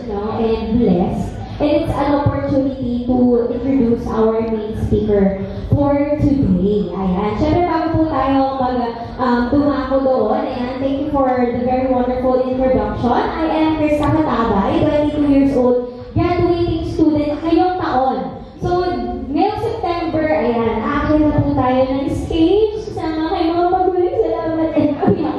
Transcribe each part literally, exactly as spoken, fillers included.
no, and blessed. And it's an opportunity to introduce our main speaker for today. Ayan. Siyempre, bago po tayo mag um, dumako doon, ayan, thank you for the very wonderful introduction. I am Krista Katabay, twenty-two years old, graduating student ngayong taon. So, ngayong September, ayan, akin na po tayo ng stage. Sama kayo mga maguling. Salamat. And,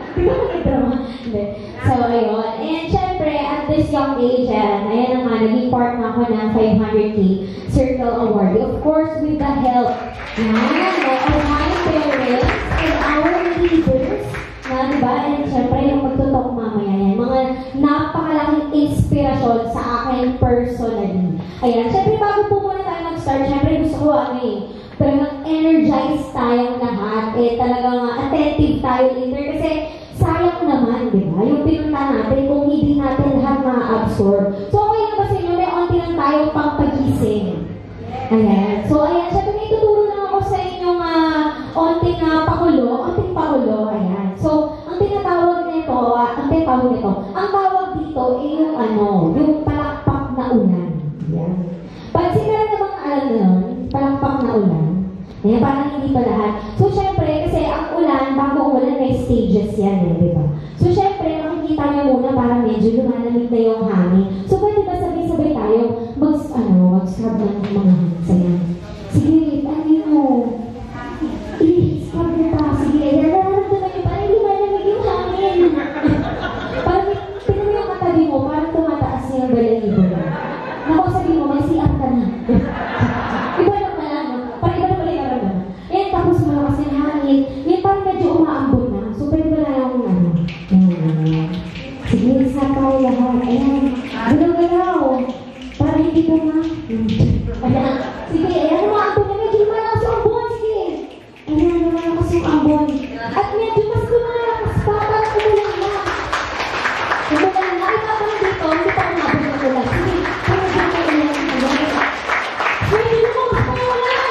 so, ayun. And syempre, at this young age, ayan, ayan naman, naging part na ako ng five hundred K Circle Award. Of course, with the help yan, of my parents and our leaders, na, diba? And syempre, yung magtutok mamaya yan, mga napakalaking inspirasyon sa akin personally. Ayan, syempre, bago po muna tayo mag-start, syempre, gusto ko, ano eh, talagang energized tayong lahat, eh, talagang attentive tayo later, kasi sayang naman, di ba? Yung pinunta natin kung hindi natin lahat ma-absorb. So, okay na ba sa inyo? May onti lang tayo pang pagising. Ayan. So, ayan. Siyempre, may tuturo lang ako sa inyong uh, onting uh, pakulo. Onting pakulo. Ayan. So, ang tinatawag nito, uh, ang tinatawag nito, ang tawag dito ay yung ano, yung palakpak na ulan. Ayan. Pansin ka lang namang alam na yun, palakpak na ulan. Ayan, parang hindi pa lahat. So, syempre, kasi ang ulan, bago ulan, may stages yan eh, di ba? So, syempre, makikita niyo muna parang medyo lumalamig na yung hangin. So, pwede ba sabay-sabay tayo mag, ano, mag-scrub ng mga hangin? Ayan. Sige, ano yun mo? I-scrub na pa. Sige, ayan, nararamdaman niyo, parang lumalamig yung hangin. Parang, tinan mo yung katabi mo, parang tumataas niya yung balahibo na. Naku, sabi mo, may siyak ka na. Iba lang na lang, parang iba na pala yung nararamdaman. Ayan, tapos malakas yung hangin. Yan, parang medyo umaambot na. So, pwede ba na yung ano? Ayan. Sige, sa tayo lahat. Ayan. Galaw-galaw. Parang hindi ko na. Ayan. Sige, ayan, umaambot na. Medyo malakas yung ambon. Sige. Ayan, malakas yung ambon. At medyo mas lumalakas pa. Parang umulan na. Umulan na. Ay, parang dito. Hindi pa umabot na ulan. Sige. Parang dito ulan. Ayan. Sige, lumakas pa yung ulan.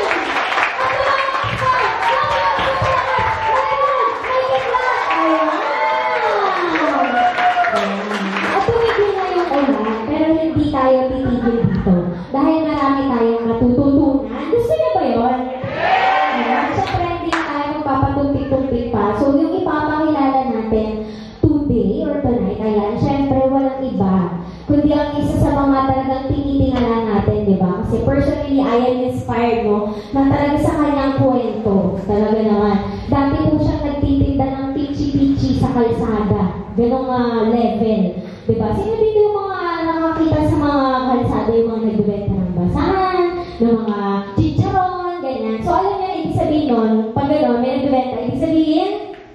Tayo titigil dito. Dahil marami tayong matututunan. Gusto niyo ba yun? Ayan. Siyempre, hindi na tayo magpapatumpik-tumpik pa. So, yung ipapakilala natin today or tonight, ayan, siyempre, walang iba. Kundi ang isa sa mga talagang tinitingnan natin, di ba? Kasi personally, I am inspired mo na talaga sa kanyang kwento. Talaga naman. Dati po siyang nagtitinda ng pichi-pichi sa kalsada. Ganong uh, level. Di ba? Sino dito yung mga nakakita sa mga kalsada, yung mga nagbibenta ng basahan, ng mga chicharon, ganyan. So, alam niyo, ibig sabihin nun, pag gano'n, may nagbibenta, ibig sabihin,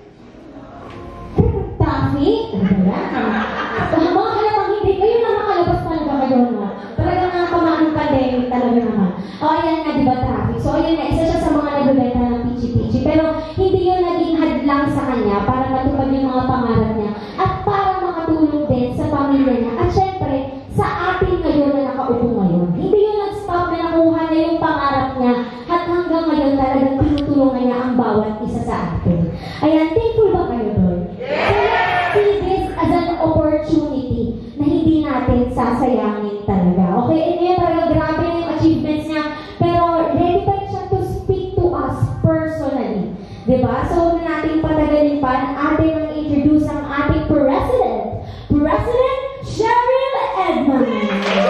traffic, ano ba yan? Mga halatang hindi, kayo na makalabas talaga kayo, no? Talagang nga pamaang pandemic talaga naman. O, ayan nga, di ba, traffic? So, ayan nga, isa siya sa mga nagbibenta ng pichi-pichi. Pero, hindi yun naging hadlang sa kanya para matupad yung mga pangarap niya at para makatulong din sa pamilya niya. At syempre, sa atin ngayon na nakaupo ngayon. Hindi yun nag-stop na nakuha niya yung pangarap niya at hanggang ngayon talagang tinutulungan niya ang bawat isa sa atin. Ayan, thankful ba kayo doon? Yeah! So let's see this as an opportunity na hindi natin sasayangin talaga. Okay, and yun talaga grabe yung achievements niya, pero ready pa rin siya to speak to us personally. Diba? So, huwag na natin patagalin pa na atin ang introduce ang ating president. President Cheryl Edmonds.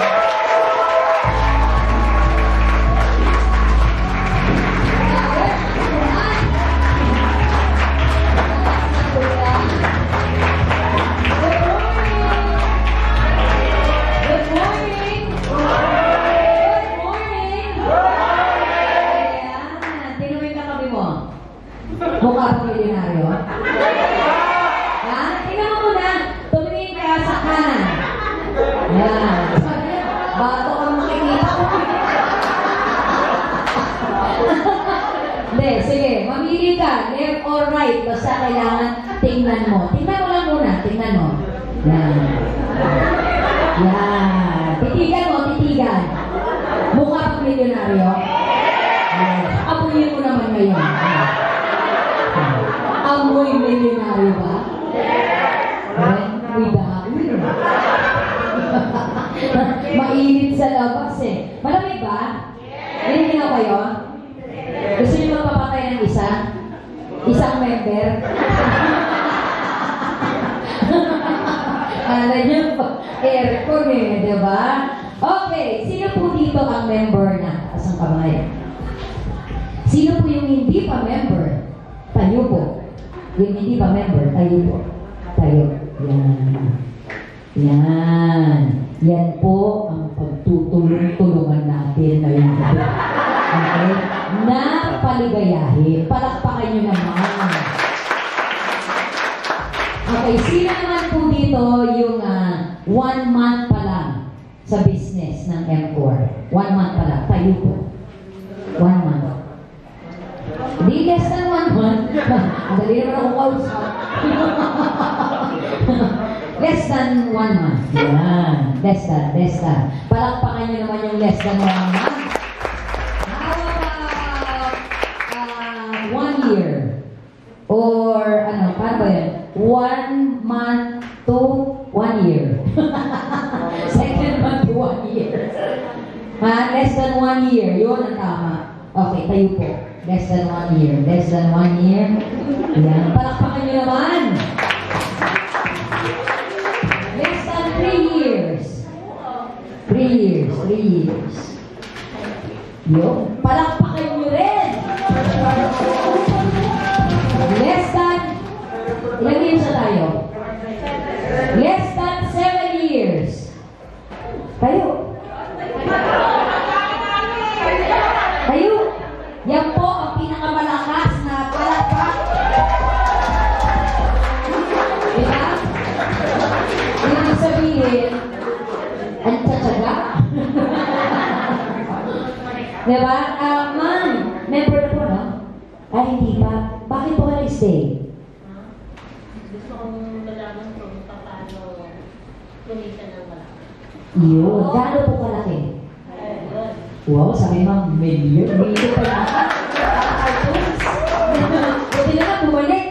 Mukha pa milyonaryo? Ha? Tingnan mo muna. Tumingin ka sa kanan. Yan. Bato kang makikita ko. Hindi, sige. Mamili ka. Left or right. Basta kailangan tingnan mo. Tingnan mo lang muna. Tingnan mo. Yan. Yan. Titigan mo, titigan. Mukha pa milyonaryo? Yan. Apuyin mo naman ngayon. Amoy milyonaryo ba? Yes! With the sa labas eh. Malamig ba? Hindi na kayo? Gusto niyo magpapatay ng isa? Isang member? Kala niyo, aircon eh, di ba? Okay, sino po dito ang member na? Taas ang kamay. Sino po yung hindi pa member? Tayo po. Yung hindi pa member, tayo po. Tayo. Yan. Yan. Yan po ang pagtutulong-tulungan natin ngayong gabi. Okay? Na paligayahin. Palakpakan nyo naman. Okay, sino naman po dito yung uh, one month pa lang sa business ng M four? One month pa lang. Tayo po. One month. Hindi less than one month. Ang dali naman ako kausap. Less than one month. Yan. Less than, less than. Palakpakan nyo naman yung less than one month. How about uh, one year? Or ano, paano ba yun? One month to one year. Second month to one year. Ha? Less than one year. Yun ang tama. Okay, tayo po. Less than one year. Less than one year. Yan. Palakpakan nyo naman. Less than three years. Three years. Three years. Yun. Palakpakan nyo rin. Less than, ilang years na tayo? Less than seven years. Tayo. Tayo. Yan po ang pinakamalakas na palakpak. Diba? Ibig sabihin, ang tsatsaga. Diba? Uh, man, member po, no? Ay, hindi pa. Bakit po ka nag-stay? Gusto kong malaman kung paano kumita ng malaki. Yun. Gaano po kalaki? Wow, sabi mo, million. Million pa lang. Buti na nga, bumalik.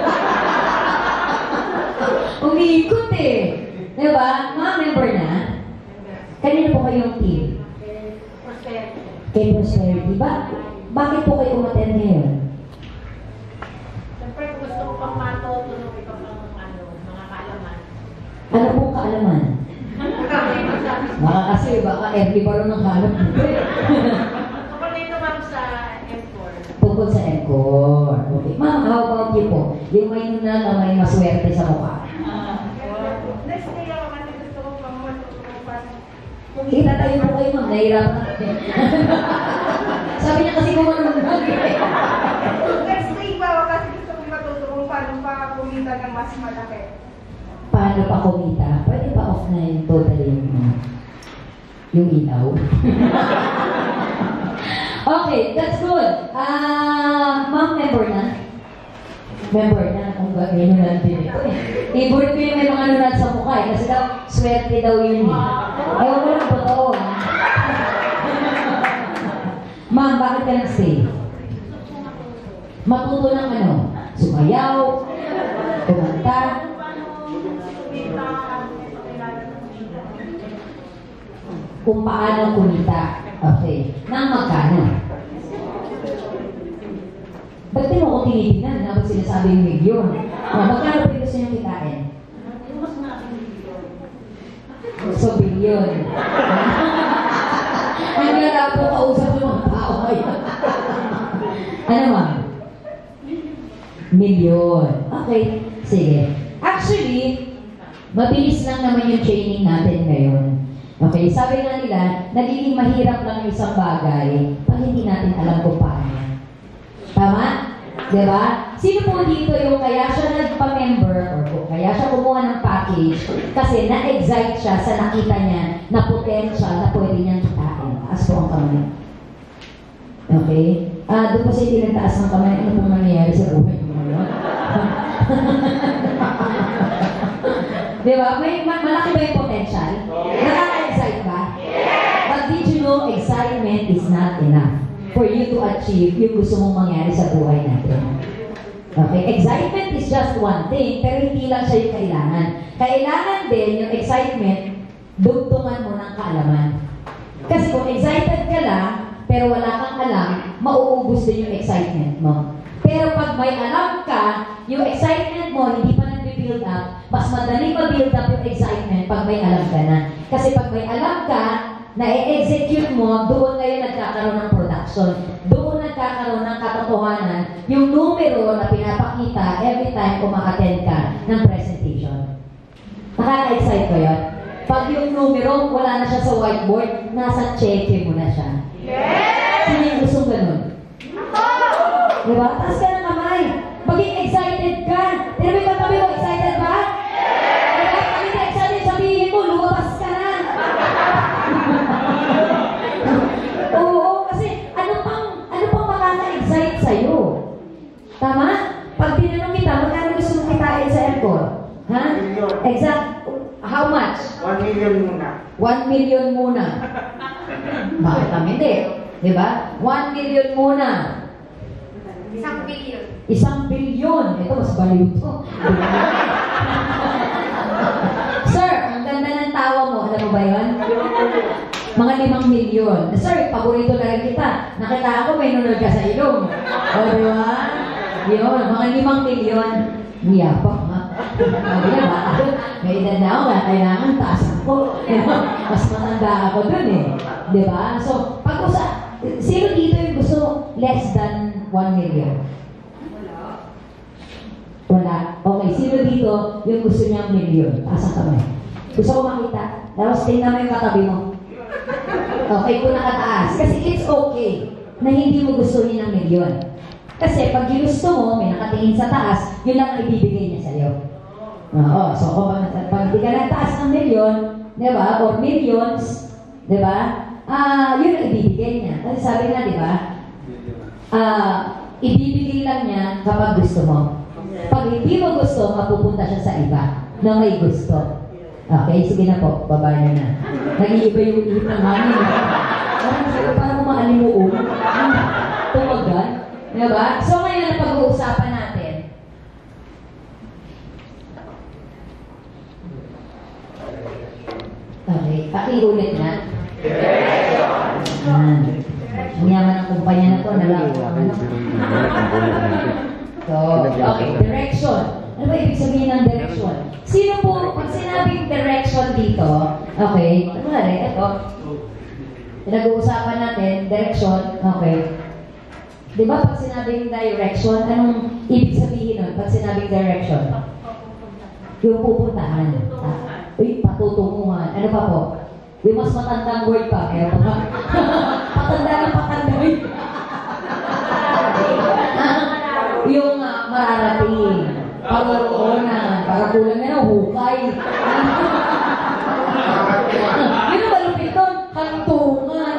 Umiikot eh. Diba? Mga member na, kanina po kayong team? Kay Prosperity. Ba? Bakit po kayo umattend ngayon? Siyempre, kung gusto ko pang matutulong ito pang ano, mga kaalaman. Ano pong kaalaman? Baka kasi, baka every bar ng kalam dito eh. Ako na ito, ma'am, sa M four. Tungkol sa M four. Okay. Ma'am, how about you po? Yung may nuna na may maswerte sa mukha. Next day ako kasi gusto ko pang matutulong pa. Kita tayo po kayo, ma'am. Nahirapan natin. Sabi niya kasi kung ano naman. Next week pa ako kasi gusto kong matutulong paano pa kumita ng mas malaki. Paano pa kumita? Pwede pa off na yung totally yung, uh, yung ilaw. Okay, that's good. Ah, uh, ma'am, member na? Member na. Kung ba, may nunal din ito eh. Favorite ko yung may mga nunal sa mukha eh. Kasi daw, swerte daw yun eh. Ayaw ko lang totoo ha. Ma'am, bakit ka nag-stay? Matuto ng ano? Sumayaw? Kumanta? Kung paano kumita. Okay. Nang magkano? Ba't din ako tinitignan? Na ba't sinasabing milyon? Oh, magkano pa gusto niyong kitain? So, bilyon. Ang nila po kausap yung mga tao ngayon. Ano ma'am? Milyon. Okay. Sige. Actually, mabilis lang naman yung training natin ngayon. Okay, sabi nga nila, nagiging mahirap lang isang bagay pag hindi natin alam kung paano. Tama? Diba? Sino po dito yung kaya siya nagpa-member or kung kaya siya kumuha ng package kasi na-excite siya sa nakita niya na potential na pwede niyang kitain. Taas po ang kamay. Okay? Ah, doon po siya tinataas ng kamay. Ano pong nangyayari sa buhay mo ngayon? Diba? May, malaki ba yung potential? Nakaka-excite ba? But did you know excitement is not enough for you to achieve yung gusto mong mangyari sa buhay natin? Okay? Excitement is just one thing, pero hindi lang siya yung kailangan. Kailangan din yung excitement, dugtungan mo ng kaalaman. Kasi kung excited ka lang, pero wala kang alam, mauubos din yung excitement mo. Pero pag may alam ka, yung excitement mo hindi pa nag-build up, mas madaling ma-build up yung excitement pag may alam ka na. Kasi pag may alam ka, na i-execute mo, doon kayo nagkakaroon ng production. Doon nagkakaroon ng katotohanan, yung numero na pinapakita every time kumakaten ka ng presentation. Nakaka-excite ba yun? Pag yung numero, wala na siya sa whiteboard, nasa cheque mo na siya. Yes! Sino yung gustong ganun? Ako! Diba? Taas ka ng kamay. Maging excited ka. Tinabi ka kami mo, excited ba? Diba? Pag hindi excited, sabihin mo, lumabas ka na. Oo, kasi ano pang, ano pang makaka-excite sa'yo? Tama? Pag tinanong kita, magkano gusto mong kitain sa airport? Ha? Exact. How much? one million muna. one million muna. Bakit kami hindi? Diba? one million muna. Isang billion. Isang bilyon. Ito, mas baliw ito. Sir, ang ganda ng tawa mo. Alam mo ba yun? Mga limang milyon. Sir, paborito na rin kita. Nakita ako, may nunod ka sa ilong. O, di ba? Yun, mga limang milyon. Niya pa, ha? Sabi na ba? May edad na ako, kaya kailangan taas ako. Mas matanda ako dun eh. Di ba? So, pag usa, sino dito yung gusto less than one million? Wala. Okay, sino dito yung gusto niyang million? Taas ang kamay. Gusto ko makita. Tapos tingnan mo yung katabi mo. Okay, kung nakataas. Kasi it's okay na hindi mo gustuhin ng milyon. Kasi pag ginusto mo, may nakatingin sa taas, yun lang ang ibibigay niya sa'yo. Oo, so kung pag di ka nagtaas ng milyon, di ba, or millions, di ba, ah, yun ang ibibigay niya. Kasi sabi nga, di ba, ah, ibibigay lang niya kapag gusto mo. Pag hindi mo gusto, mapupunta siya sa iba na may gusto. Okay, sige na po, babae na na. Nag-iiba yung ihip ng hangin. Parang sabi, parang maalimuon. Tumagal. Diba? So ngayon ang pag-uusapan natin. Okay, pakiulit na. Yan. Ang yaman ng kumpanya na to, nalaman. So, okay, direction. Ano ba ibig sabihin ng direction? Sino po, pag sinabing direction dito, okay, ano nga rin, ito, pinag-uusapan natin, direction, okay. Di ba pag sinabing direction, anong ibig sabihin nun pag sinabing direction? Yung pupuntahan. Ah, uy, patutunguhan. Ano pa po? Yung mas matandang word pa. Kaya pa patanda na patanda. Yung uh, mararating. Pagoroonan. Para kulang na ng hukay. Yun ang malupit doon. Hantungan.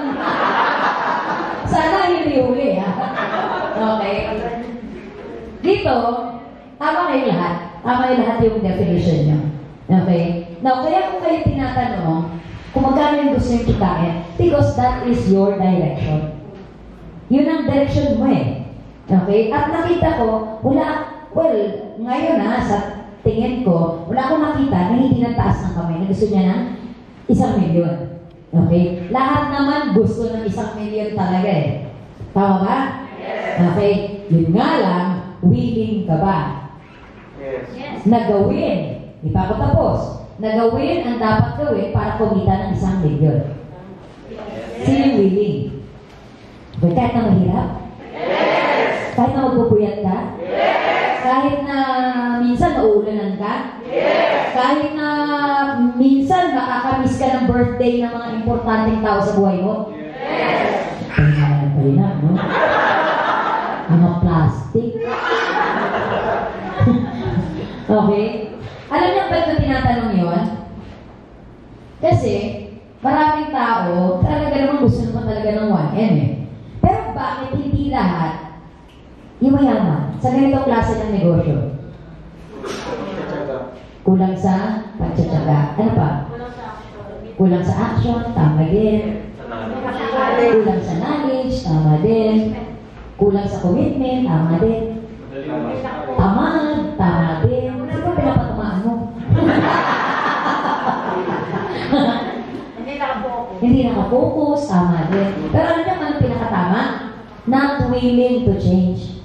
Sana hindi uli, ha? Okay. Dito, tama kayo lahat. Tama kayo lahat yung definition nyo. Okay? Now, kaya kung kayo tinatanong, kung magkano yung gusto yung kitain, because that is your direction. Yun ang direction mo eh. Okay? At nakita ko, wala, well, ngayon na, sa tingin ko, wala akong nakita na hindi nagtaas ng kamay na gusto niya ng isang milyon. Okay? Lahat naman gusto ng isang milyon talaga eh. Tama ba? Yes. Okay. Yun nga lang, willing ka ba? Yes. Yes. Nagawin. Di pa ako tapos. Nagawin ang dapat gawin para kumita ng isang milyon. Yes. Sino yung willing? Okay, kahit na mahirap? Yes. Kahit na magpupuyat ka? Yes. Kahit na minsan maulanan ka? Yes. Kahit na minsan makakamiss ka ng birthday ng mga importanteng tao sa buhay mo? Yes. Pangalan pa rin na, no? Mga plastic. Okay? Alam niyo ba ito tinatanong yun? Kasi, maraming tao, talaga naman gusto naman talaga ng one M eh. Pero bakit hindi lahat yung mayaman sa ganitong klase ng negosyo? Kulang sa pagtsatsaga. Ano pa? Kulang sa action, tama din. Kulang sa knowledge, tama din. Kulang sa commitment, tama din. Tamaan, tama din. Sino pinapatamaan mo? Hindi nakabuo ko. Hindi nakafocus, tama din. Pero ano naman ang pinakatama? Not willing to change.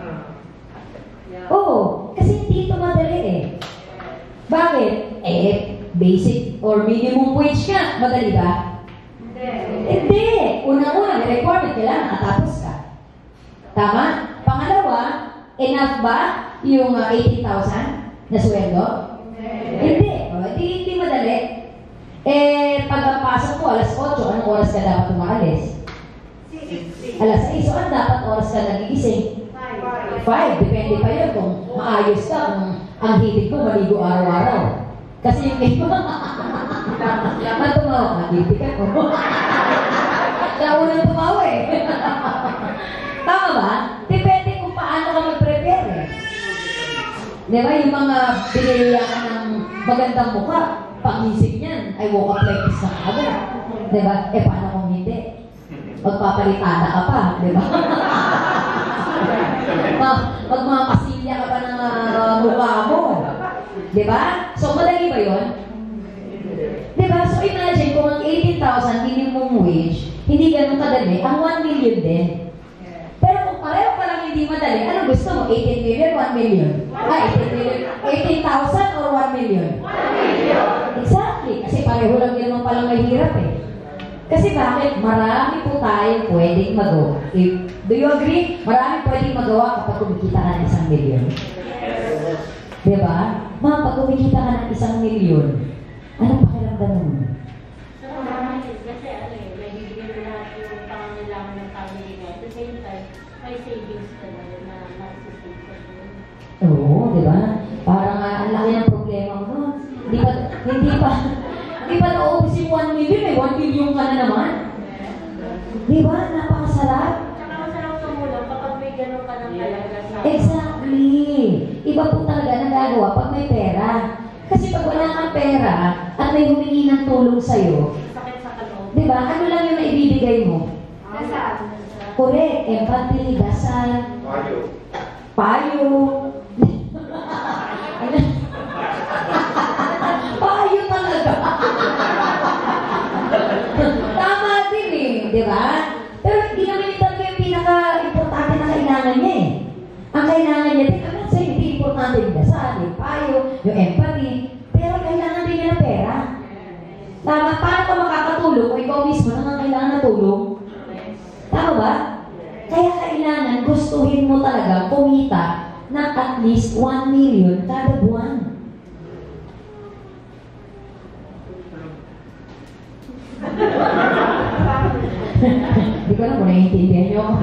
Oo, kasi hindi ito madali eh. Bakit? Eh, basic or minimum wage ka. Madali ba? Hindi. Unang-una, may requirement, kailangan nakatapos ka. Tama? Pangalawa, enough ba yung uh, eighteen thousand na sweldo? Hindi. O, hindi, hindi madali. Eh, pagpasok ko, alas otso, anong oras ka dapat umalis? alas sais, so ano dapat oras ka nagigising? five. Depende pa yun kung maayos ka, kung ang hilig ko maligo araw-araw. Kasi yung iba, ang tumawa, magibig ako. Naunang tumawa eh. Tama ba? Depende kung paano ka mag-prepare eh. Di ba, yung mga biniliya ka ng magandang mukha, pag-isip niyan, ay woke up like this na agad. Di ba? Eh, paano kung hindi? Magpapalitada ka pa, di ba? Magmamasilya ka pa ng uh, mukha mo. Di ba? So, madali ba yun? Di ba? So, imagine kung ang eighteen thousand minimum wage, hindi ganun kadali, ang one million din. Pero kung pareho pa lang hindi madali, ano gusto mo? eighteen million, one million? Ah, eighteen million. eighteen thousand or one million? one million. Exactly. Kasi pareho lang din naman palang mahirap eh. Kasi bakit? Marami po tayong pwedeng magawa. Do you agree? Marami pwedeng magawa kapag kumikita ka ng isang milyon. Diba? Ma, pag kumikita ka ng isang milyon, anong pakiramdam mo? Kasi ano eh, may bibigyan mo lahat yung pangangailangan ng family mo. At the same time, may savings ka na yun na magsisave ka doon. Oo, di ba? Parang uh, ang laki ng problema mo. Hindi pa, hindi pa, hindi pa naubos yung one million eh. one million ka na naman. Di ba? Napakasarap. Tsaka masarap tumulong kapag may ganun ka ng talaga sa... Exactly. Iba po talaga nagagawa pag may pera. Kasi pag wala kang pera at may humingi ng tulong sa'yo, Sakit sa kaloob. di ba? Ano lang yung naibibigay mo? Nasaan? Correct. Empathy, dasal, Payo. payo. Payo talaga. Tama din eh, di ba? Pero hindi naman yung talaga yung pinaka-importante na kailangan niya eh. Ang kailangan niya din, ano sa'yo, hindi importante yung dasal, yung payo, yung empathy, pero kailangan din niya ng pera. Tama, paano ka makakatulong kung ikaw mismo nangangailangan na tulong? Tama ba? Kaya kailangan gustuhin mo talaga kumita ng at least one million kada buwan. Hindi ko alam kung naiintindihan niyo ako.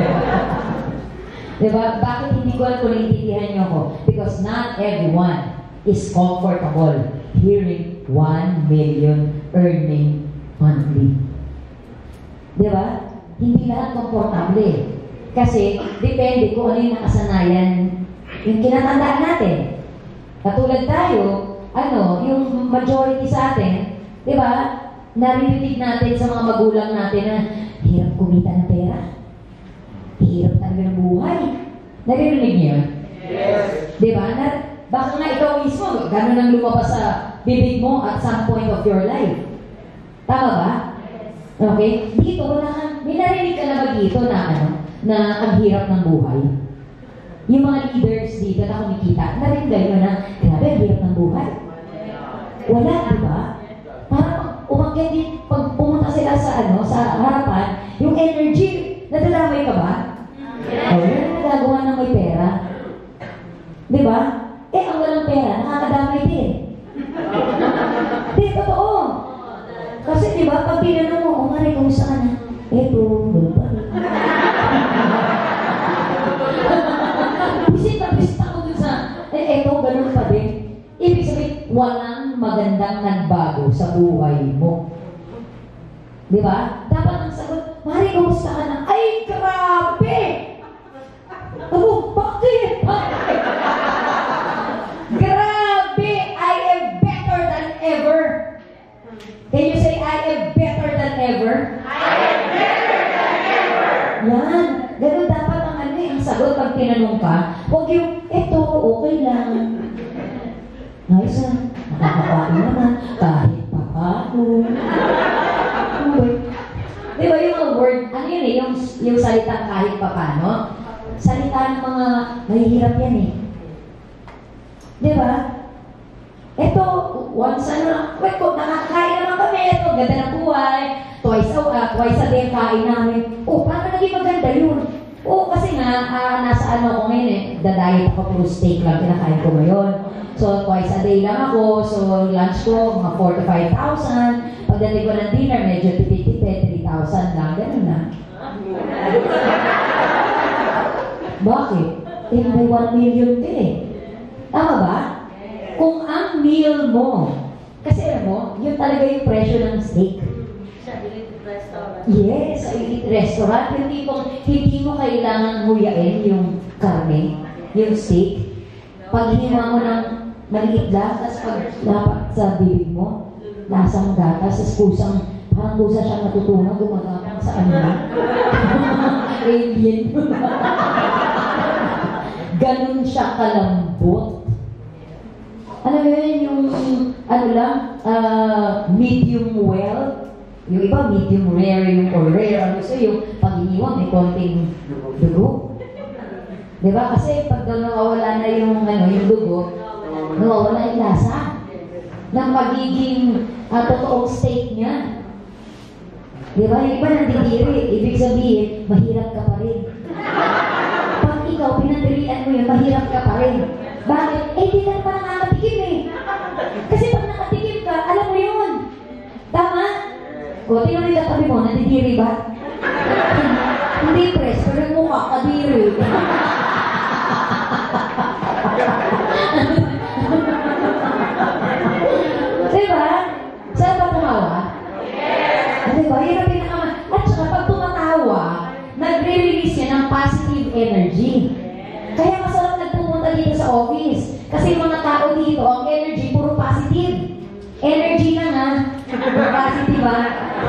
Diba? Bakit hindi ko alam kung naiintindihan niyo ako? Because not everyone is comfortable hearing one million earning monthly. Diba? Hindi lahat komportable. Kasi depende kung ano yung nakasanayan, yung kinatandaan natin. Katulad tayo, ano, yung majority sa atin, di ba, naririnig natin sa mga magulang natin na hirap kumita ng pera. Hirap talaga ng buhay. Naririnig niyo yun? Yes. Di ba? Na, baka nga ikaw mismo, gano'n ang lumabas sa bibig mo at some point of your life. Tama ba? Okay? Dito, wala kang, may narinig ka na ba dito na ano, na ang hirap ng buhay? Yung mga leaders dito na kumikita, narinig nyo na, grabe, ang hirap ng buhay. Wala, di ba? Parang umakyat din, pag pumunta sila sa ano, sa harapan, yung energy, nadadamay ka ba? Yes. O, yun ang nagagawa ng may pera. Di ba? Eh, ang walang pera, nakakadamay din. Di, totoo. Kasi di ba, pag tinanong mo, oh, Mari, kumusta ka na? Eto, gano'n pa rin. Bisit na bisit ako dun sa, eh, eto, gano'n pa din. Ibig sabihin, walang magandang nagbago sa buhay mo. Di ba? Dapat ang sagot, Mari, kumusta ka na? Ay, grabe! Ako, bakit? Bakit? Grabe! I am better than ever. Can you say, I am better than ever? I am better than ever. Yan. Ganun dapat ang ano eh, ang sagot pag tinanong ka. Huwag yung, eto, okay lang. Ayos na, nakakapain naman, kahit pa paano. eh, yung, yung salita kahit papano. Salita ng mga mahihirap yan eh. Di ba? Ito, once ano, wait ko, nakakain naman kami, ito, ganda ng buhay. Twice a, uh, twice a day kain namin. Oh, paano naging maganda yun? Oo, kasi nga, uh, nasa ano ko ngayon eh, da-diet ako, puro steak lang, kinakain ko ngayon. So, twice a day lang ako, so lunch ko, mga four to five thousand. Pagdating ko ng dinner, medyo tipid-tipid, three thousand lang, ganun na. Bakit? Eh, may one million ka eh. Tama ba? Kung ang meal mo, kasi alam mo, yun talaga yung presyo ng steak. Sa elite restaurant. Yes, sa elite restaurant. Yung tipong hindi mo kailangan nguyain yung karne, yung steak. Pag hiniwa mo ng maliit lang, tapos pag dapat sa bibig mo, lasang gatas, tapos kusang, parang kusa siyang natutunan, gumagapang sa ano na. Alien. Ganun siya kalambot. Alam mo yun, yung ano lang, uh, medium well. Yung iba, medium rare, yung or rare, ano gusto, yung pag-iniwan, may konting dugo. Diba? Kasi pag nawawala na yung, ano, yung dugo, nawawala yung lasa ng magiging uh, totoong steak niya. Diba? Yung iba nandidiri, ibig sabihin, mahirap ka pa rin. Pag ikaw, pinandirian mo yun, mahirap ka pa rin. Bakit? Eh, di ka pa nakakatikim eh. Kasi pag nakatikim ka, alam mo yun. Tama? O, tingnan mo yung katabi mo, nandidiri ba? Hindi press, pero yung mukha, kadiri. Diba? Saan ba tumawa? Diba? Yun ang pinaka... At saka pag tumatawa, nagre-release yan ng positive energy. Kaya masarap nagpupunta dito sa office. Kasi yung mga tao dito, ang energy, puro positive. Energy na nga. Positive ba?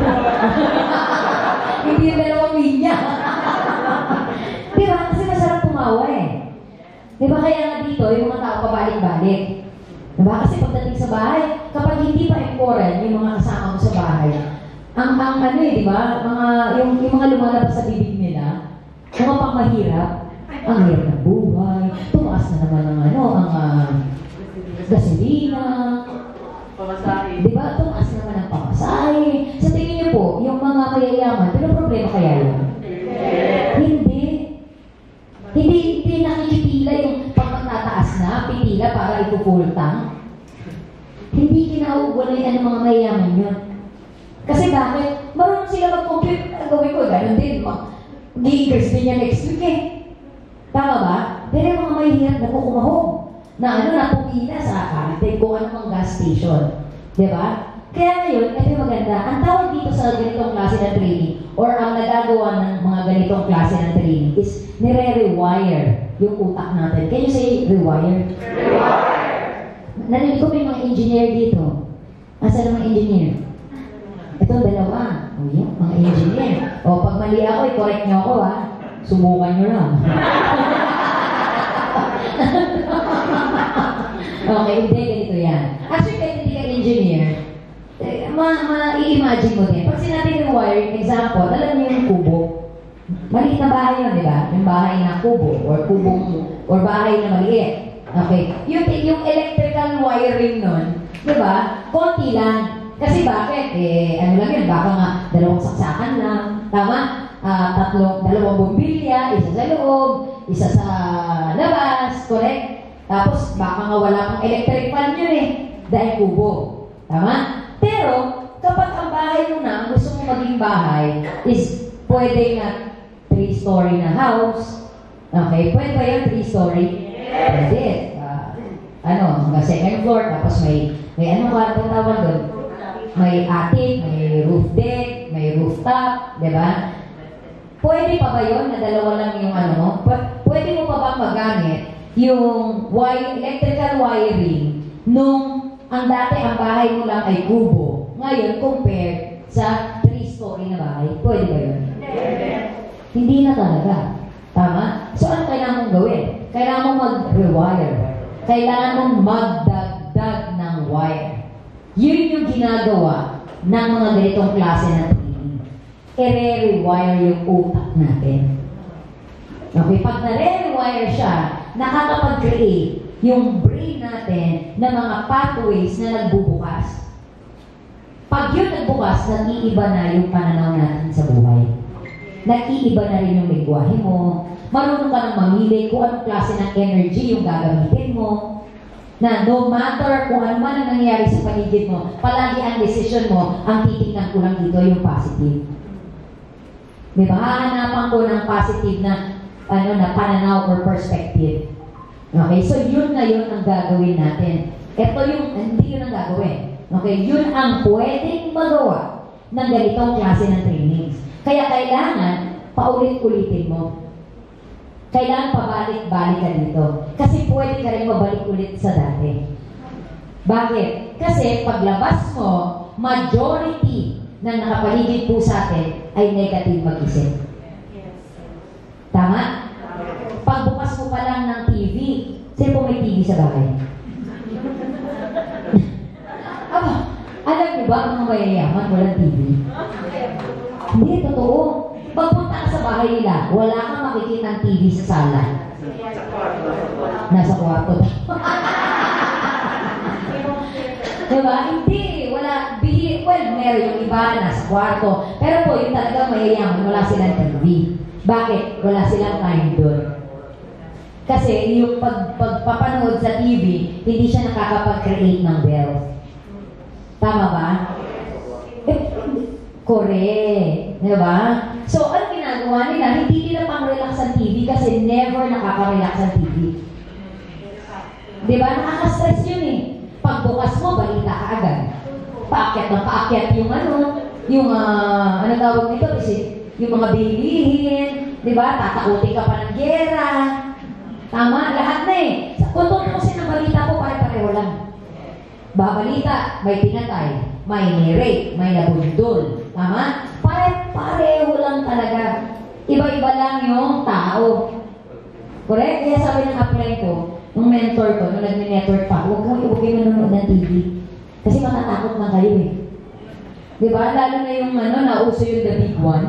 Hindi yung dalawang linya. Diba? Kasi masarap tumawa eh. Diba kaya nga dito, yung mga tao pabalik-balik. Diba? Kasi pagdating sa bahay, kapag hindi pa important yung mga kasama mo sa bahay, ang, ang ano eh, diba? Mga, yung, yung mga lumalabas sa bibig nila, mga pang mahirap, ang hirap ng buhay, tumaas na naman ang ano, ang uh, gasolina, Pamasahe. diba? Tumaas naman ang pamasahe. Sa tingin niyo po, yung mga mayayaman, pero problema kaya yun? Hindi. Hindi, hindi nakikipila yung pagkatataas na, pitila para ipupul tank. Hindi kinauugulan ng mga mayayaman yun. Kasi bakit? Marunong sila mag-compute. Gawin ko, gano'n din. Mag-i-increase din niya next week eh. Tama ba? Pero yung mga mahihirap na kukumahog na ano, napumila sa atin kung ano mang gas station. Diba? Kaya ngayon, ito yung maganda. Ang tawag dito sa ganitong klase ng training or ang nagagawa ng mga ganitong klase ng training is nire-rewire yung utak natin. Can you say rewire? Rewire. Narinig ko may mga engineer dito. Asa na mga engineer? Ito, dalawa. O yan, mga engineer. O, pag mali ako, i-correct nyo ako ha. Subukan nyo lang. Okay, hindi, ganito yan. Actually, kahit hindi ka engineer, eh, ma-i-imagine mo din. Pag sinabi ng wiring, example, alam niyo yung kubo. Maliit na bahay yun, di ba? Yung bahay na kubo, or kubong, or bahay na maliit. Okay. Yung, yung electrical wiring nun, di ba? Konti lang. Kasi bakit? Eh, ano lang yun, baka nga dalawang saksakan lang. Tama? Uh, tatlong, dalawang bombilya, isa sa loob, isa sa labas, correct? Tapos, baka nga wala pang electric fan yun eh, dahil kubo. Tama? Pero, kapag ang bahay mo na, gusto mo maging bahay, is pwede nga three-story na house. Okay? Pwede ba yan three-story? Pwede. Uh, ano, hanggang second floor, tapos may, may ano ka, tawag doon? May attic, may roof deck, may rooftop, di ba? Pwede pa ba yun na dalawa lang yung ano mo? Pwede mo pa ba magamit yung wire, electrical wiring nung ang dati ang bahay mo lang ay kubo. Ngayon, compared sa three-story na bahay, pwede ba yun? Hindi na talaga. Tama? So, ano kailangan mong gawin? Kailangan mong mag-rewire. Kailangan mong magdagdag ng wire. Yun yung ginagawa ng mga ganitong klase ng training. i-rewire yung utak natin. Okay, pag na-rewire siya, nakakapag-create yung brain natin ng mga pathways na nagbubukas. Pag yun nagbukas, nag-iiba na yung pananaw natin sa buhay. Nag-iiba na rin yung lingwahe mo. Marunong ka nang mamili kung anong klase ng energy yung gagamitin mo. Na no matter kung ano man ang nangyayari sa paligid mo, palagi ang decision mo, ang titignan ko lang dito yung positive. Diba? Hahanapan ko ng positive na, ano, na pananaw or perspective. Okay? So, yun na yun ang gagawin natin. Ito yung, hindi yun ang gagawin. Okay? Yun ang pwedeng magawa ng ganitong klase ng trainings. Kaya kailangan, paulit-ulitin mo. Kailangan pabalik-balik ka dito. Kasi pwede ka rin mabalik ulit sa dati. Bakit? Kasi paglabas mo, majority ng nakapaligid po sa atin ay negative mag-isip. Tama? Pagbukas mo pa lang ng T V, sino po may T V sa bahay? Aba, alam niyo ba ang mga mayayaman walang T V? Hindi, totoo. Pagpunta ka sa bahay nila, wala kang makikita ng T V sa sala. Nasa kwarto. Diba? Hindi. Wala. Bihi, well, meron yung iba nasa kwarto. Pero po, yung talagang mayayaman, wala silang T V. Bakit? Wala silang time doon. Kasi yung pag, pagpapanood sa T V, hindi siya nakakapag-create ng wealth. Tama ba? Eh, correct. Diba? So, ano ginagawa nila? Hindi nila pang-relax ang T V kasi never nakaka-relax ang T V. Diba? Nakaka-stress yun eh. Pagbukas mo, balita ka agad. Paakyat ng paakyat yung ano, yung, uh, ano tawag nito? Kasi yung mga bilihin, diba? Tatakutin ka pa ng gera. Tama? Lahat na eh. Kung tutusin ng balita po, pare-pareho lang. Babalita, may pinatay, may nirate, may nabundol. Tama? Pare-pareho lang talaga. Iba-iba lang yung tao. Correct? Kaya sabi ng apply ko, ng mentor ko, nung nag-network pa, huwag kang huwag kayo manonood ng T V. Kasi matatakot na kayo eh. Diba? Lalo na yung ano, nauso yung the big one.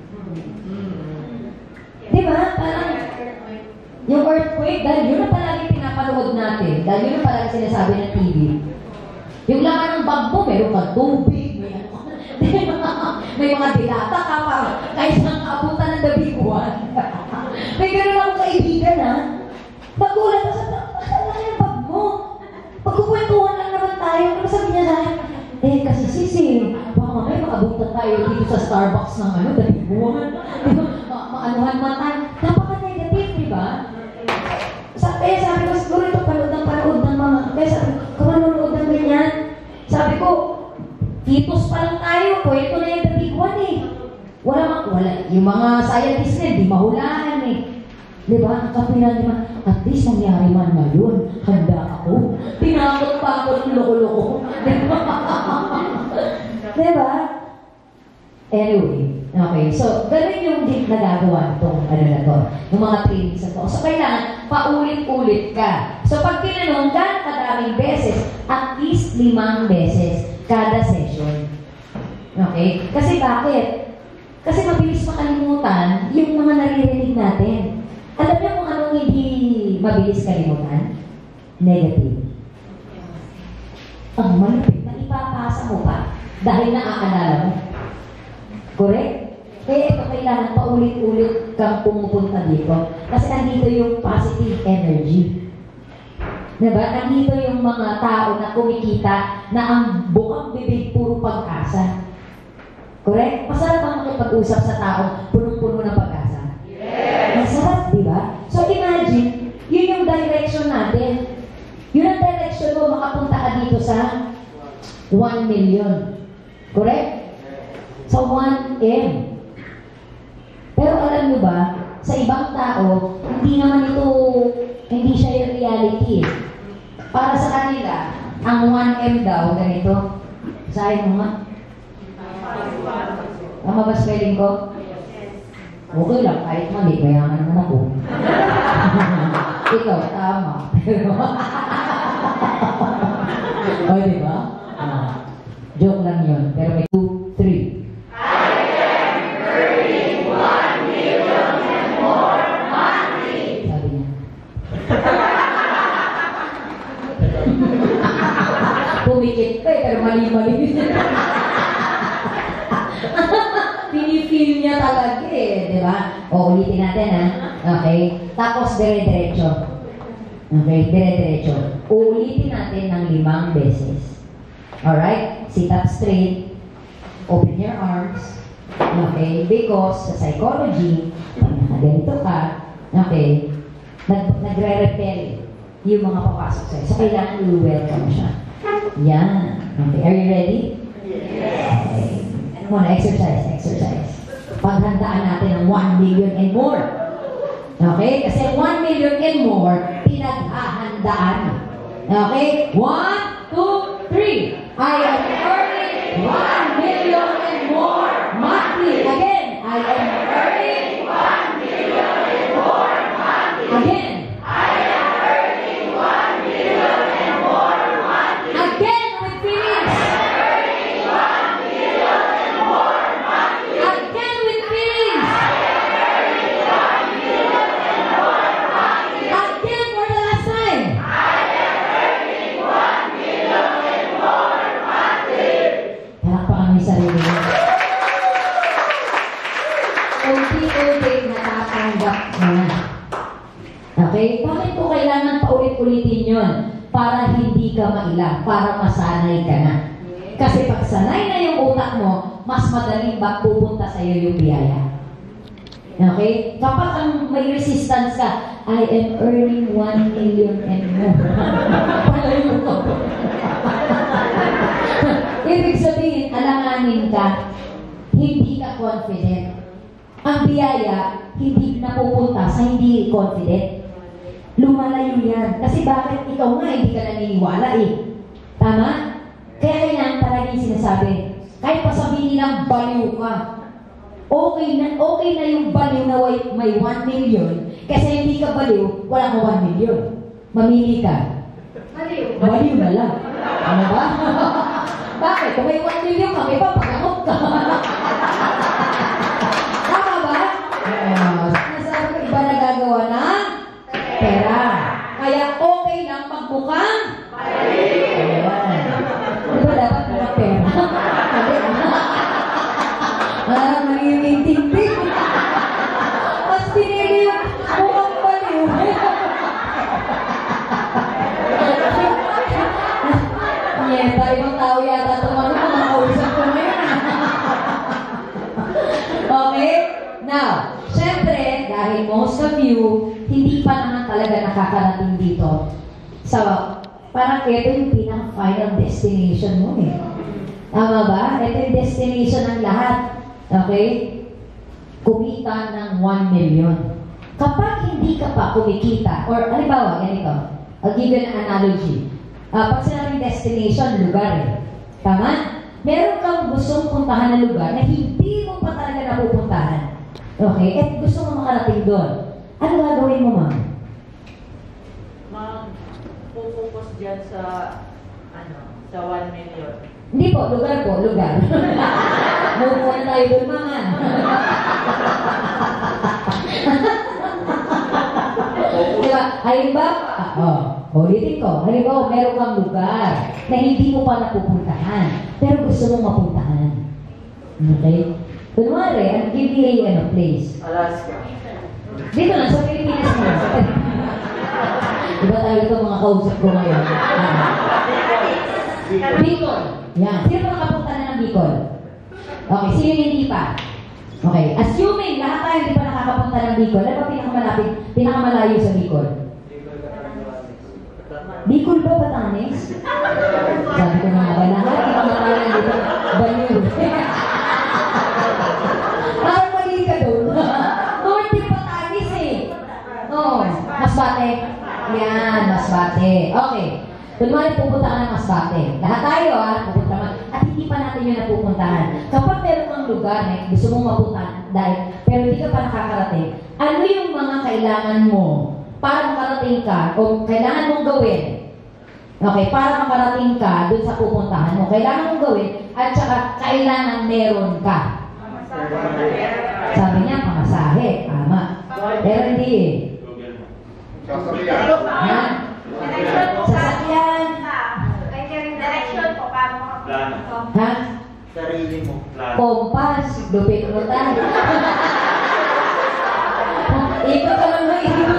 Diba? Parang, yung earthquake, dahil yun ang palagi pinapanood natin. Dahil yun ang palagi sinasabi ng T V. Yung laman ng bag mo, meron kang tubig, may, may mga dilata ka pa, kahit saan kaabutan ng the big one. May gano'n akong kaibigan ha. Magulat ka sa saan lang yung bag mo? Pagkukwentuhan lang naman tayo. Ano sabi niya sa akin? Eh, kasi sisi, baka mamaya makabutan tayo dito sa Starbucks ng ano, the big one. Maanuhan man tayo. Napaka-negative, di ba? Sa, eh, sabi ko, siguro ito panood ng panood ng mga, kaya sabi ko, kung manonood ng ganyan, sabi ko, titos pa lang tayo, kwento na yung the big one eh. Wala mak, wala. Yung mga scientists na, di mahulaan eh. Di ba? Ang kapilan naman, at least nangyari man ngayon, handa ako. Tinakot pa ako ng loko-loko. Di ba? Di ba? Anyway, okay. So, ganun yung din nagagawa itong ano na to, yung mga trainings na to. So, kailangan paulit-ulit ka. So, pag tinanong, gano'ng kadaming beses? At least limang beses kada session. Okay? Kasi bakit? Kasi mabilis makalimutan yung mga naririnig natin. Alam niyo kung anong hindi mabilis kalimutan? Negative. Ang malapit na ipapasa mo pa dahil naaalala mo. Correct? Kaya ito kailangan paulit-ulit kang pumupunta dito. Kasi andito yung positive energy. Diba? Andito yung mga tao na kumikita na ang bukang bibig puro pag-asa. Correct? Masarap ang makipag-usap sa tao punong-puno ng pag-asa. Yes! Masarap, diba? So imagine, yun yung direction natin. Yun ang direction mo, makapunta ka dito sa one million. Correct? Sa one M. Pero alam nyo ba, sa ibang tao, hindi naman ito, hindi siya yung reality. Para sa kanila, ang one M daw, ganito. Sahin mo nga. Tama ba spelling ko? Okay lang, kahit mali, mayaman naman ako. Ikaw, tama. O, diba? Ah, joke lang yun. Pero may two, three. I am feel niya talaga eh, di ba? O, ulitin natin ha. Okay? Tapos, dire-diretso. Okay, dire-diretso. Uulitin natin ng limang beses. Alright? Sit up straight. Open your arms. Okay? Because sa psychology, pag nakaganito ka, okay, nag nagre-repel yung mga papasok sa'yo. So, kailangan i-welcome siya. Yan. Okay, are you ready? Yes. Okay. Muna, exercise, exercise. Paghandaan natin ang one million and more. Okay? Kasi one million and more, pinaghahandaan. Okay? one, two, three. I am earning one million and more monthly. Again, I am earning one million and more monthly. Again. I am earning one million and more monthly. Again, with feelings. Again with feelings. Again for the last time. Palakpakan mo yung sarili mo. Unti-unti natatanggap mo na. Okay? Bakit po kailangan paulit-ulitin yun? Para hindi ka mailang, para masanay ka na. Kasi pag sanay na yung utak mo, mas madaling ba pupunta sa iyo yung biyaya. Okay? Kapag ang may resistance ka, I am earning one million and more. Palayo ko. Ibig sabihin, alanganin ka, hindi ka confident. Ang biyaya, hindi napupunta sa hindi confident. Lumalayo yan. Kasi bakit ikaw nga hindi ka naniniwala eh. Tama? Kaya kailangan talaga yung sinasabi. Kahit pa sabihin nilang baliw ka, okay na, okay na yung baliw na may one million, kasi hindi ka baliw, wala ka one million. Mamili ka. Baliw. Baliw na lang. Ano ba? Bakit? Kung may one million ka, may papagamot ka. Tama ba? Uh, Sinasabi ko, iba nagagawa ng pera. Kaya okay lang magmukhang baliw. Diba dapat mga pera? Ah, mali yung tinting. Mas pinili yung mukhang baliw. Nyeta, ibang tao yata itong ano, mga kausap ko ngayon. Okay? Now, syempre, dahil most of you, hindi pa naman talaga nakakarating dito. So, parang ito yung pinaka-final destination mo eh. Tama ba? Ito yung destination ng lahat. Okay? Kumita ng one million. Kapag hindi ka pa kumikita, or halimbawa, ganito, I'll give you an analogy. Uh, pag sinabing destination, lugar eh. Tama? Meron kang gustong puntahan na lugar na hindi mo pa talaga napupuntahan. Okay? At gusto mo makarating doon. Ano gagawin mo, ma'am? Mag-focus dyan sa, ano, sa one million. Hindi po, lugar po, lugar. Move on tayo doon, mga. Diba? Halimbawa, oh, ulitin ko, halimbawa, meron kang lugar na hindi mo pa napupuntahan, pero gusto mong mapuntahan. Okay? Kunwari, ang give you a ano, place. Alaska. Dito lang, sa Pilipinas mo. Diba tayo ito mga kausap ko ngayon? Bicol. Yan. Sino pa nakapunta na ng Bicol? Okay, sino hindi pa? Okay, assuming lahat tayo hindi pa nakakapunta ng Bicol, ano ba pinakamalapit, pinakamalayo sa Bicol? Bicol ba, Batanes? Sabi ko nga ba, lahat pinakamalaya dito, Baliw. Parang mali ka doon. Norte Batanes eh. Oh, Masbate. Yan, Masbate. Okay. Kunwari pupunta ka ng Masbate. Lahat tayo ah, pupunta man. At hindi pa natin yun napupuntahan. Kapag meron kang lugar na gusto mong mapuntahan, dahil, pero hindi ka pa nakakarating, ano yung mga kailangan mo para makarating ka, o kailangan mong gawin? Okay, para makarating ka dun sa pupuntahan mo, kailangan mong gawin, at saka kailangan meron ka. Sabi niya, pamasahe. Tama. Pero hindi eh. Ha? Sasakyan. Direction po, paano makapagod? Ha? Sarili mo. Kompas, lupit mo tayo. Ikot ka lang na ikot.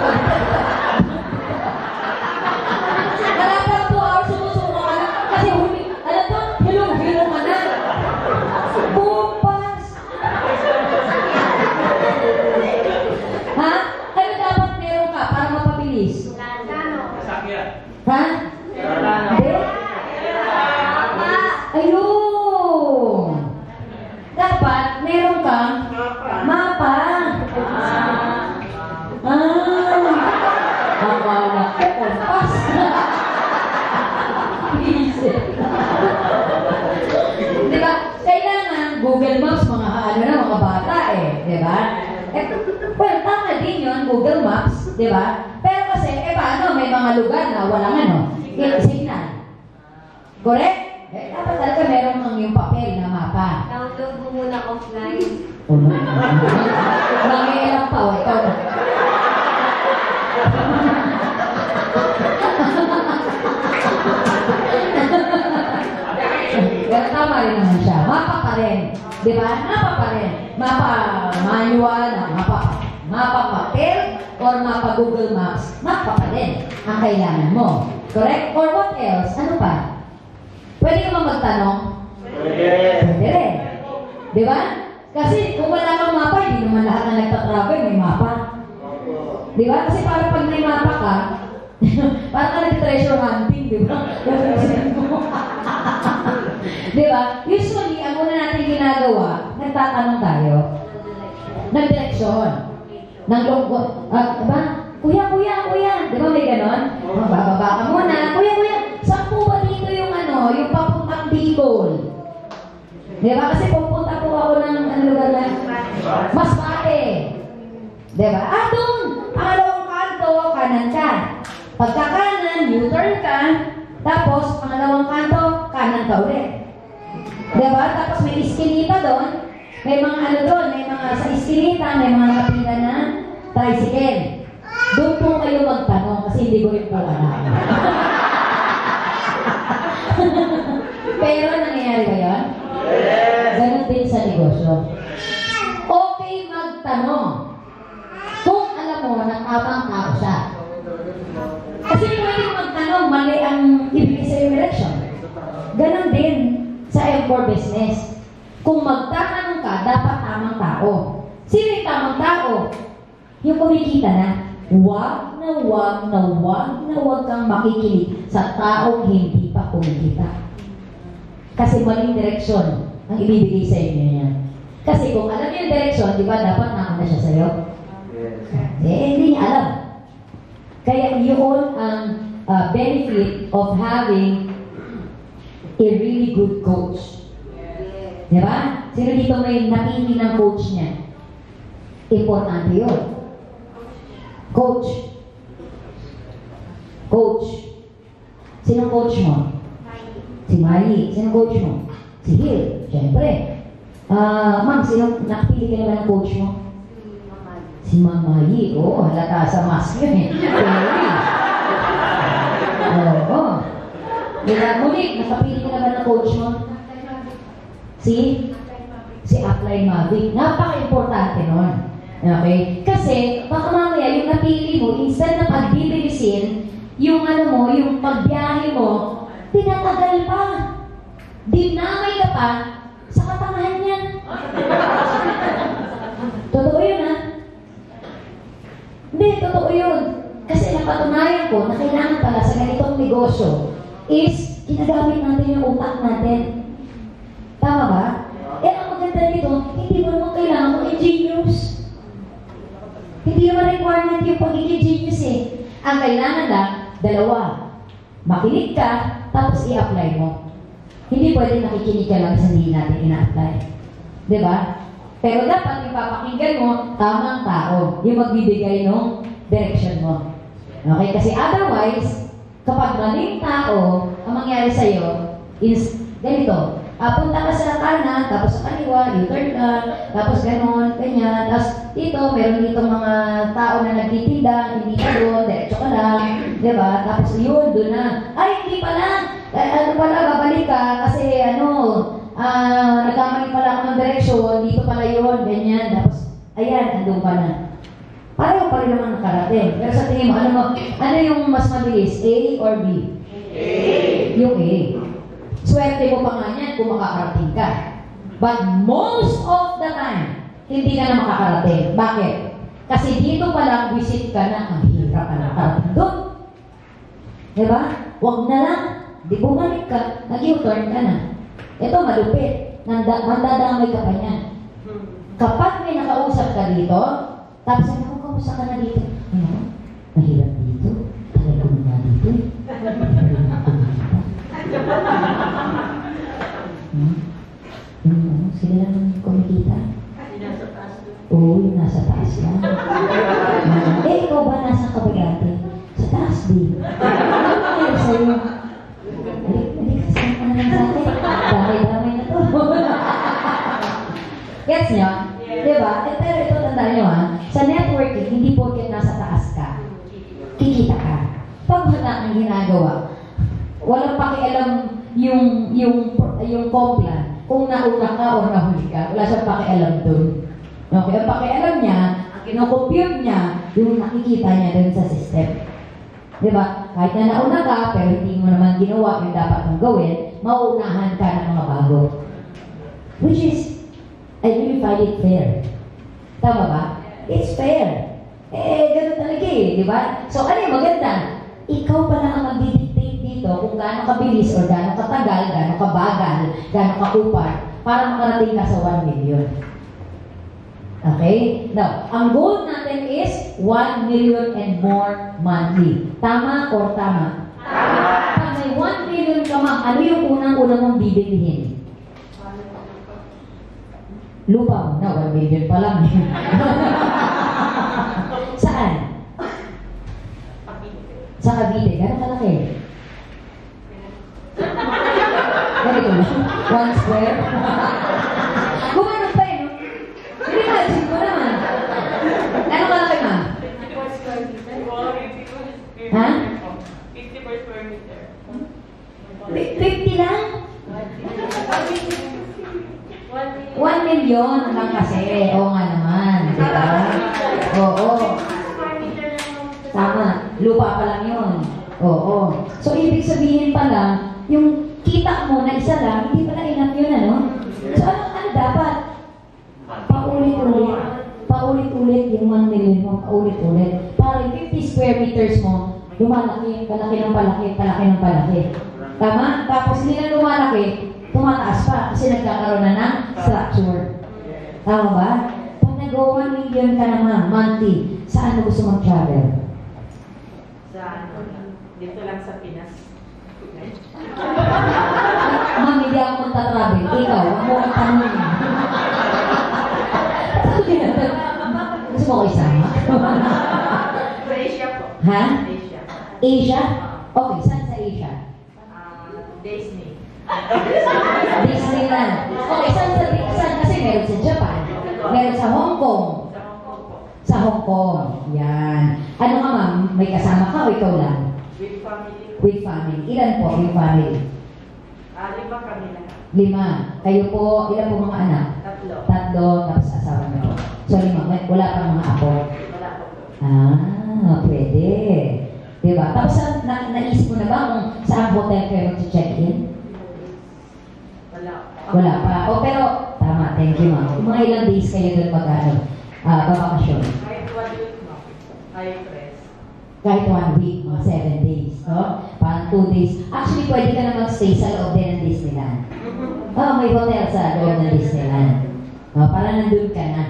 Malapit two hours, sumusuko ka na. Kasi huli, ano to? Hilong-hilong ka na. Kompas. Ha? Ano dapat meron ka para mapabilis? Ha? Hindi? Ayun! Dapat meron kang mapa. Ah! Akala ko kompas. Di ba? Kailangan Google Maps, mga ano na, mga bata eh. Di ba? Eh, well, tama din yun, Google Maps. Di ba? Pero kasi, eh paano, may mga lugar na walang ano, signal. Correct? Eh, dapat talaga meron kang yung papel na mapa. Download mo muna offline. Oh, no. Nangiilang pa, oh, ikaw na. Pero tama rin naman siya. Mapa pa rin. Di ba? Mapa pa rin. Mapa manual, mapa, mapa papel, or mapa Google Maps. Mapa pa rin ang kailangan mo. Correct? Or what else? Ano pa? Pwede ka ba magtanong? Pwede rin. Di ba? Kasi kung wala kang mapa, hindi naman lahat na nagtatravel may mapa. Di ba? Kasi para pag may mapa ka, para ka nag-treasure hunting, di ba? Di ba? Usually, ang una natin ginagawa, nagtatanong tayo. Nagdireksyon. Nang lungkot. Ah, diba? Kuya, kuya, kuya. Di ba may ganon? Bababa ka muna. Kuya, kuya, saan po ba dito yung ano, yung papuntang Bicol? Di ba? Kasi pupunta po ako ng ano lugar na Masbate. Di ba? Ah, doon! Pangalawang kanto, kanan ka. Pagka kanan, U-turn ka. Tapos, pangalawang kanto, kanan ka ulit. Di ba? Tapos may iskinita doon. May mga ano doon, may mga sa iskinita, may mga nakapila na tricycle. Doon po kayo magtanong kasi hindi ko rin po alam. Pero nangyayari ba yun? Yes! Ganun din sa negosyo. Okay magtanong kung alam mo na tamang tao siya. Kasi pwede magtanong, mali ang ibigay sa direction. Ganon din sa M four business. Kung magtatanong ka, dapat tamang tao. Sino yung tamang tao? Yung kumikita na. Huwag na huwag na huwag na huwag kang makikinig sa taong hindi pa kumikita. Kasi maling direksyon ang ibibigay sa inyo niya. Kasi kung alam niyo yung direksyon, di ba dapat nakuna siya sa'yo? Eh, hindi niya alam. Kaya yun ang uh, benefit of having a really good coach. Di ba? Sino dito may napili ng coach niya? Importante yun. Coach. Coach. Sino coach mo? Si Mali. Sino coach mo? Si Hill. Siyempre. Uh, Ma'am, sino nakapili ka naman ng coach mo? Si Mama Yi. Oo, halata sa mask yun eh. Oo. Diba, Monique, nakapili ka naman ng coach mo? Si? Si Upline Mavic. Napaka-importante nun. Okay? Kasi, baka mamaya, yung napili mo, instead na pagbibilisin, yung ano mo, yung pagbiyahe mo, tinatagal pa. Dinamay ka pa sa katangahan niya. Totoo yun, ha? Hindi, totoo yun. Kasi napatunayan ko na kailangan pala sa ganitong negosyo is ginagamit natin yung utak natin. Tama ba? Eh, ang maganda dito, hindi mo naman kailangan mag-ingenious. Hindi naman requirement yung pagiging genius eh. Ang kailangan lang, dalawa. Makinig ka, tapos i-apply mo. Hindi pwede nakikinig ka lang sa hindi natin ina-apply. Diba? Pero dapat yung papakinggan mo, tamang tao. Yung magbibigay ng direction mo. Okay? Kasi otherwise, kapag maling tao, ang mangyari sa'yo is ganito. Uh, punta ka sa kanan, tapos sa kaliwa, U-turn ka, tapos gano'n, ganyan. Tapos dito, meron dito mga tao na nagtitinda, hindi ka doon, diretso ka lang, di ba? Tapos yun, doon na. Ay, hindi pala! Eh, ano pala, babalik ka kasi ano, uh, nagkamali pala So, dito pala yun, ganyan. Tapos, ayan, andun ka na. Pareho pa rin naman nakarating. Pero sa tingin mo, ano, mo, ano yung mas mabilis? A or B? A. Yung A. Swerte mo pa nga yan kung makakarating ka. But most of the time, hindi ka na makakarating. Bakit? Kasi dito pa lang, visit ka na, ang hirap ka na karating doon. Diba? Huwag na lang. Di bumalik ka, nag-U-turn ka na. Ito, malupit. Nanda, mandadamay ka pa niya. Kapag may nakausap ka dito, tapos ay, ako, kamusta ka na dito? Ano? Mahirap dito. Tagal ko na dito eh. Hmm? Yung ano, sila lang yung kumikita? Nasa taas doon. Oo, yung nasa taas lang. Ah, eh, ikaw ba nasa kabagate? Sa taas din. Ano nangyari sa'yo? Balik, balik, kasama ka na lang sa akin. Damay-damay na to. Gets nyo? Diba? Eh, pero ito, tandaan nyo ha, sa networking, hindi porket nasa taas ka, kikita ka. Pag wala kang ginagawa, walang pakialam yung, yung, yung complan, kung nauna ka o nahuli ka, wala siyang pakialam dun. Okay, ang pakialam niya, ang kinocompute niya, yung nakikita niya dun sa system. Diba? Kahit na nauna ka, pero hindi mo naman ginawa yung dapat mong gawin, mauunahan ka ng mga bago. Which is, I really find it fair. Tama ba? It's fair. Eh, ganun talaga eh, di ba? So, ano yung maganda? Ikaw pala ang mag-dictate dito kung gaano kabilis o gaano katagal, gaano kabagal, gaano kakupar para makarating ka sa one million. Okay? Now, ang goal natin is one million and more monthly. Tama or tama? Tama. Pag may one million ka, ma'am, ano yung unang-unang mong bibilihin? Lupa mo na, one million pa lang. Saan? Sa Cavite. Gano'ng kalaki? Ganito lang. One square. Gumano pa eh, no? Hindi na, isip ko naman. Gano'ng kalaki, ma'am? fifty-four square meter. Ha? fifty-four square meter. fifty lang? one million lang kasi. Oo nga naman. Diba? Oo. Tama. Lupa pa lang yun. Oo. So, ibig sabihin pala, yung kita mo na isa lang, hindi pala enough yun, ano? So, ano, ano dapat? Paulit-ulit. Paulit-ulit yung one million mo. Paulit-ulit. Para yung fifty square meters mo, lumalaki, palaki ng palaki, palaki ng palaki. Tama? Tapos hindi na lumalaki, tumataas pa kasi nagkakaroon na ng structure. Tama ba? Pag nag-one million ka naman, monthly, saan mo gusto mag-travel? Sa ano, dito lang sa Pinas. Ma'am, hindi ako magta-travel. Ikaw, huwag mo ang tanong. Gusto mo ko isama? Sa Asia po. Ha? Asia. Asia? Okay, saan sa Asia? Ah, Disney. Disneyland. Okay, saan sa Disneyland? Kasi meron sa Japan. Meron sa Hong Kong. Sa Hong Kong po. Sa Hong Kong. Yan. Ano ka ma'am? May kasama ka o ikaw lang? With family. With family. Ilan po yung family? Ah, lima kami lahat. Lima. Kayo po, ilan po mga anak? Tatlo. Tatlo, tapos asawa niyo. So lima, may, wala pang mga apo. Wala po po. Ah, pwede. Diba? Tapos na, naisip mo na ba kung saan hotel kayo mag-check-in? Wala. Wala pa. O pero, tama, thank you ma'am. Mga ilang days kayo doon mag-ano, uh, babakasyon? Kahit one week mo. Kahit rest. Kahit one week, mga seven days, no? Parang two days. Actually, pwede ka na mag-stay sa loob din ng Disneyland. Oh, may hotel sa loob ng Disneyland. Oh, para nandun ka na.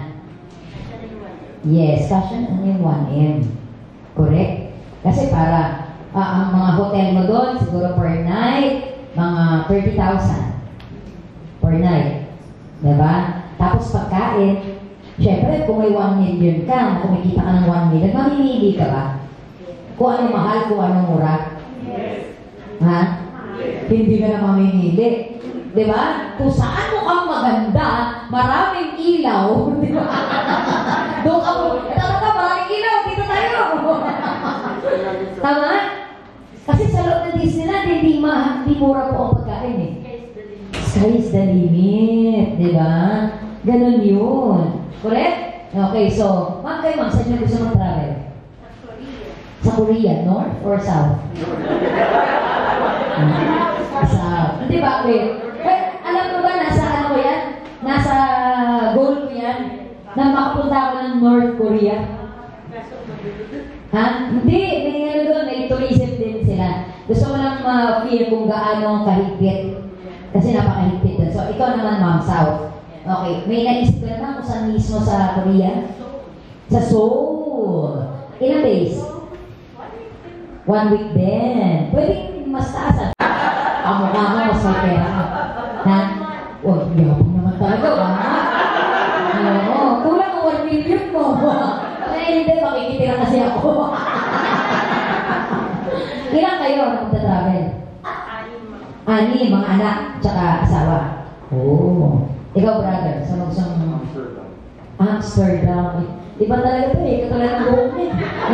Yes, kasi ano yung one M. Correct? Kasi para uh, ang mga hotel mo doon, siguro per night, mga thirty thousand. Per night. Diba? Tapos pagkain, syempre kung may one million ka, kumikita ka ng one million, mamimili ka ba? Kung ano mahal, kung ano mura? Yes. Ha? Yes. Hindi ka na mamimili. Diba? Kung saan mo ang maganda, maraming ilaw, diba? Doon ka mo, ito ka, maraming ilaw, dito tayo. Tama? Kasi sa loob ng Disneyland, hindi, ma, hindi mura po ang pagkain eh. Sky is the limit, di ba? Ganun yun. Correct? Okay, so, ma'am kayo ma'am, saan nyo gusto mag-travel? Sa Korea, North or South? South. Hindi ba, wait. Wait, alam mo ba, nasa ano ko yan? Nasa goal ko yan? Na makapunta ako ng North Korea. Ha? Hindi, may ano doon, may tourism din sila. Gusto mo lang ma-feel kung gaano kahigpit. Kasi napakahigpit doon. So, ikaw naman, ma'am, South. Okay, may naisip ka naman kung saan mismo sa Korea? Sa Seoul. Ilang days? One week din. Pwede mas taasan. Kamukha mo, mas may pera. Ha? Oh, yabang naman talaga, ha? Oo, kulang ang one million mo. Eh, hindi, makikitira kasi ako. Ilang kayo na magta-travel? Ani, mga anak, tsaka asawa. Oo. Ikaw, brother, sa magsang Amsterdam. Amsterdam. Iba talaga ito eh, katulad ng buhok mo eh.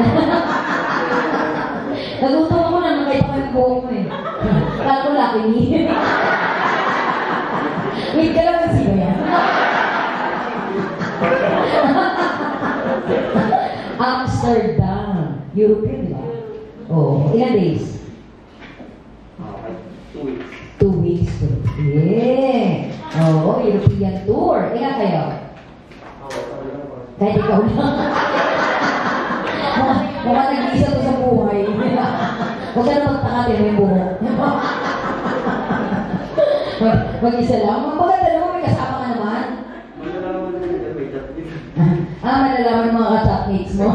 Nagutom ako na nakita ko yung buhok mo eh. Kala ko laki niya. Wait ka lang, sino yan? Amsterdam. European, di ba? Oo. Oh, ilan days? Two weeks. Two weeks. Yeah. Oo, oh, European tour. Ilan kayo? Kahit ikaw lang. Mukha nag-isa ko sa buhay. Huwag ka na magtakatin mo yung buhok. Mag- Mag-isa lang. Magpaganda naman, may kasama ka naman. Ah, malalaman ng mga ka-chatmates mo.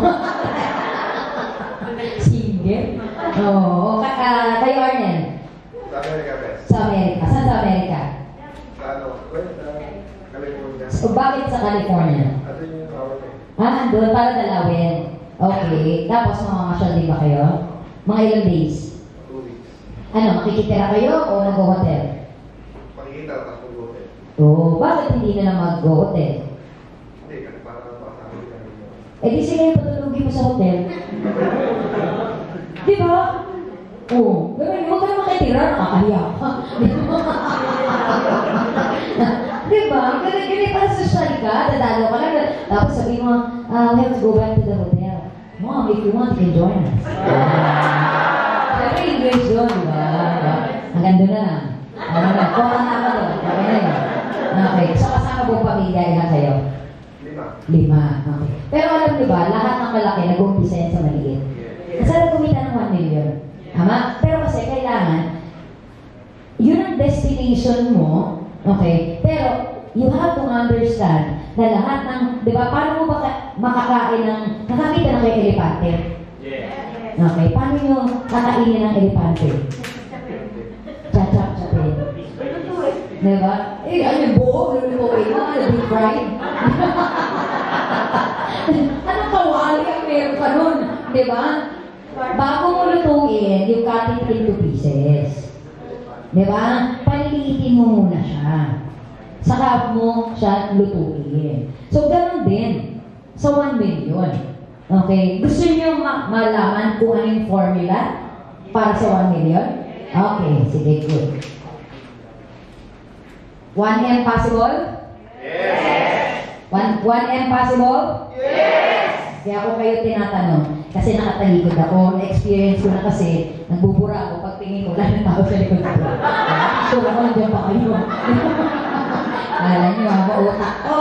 Sige. Oo. Ka- uh, kayo, Arnel? Sa Amerika, best. Sa Amerika. Saan sa Amerika? Sa ano? Well, uh, California. So, bakit sa California? Ano yung tawag eh? Ah, doon para dalawin. Okay. Tapos mamamasyal din ba kayo? Mga ilang days? Two weeks. Ano, makikitira kayo o mag-hotel? Makikita, tapos mag-hotel. Oo. Bakit hindi na lang mag-hotel? Hindi, kasi parang pasama kami mo. Eh di sige, patulugin mo sa hotel. Di ba? Oo. Gawin, huwag ka naman kitira, nakakahiya ka. Di ba? Ganun, ganun para social ka, dadalo ka lang. Tapos sabihin mo, uh, we have to go back to the hotel. Mom, if you want, you can join us. Pero English doon, di ba? Hanggang doon na lang. Ano na, kung ang ako doon, okay na yun. Okay, so kasama po pamilya, ilan kayo? Lima. Lima. Okay. Pero alam niyo ba, lahat ng malaki nag-umpisa yan sa maliit. Kasi nagkumita ng one million. Tama? Pero kasi kailangan, yun ang destination mo, okay? Pero you have to understand na lahat ng, di ba, paano mo ba makakain ng, nakakita na kayo elepante? Yes. Okay, paano nyo kakainin ng elepante? Chachap, chapin. Di ba? Eh, ano yung buo? Lulutuin mo? Ano, deep fried? Anong kawali ang meron ka nun? Di ba? Bago mo lutuin, you cut it into pieces. Di ba? Paliliitin mo muna siya. Saka mo siya lutuin. So, ganun din sa one million. Okay? Gusto niyo ma malaman kung ano yung formula para sa one million? Okay, sige, good. one M possible? Yes! one, one M possible? Yes! Kaya ako kayo tinatanong. Kasi nakatalikod ako. Na-experience ko na kasi, nagbubura ako. Pag tingin ko, wala ng tao sa likod ko. Sure ako, nandiyan pa kayo. Alam niyo, ako utak ko.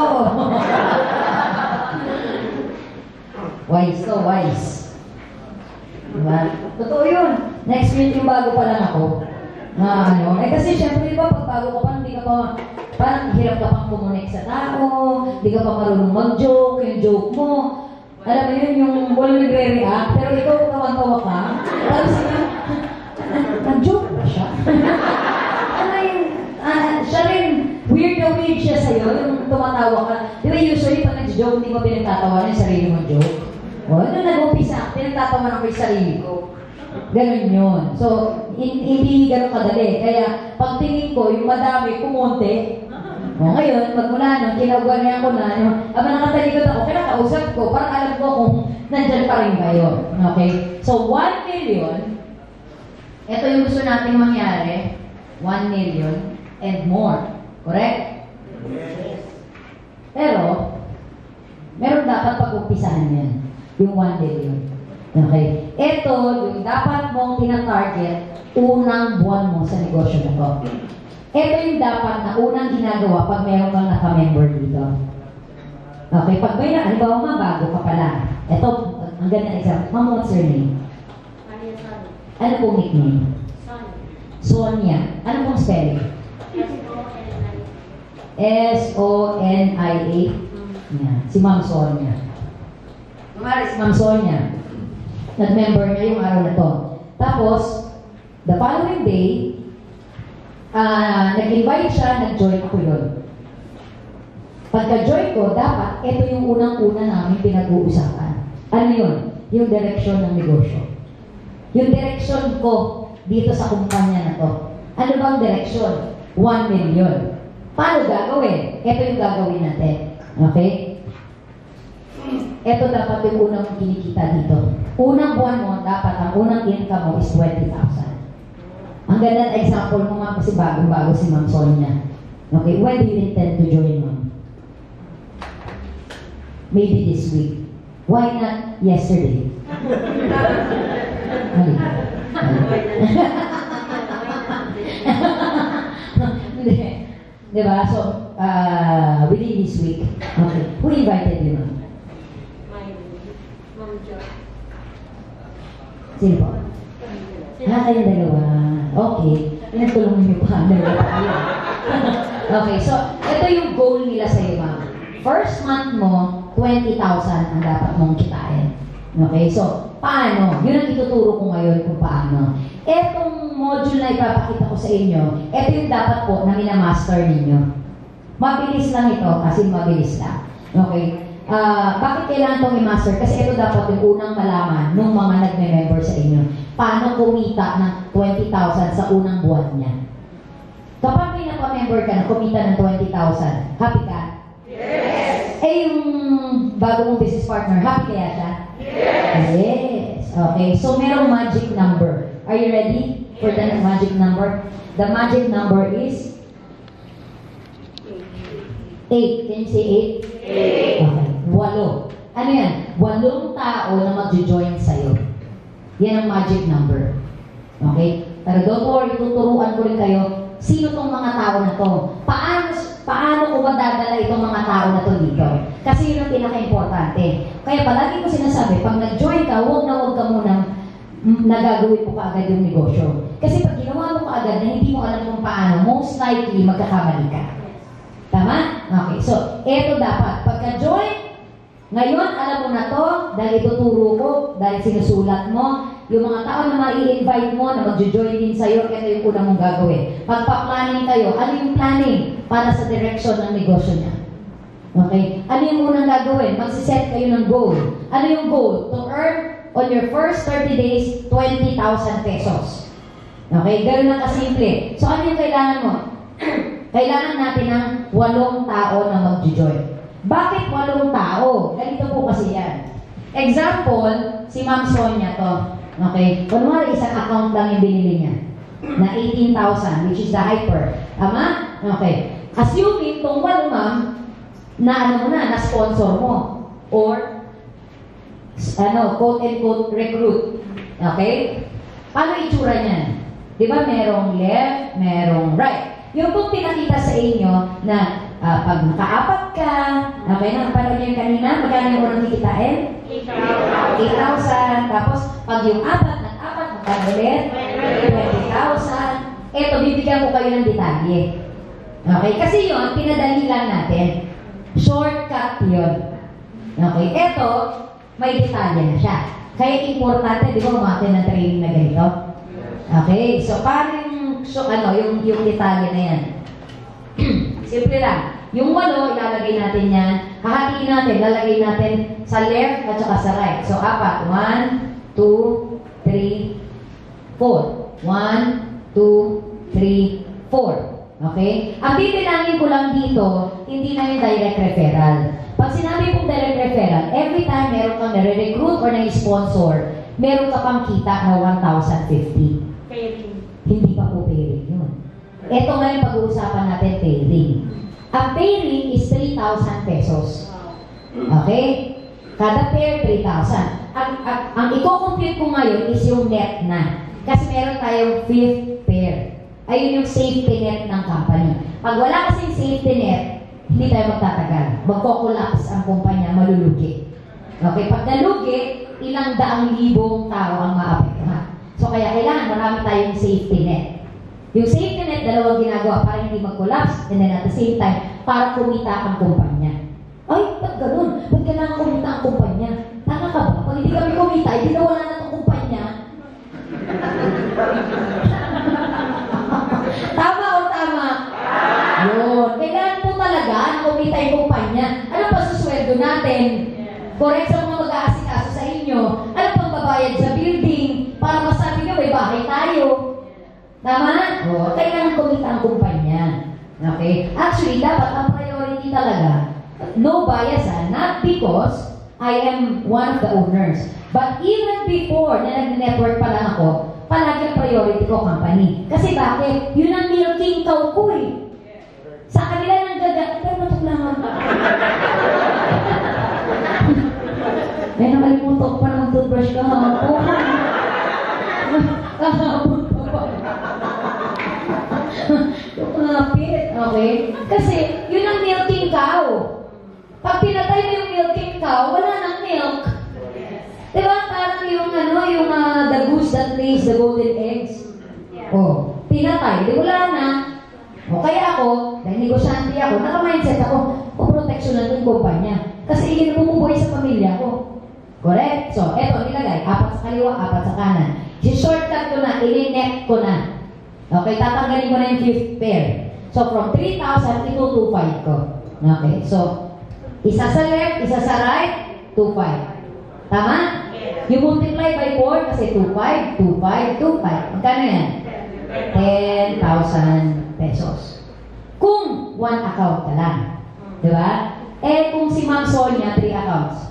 Wise to, wise. Diba? Totoo yun. Na-experience yung bago pa lang ako. Na ano. Eh kasi syempre, di ba, pag bago ka pa, hindi ka pa, parang hirap ka pang kumunik sa tao, hindi ka pa marunong mag-joke, yung joke mo. Alam mo yun, yung walang nagre-react, pero ikaw kawan-tawa ka. Tapos yun, nag-joke ba siya? Ano yung, uh, siya rin, weird na weird siya sa'yo, yung tumatawa ka. Di ba usually pag nag-joke, hindi mo pinagtatawa yung sarili mong joke? O, ano nag-umpisa, pinagtatawa ko yung sarili ko. Ganun yun. So, hindi ganun kadali. Kaya, pag tingin ko, yung madami, kumonte. O, ngayon, magmula nun, kinagawa ko na, yung, aba nakatalikod ako, kaya kausap ko, parang alam ko kung nandyan pa rin kayo. Okay? So, one million, ito yung gusto nating mangyari, one million and more. Correct? Yes. umpisahan yan. Yung one million. Okay? Ito, yung dapat mong tina-target, unang buwan mo sa negosyo na to. Ito yung dapat na unang ginagawa pag meron kang naka-member dito. Okay, pag may na, halimbawa nga, bago ka pala. Ito, ang ganda na example. Ma'am, what's your name? Maria Son. Ano pong nickname? Son. Sonia. Ano pong spelling? S O N I. S O N I A. Yan. Si Ma'am Sonia. Kumari si Ma'am Sonia. Nag-member niya yung araw na to. Tapos, the following day, uh, nag-invite siya, nag-join ako yun. Pagka-join ko, dapat, ito yung unang-una namin pinag-uusapan. Ano yun? Yung direction ng negosyo. Yung direction ko dito sa kumpanya na to. Ano bang direction? one million. Paano gagawin? Ito yung gagawin natin. Okay? Ito dapat yung unang kinikita dito. Unang buwan mo, dapat ang unang income mo is twenty thousand. Ang ganda ng example mo nga kasi bagong-bago si Ma'am Sonia. Okay, when do you intend to join, Ma'am? Maybe this week. Why not yesterday? Mali. Hindi. Diba? So, uh, within this week. Okay. Who invited you, Ma'am? My Mom Jo. Sino po? Ah, kayong dalawa. Okay. Pinagtulungan niyo pa. Dalawa pa kayo. Okay, so, ito yung goal nila sa'yo, Ma'am. First month mo, twenty thousand ang dapat mong kitain. Okay, so, paano? Yun ang ituturo ko ngayon kung paano. Etong module na ipapakita ko sa inyo, ito yung dapat po na minamaster ninyo. Mabilis lang ito, kasi mabilis lang. Okay? Uh, bakit kailangan itong i-master? Kasi ito dapat yung unang malaman ng mga nagme-member sa inyo. Paano kumita ng twenty thousand sa unang buwan niya? Kapag may napa-member ka na kumita ng twenty thousand, happy ka? Yes! Eh, yung bago mong business partner, happy kaya siya? Yes! Yes! Okay, so merong magic number. Are you ready for the magic number? The magic number is eight. Can you say eight? Eight. Okay. Walo. Ano yan? Walong tao na mag-join sa'yo. Yan ang magic number. Okay? Pero don't worry, tuturuan ko rin kayo, sino tong mga tao na to? Paano, paano ko ba dadala itong mga tao na to dito? Kasi yun ang pinaka-importante. Kaya palagi ko sinasabi, pag nag-join ka, huwag na huwag ka munang nagagawin mo kaagad yung negosyo. Kasi pag ginawa mo kaagad na hindi mo alam kung paano, most likely magkakamali ka. Tama? Okay, so, eto dapat. Pagka-join, ngayon, alam mo na to, dahil ituturo ko, dahil sinusulat mo, yung mga tao na ma-i-invite mo, na mag-join din sa'yo, ito yung unang mong gagawin. Pagpa-planning kayo, ano yung planning para sa direction ng negosyo niya? Okay? Ano yung unang gagawin? Magsiset kayo ng goal. Ano yung goal? To earn on your first thirty days, twenty thousand pesos. Okay? Ganun lang kasimple. So, ano yung kailangan mo? Kailangan natin ng walong tao na mag-join. Bakit walong tao? Ganito po kasi yan. Example, si Ma'am Sonia to. Okay? Kunwari, isang account lang yung binili niya. Na eighteen thousand, which is the hyper. Tama? Okay. Assuming tong walo, ma'am, na ano mo na, na-sponsor mo. Or, ano, quote-and-quote recruit. Okay? Paano itsura niyan? Di ba merong left, merong right? Yung kung pinakita sa inyo na uh, pag nakaapat ka, okay na, parang yung kanina, magkano yung unang kikitain? eight thousand. Tapos, pag yung apat, nag-apat, magkano ulit? twenty thousand. Eto, bibigyan ko kayo ng detalye. Okay? Kasi yun, pinadali lang natin. Shortcut yun. Okay? Eto, may detalye na siya. Kaya importante, di ba, umatin ng training na ganito? Okay? So, parang so, ano, yung, yung detalye na yan. Simple lang. Yung walo, ilalagay natin yan. Hahatiin natin, lalagay natin sa left at saka sa right. So, apat. One, two, three, four. One, two, three, four. Okay? Ang bibilangin ko lang dito, hindi na yung direct referral. Pag sinabi kong direct referral, every time meron kang nare-recruit or na-sponsor, meron ka pang kita na one thousand fifty. Pairing. Hindi pa po pairing yun. Ito nga yung pag-uusapan natin, pairing. Ang pairing is three thousand pesos. Okay? Kada pair, three thousand. Ang, ang, ang i-compute ko ngayon is yung net na. Kasi meron tayong fifth pair. Ayun yung safety net ng company. Pag wala kasing safety net, hindi tayo magtatagal. Magko-collapse ang kumpanya, malulugi. Okay, pag nalugi, ilang daang libong tao ang maapektuhan. So kaya kailangan marami tayong safety net. Yung safety net, dalawang ginagawa para hindi mag-collapse, and then at the same time, para kumita ang kumpanya. Ay, ba't ganun? Ba't kailangan kumita ang kumpanya? Tama ka ba? Pag hindi kami kumita, hindi na wala na itong kumpanya. Tama o tama? Yun. Kailangan po talaga kumita yung kumpanya. Ano pa susweldo natin? Correct sa mga mag-aasikaso sa inyo. Ano pang babayad sa building? Para masabi nyo, may bahay tayo. Tama? O, kailangan kumita ang kumpanya. Okay? Actually, dapat ang priority talaga, no bias ha, not because I am one of the owners. But even before na nag-network pa lang ako, palagi ang priority ko company. Kasi bakit? Yun ang milking cow ko eh. Sa kanila nang gaga, pero matuglangan ka. May nakalimutok pa ng toothbrush ka hapon. Kahapon pa pa. Kapit, okay? Kasi yun ang milking cow. Pag pinatay mo yung milking cow, wala nang milk. Diba? Parang yung ano, yung uh, the goose that lays the golden eggs. Oh, pinatay, di wala na. O kaya ako, dahil negosyante ako, naka-mindset ako, o proteksyonan ko yung kumpanya. Kasi hindi na bumubuhay sa pamilya ko. Correct? So, eto, nilagay, apat sa kaliwa, apat sa kanan. Si-shortcut ko na, ili-net ko na. Okay, tatanggalin ko na yung fifth pair. So, from three thousand, ito two five ko. Okay, so, isa sa left, isa sa right, two five. Tama? You multiply by four kasi two five, two five, two five. Magkano yan? ten thousand pesos. Kung one account ka lang. Diba? Eh, kung si Ma'am Sonia, three accounts.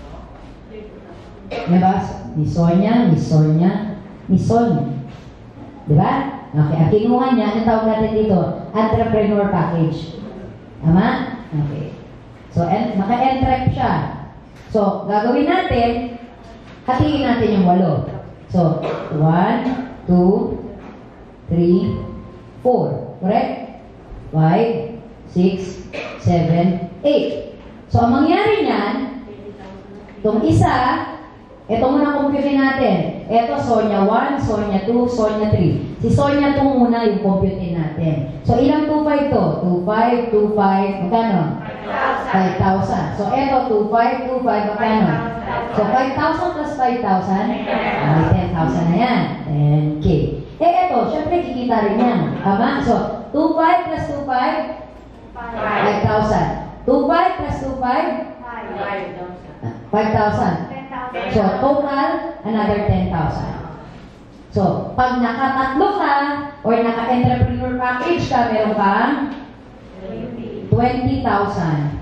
Diba? Ni Sonia, ni Sonia, ni Sonia. Diba? Okay, ang kinuha niya, ang tawag natin dito, entrepreneur package. Tama? Okay. So, en maka-entrep siya. So, gagawin natin, hatiin natin yung walo. So, one, two, three, four. Correct? five, six, seven, eight. So, ang mangyari niyan, itong isa, ito muna compute natin. Ito, Sonia one, Sonia two, Sonia three. Si Sonia two muna yung compute natin. So, ilang two five to? two five, two five, magkano? five thousand. So, ito, two five, two five, magkano? So, five thousand plus five thousand, ay, ten thousand na yan. ten K. Eh, ito, syempre, kikita rin yan. Tama? So, two five plus two five, five thousand. two five plus two five, five thousand. So, total, another ten thousand. So, pag nakatatlo ka, or naka-entrepreneur package ka, meron kang twenty thousand.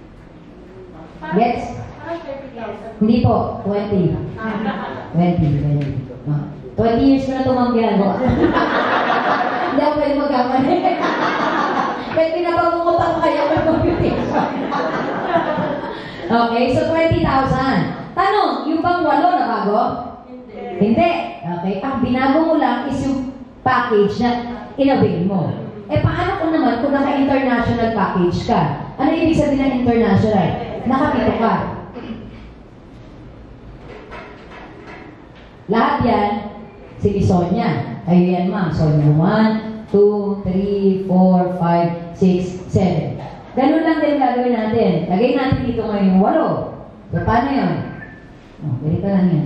Yes? Hindi po, twenty. twenty, twenty. No. twenty years ko na ito mga ginagawa. Hindi ako pwede magkamali. Kahit pinapagungutan ko kaya ko computation. Okay, so twenty thousand. Tanong, yung bang walo na bago? Hindi. Hindi. Okay, ang binago mo lang is yung package na inavail mo. Eh, paano kung naman kung naka-international package ka? Ano ibig sabihin ng international? Nakapito ka. Lahat yan, si Sonia. Ayun yan, ma'am. Sonia one, two, three, four, five, six, seven. Ganun lang din gagawin natin. Lagay natin dito ngayon yung walo. So, paano yun? Oh, ganito lang yan.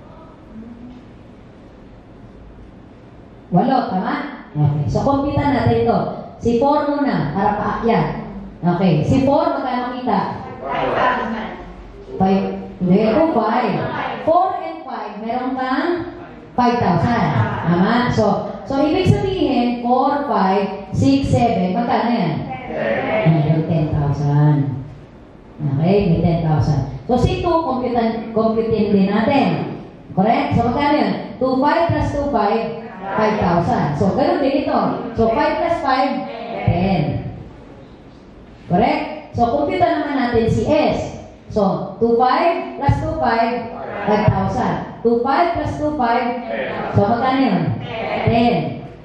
Walo, tama? Okay. So, kumpitan natin ito. Si four muna, para paakyat. Okay. Si four, magkano kita? five. Hindi, ito five. four and five, meron kang five thousand. Tama? So, so ibig sabihin, four, five, six, seven, magkano yan? May ten thousand. Okay, may ten thousand. So, si two, computin, computin din natin. Correct? So, magkano yun? two, five plus two, five, five thousand. So, ganun din ito. So, five plus five, ten. Correct? So, computan naman natin si S. So, two five plus two five, five thousand. two five plus two five, so magkano yun? ten.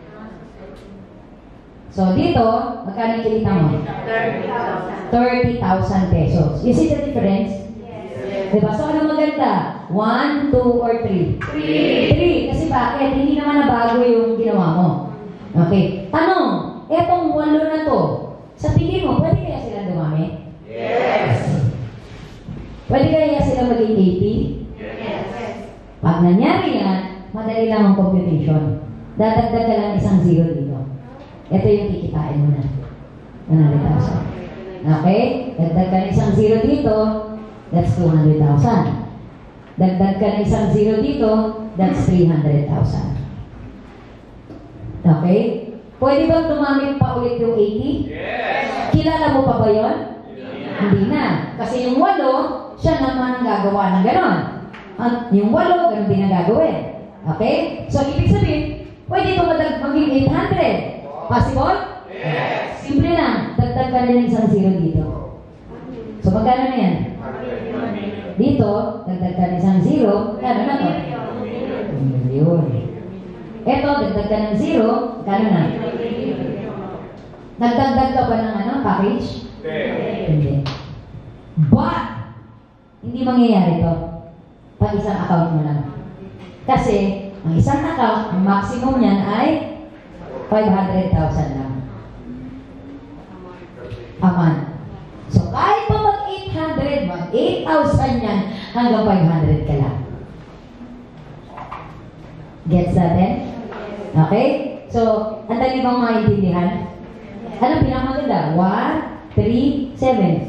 So, dito, magkano yung kinita mo? thirty thousand pesos. You see the difference? Diba? So, ano maganda? one, two, or three? three. Kasi bakit? Hindi naman nabago yung ginawa mo. Okay. Tanong, etong walo na to, sa tingin mo, pwede kaya sila dumami? Yes. Pwede kaya sila maging eighty? Yes. Pag nangyari yan, madali lang ang computation. Dadagdag ka lang isang zero dito. Ito yung kikitain mo na. one hundred thousand. Okay? Dagdag ka ng isang zero dito, that's two hundred thousand. Dagdag ka ng isang zero dito, that's three hundred thousand. Okay? Pwede bang tumamit pa ulit yung eighty? Yes. Kilala mo pa ba yun? Hindi na. Kasi yung walo, siya naman ang gagawa ng ganon. At yung walo, ganon din ang gagawin. Okay? So, ibig sabihin, pwede ito madag maging eight hundred. Possible? Yes. Simple lang. Dagdag ka rin ng isang zero dito. So, magkano na yan? Dito, dagdag ka ng isang zero. Kano na to? Million. Ito, dagdag ka ng zero. Kano na? Nagdagdag ka ba ng ano, package? Hindi. But, hindi mangyayari to pag isang account mo lang. Kasi, ang isang account, ang maximum niyan ay five hundred thousand lang. A month. So, kahit pa mag eight hundred, mag eight thousand yan, hanggang five hundred ka lang. Gets natin? Okay? So, ang dali bang maintindihan? Ano pinakamaganda? one, three, seven.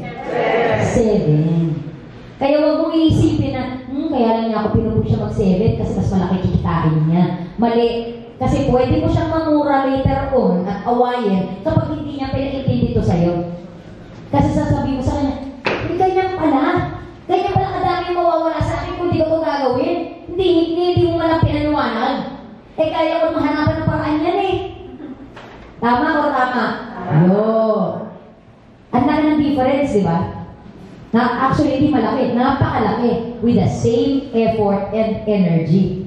seven. Kaya huwag mong iisipin na, hmm, kaya lang niya ako pinupush siya mag-seven kasi mas malaki kikitain niya. Mali. Kasi pwede mo siyang mamura later on at awayin kapag hindi niya pinaintindi ito sa'yo. Kasi sasabihin mo sa kanya, hindi ganyan pala. Ganyan pala kadami mawawala sa akin kung di ko ito gagawin. Hindi, hindi, hindi mo malang pinaniwanag. Eh, kaya ko mahanapan ng paraan yan eh. Tama o tama? Yo. Ang laki ng difference, di ba? Na actually, hindi malaki. Napakalaki with the same effort and energy.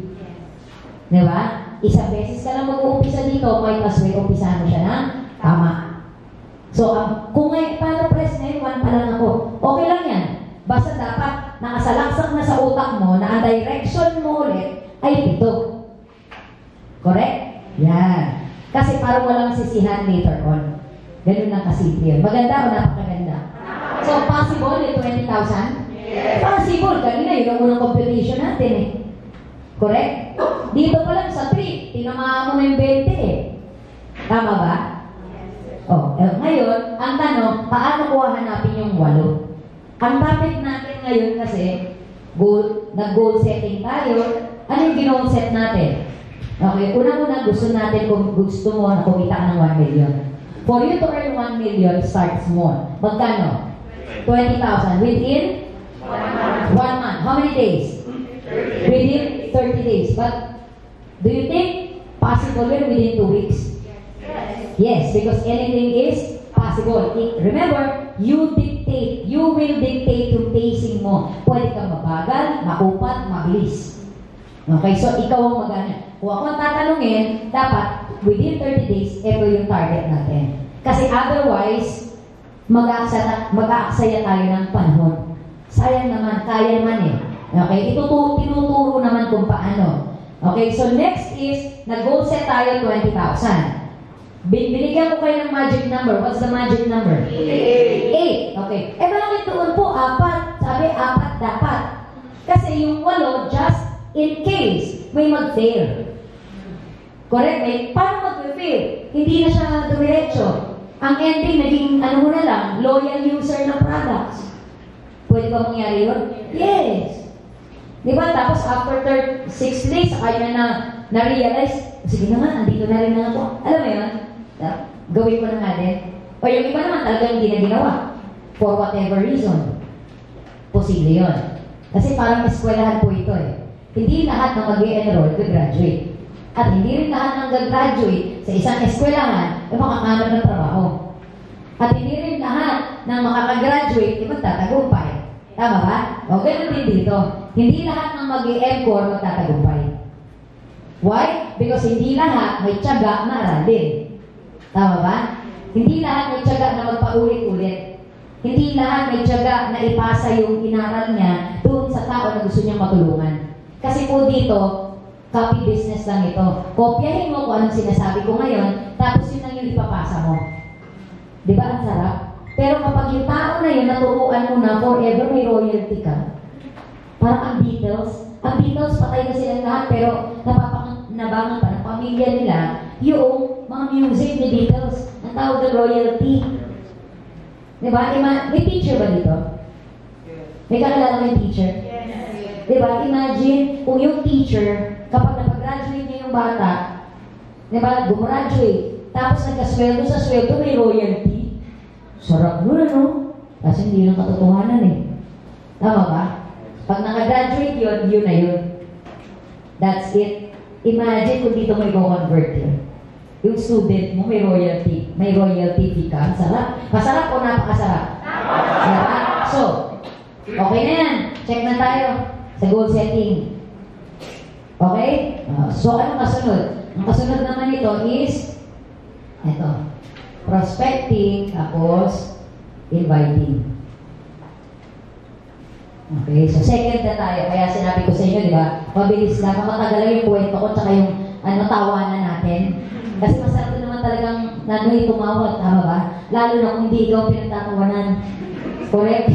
Di ba? Isang beses ka lang mag-uumpisa dito, might as well umpisahan mo siya na tama. So, um, kung ngayon, paano press ngayon, one pa lang ako. Okay lang yan. Basta dapat nakasalaksak na sa utak mo na ang direction mo ulit ay pito. Correct? Yan. Kasi parang walang sisihan later on. Ganun lang kasimple yun. Maganda o napakaganda? So, possible yung twenty thousand? Yes. Possible. Kanina yun ang unang computation natin eh. Correct? Dito pa lang sa three, tinamaan mo na yung twenty eh. Tama ba? Oh, eh, ngayon, ang tanong, paano ko hanapin yung walo? Ang topic natin ngayon kasi, goal, nag-goal setting tayo. Ano yung ginoon set natin? Okay, unang-una gusto natin kung gusto mo na kumita ka ng one million. For you to earn one million, start small. Magkano? twenty thousand. Within? One month. How many days? Within thirty days. But, do you think possible yun within two weeks? Yes, because anything is possible. It, remember, you dictate. You will dictate yung pacing mo. Pwede kang mabagal, makupat, mabilis. Okay, so ikaw ang magana. Kung ako ang tatanungin, dapat within thirty days, ito yung target natin. Kasi otherwise, mag-aaksaya, mag-aaksaya tayo ng panahon. Sayang naman, kaya naman eh. Okay, ituturo, tinuturo naman kung paano. Okay, so next is, nag-goal set tayo twenty thousand. Binigyan ko kayo ng magic number. What's the magic number? eight. eight. Okay. Eh, bakit doon po? Apat. Sabi, apat dapat. Kasi yung walo, just in case may mag-fail. Correct? May, paano mag-fail? Hindi na siya dumiretso. Ang ending, naging ano mo na lang, loyal user ng products. Pwede ba mangyari yun? Yes. Di ba? Tapos after six days, kaya na na-realize, sige na nga, andito na rin na ako. Alam mo yun? Gawin ko na nga din. O yung iba naman talaga hindi na ginawa. For whatever reason. Posible yun. Kasi parang eskwelahan po ito eh. Hindi lahat ng mag-i-enroll gagraduate. At hindi rin lahat ng gagraduate sa isang eskwelahan ay makakamit ng trabaho. At hindi rin lahat ng makakagraduate ay magtatagumpay. Tama ba? O, ganun din dito. Hindi lahat ng mag-i-M core magtatagumpay. Why? Because hindi lahat may tiyaga na aralin. Tama ba? Hindi lahat may tiyaga na magpaulit-ulit. Hindi lahat may tiyaga na ipasa yung inaral niya doon sa tao na gusto niyang matulungan. Kasi po dito, copy business lang ito. Kopyahin mo kung anong sinasabi ko ngayon, tapos yun lang yung ipapasa mo. Di ba? Ang sarap. Pero kapag yung tao na yun, naturuan mo na forever, may royalty ka. Parang ang Beatles. Ang Beatles, patay na silang lahat, pero napapanabangan pa ng pamilya nila yung mga music ni Beatles. Ang tawag na royalty. Diba? Ima- may teacher ba dito? May kakilala may teacher? Yes. Diba? Imagine kung yung teacher, kapag napag-graduate niya yung bata, diba? Gumraduate, tapos nagkasweldo sa sweldo, may royalty. Sarap nun, ano? Kasi hindi yung katotohanan eh. Tama ba? Pag naka-graduate yun, yun na yun. That's it. Imagine kung dito may go-convert yun. Yung student mo, may royalty. May royalty fee ka. Sarap. Masarap o napakasarap? Sarap. So, okay na yan. Check na tayo sa goal setting. Okay? Uh, so, anong kasunod? Ang kasunod naman ito is ito. Prospecting, tapos inviting. Okay, so second na tayo. Kaya sinabi ko sa inyo, di ba? Mabilis lang. Matagal lang yung kwento ko, tsaka yung ano, tawanan natin. Kasi masarap naman talagang nanoy tumawag, tama ba? Lalo na kung hindi ikaw pinagtatawanan. Correct?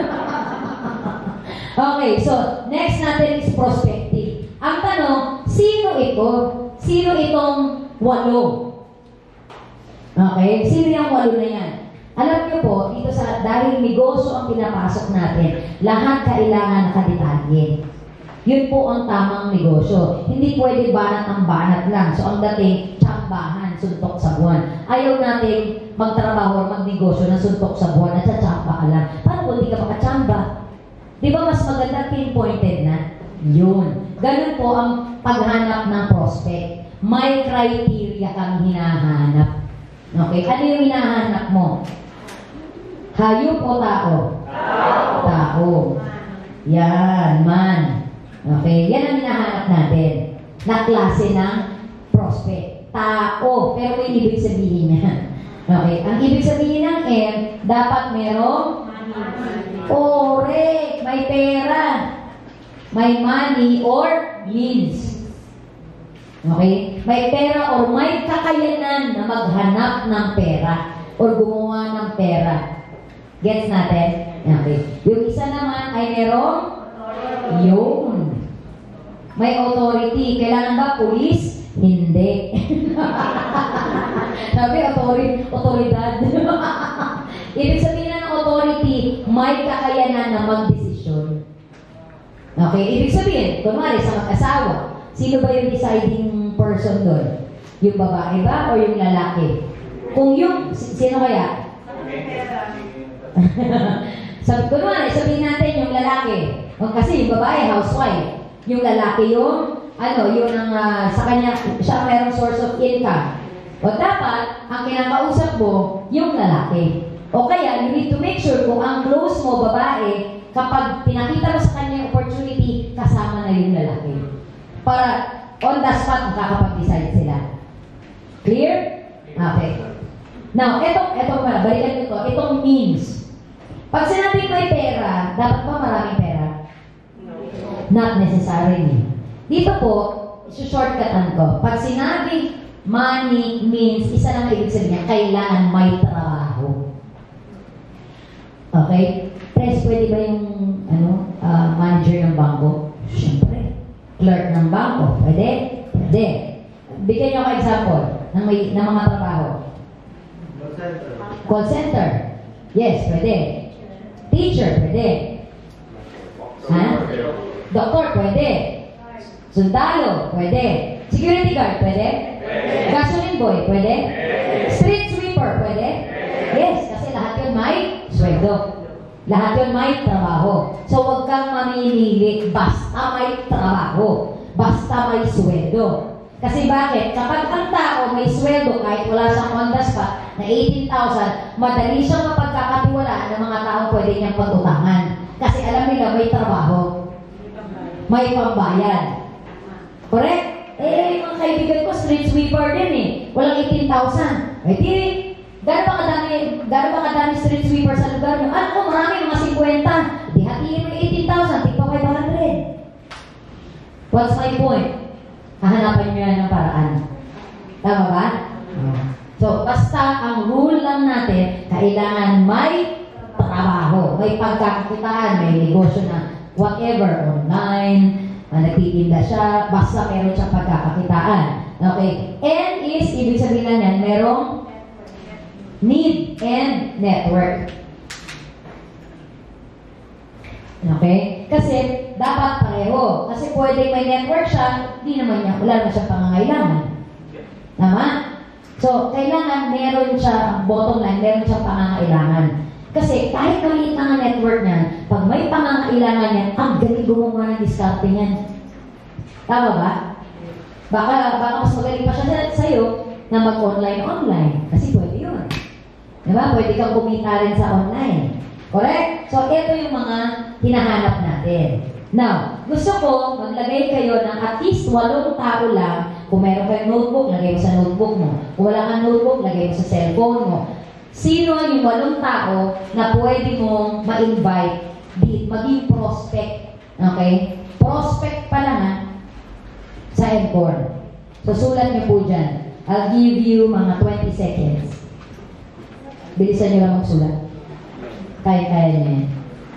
Okay, so next natin is prospecting. Ang tanong, sino ito? Sino itong walo? Okay? Sino yung walo na yan? Alam niyo po, dito sa, dahil negosyo ang pinapasok natin, lahat kailangan nakadetalye. Yun po ang tamang negosyo. Hindi pwede banat ang banat lang. So ang dating, tsambahan, suntok sa buwan. Ayaw natin magtrabaho o magnegosyo na suntok sa buwan at sa tsamba ka lang. Paano kung hindi ka makatsamba? Di ba mas maganda pinpointed na? Yun. Ganun po ang paghanap ng prospect. May criteria kang hinahanap. Okay, ano yung hinahanap mo? Hayop o tao? Tao. Tao. Yan, man. Okay, yan ang hinahanap natin. Na klase ng prospect. Tao, pero may ibig sabihin niya. Okay, ang ibig sabihin ng M, dapat merong correct, may pera, may money or means. Okay? May pera or may kakayanan na maghanap ng pera or gumawa ng pera. Gets natin? Okay. Yung isa naman ay merong yun. May authority. Kailangan ba police? Hindi. Sabi, authority, otoridad. Ibig sabihin na ng authority, may kakayanan na magdesisyon. Okay? Ibig sabihin, kunwari sa mag-asawa, sino ba yung deciding person doon? Yung babae ba o yung lalaki? Kung yung, sino kaya? Sabi ko naman, sabihin natin yung lalaki. O, kasi yung babae, housewife. Yung lalaki yung, ano, yung ang, uh, sa kanya, siya mayroong source of income. O dapat, ang kinakausap mo, yung lalaki. O kaya, you need to make sure kung ang close mo, babae, kapag pinakita mo sa kanya yung opportunity, kasama na yung lalaki. Para on the spot, makakapag-decide sila. Clear? Okay. Now, etong, etong, balikan nito, itong means. Pag sinabing may pera, dapat ba maraming pera? Not necessarily. Dito po, shortcutan ko. Pag sinabing money means, isa lang ibig sabihin niya, kailangan may trabaho. Okay? Press, pwede ba yung ano, uh, manager ng bangko? Siyempre. Clerk ng bangko? Pwede? Pwede. Bigyan niyo ako example ng, may, ng mga trabaho. Call center. Call center. Yes, pwede. Teacher, pwede. Ha? Doktor, pwede. Sundalo, pwede. Security guard, pwede. Gasoline boy, pwede. Street sweeper, pwede. Yes, kasi lahat yun may sweldo. Lahat yun may trabaho. So, huwag kang mamimili basta may trabaho. Basta may sweldo. Kasi bakit? Kapag ang tao may sweldo kahit wala siyang on the spot na eighteen thousand, madali siyang mapagkakatiwalaan ng mga taong pwede niyang patutangan. Kasi alam nila may trabaho, may pambayad. Correct? Eh, mga kaibigan ko, street sweeper din eh. Walang eighteen thousand. Eh, di, gano'n ba kadami, gano'n ba kadami street sweeper sa lugar nyo? Ano ko, marami, mga fifty. Di, hatiin mo yung eighteen thousand, tigpa five hundred. What's my point? Hahanapan nyo yan ng paraan. Tama ba? So, basta ang rule lang natin, kailangan may trabaho, may pagkakakitaan, may negosyo na whatever, online, uh, nagtitinda siya, basta meron siyang pagkakakitaan. Okay? And is, ibig sabihin lang yan, merong need and network. Okay? Kasi, dapat pareho. Kasi pwede may network siya, hindi naman niya, wala naman siyang pangangailangan. Tama? So, kailangan meron siya, bottom line, meron siyang pangangailangan. Kasi kahit maliit na nga network niya, pag may pangangailangan niya, ang galing gumawa ng diskarte niyan. Tama ba? Baka, baka mas magaling pa siya sa'yo na mag-online-online. Kasi pwede yun. Diba? Pwede kang kumita rin sa online. Correct? So, ito yung mga hinahanap natin. Now, gusto ko maglagay kayo ng at least walong tao lang. Kung meron kayong notebook, lagay mo sa notebook mo. Kung wala kang notebook, lagay mo sa cellphone mo. Sino yung walong tao na pwede mong ma-invite, di, maging prospect? Okay? Prospect pa lang ha, sa Encore. So, sulat niyo po dyan. I'll give you mga twenty seconds. Bilisan niyo lang magsulat. Kaya-kaya niya yan.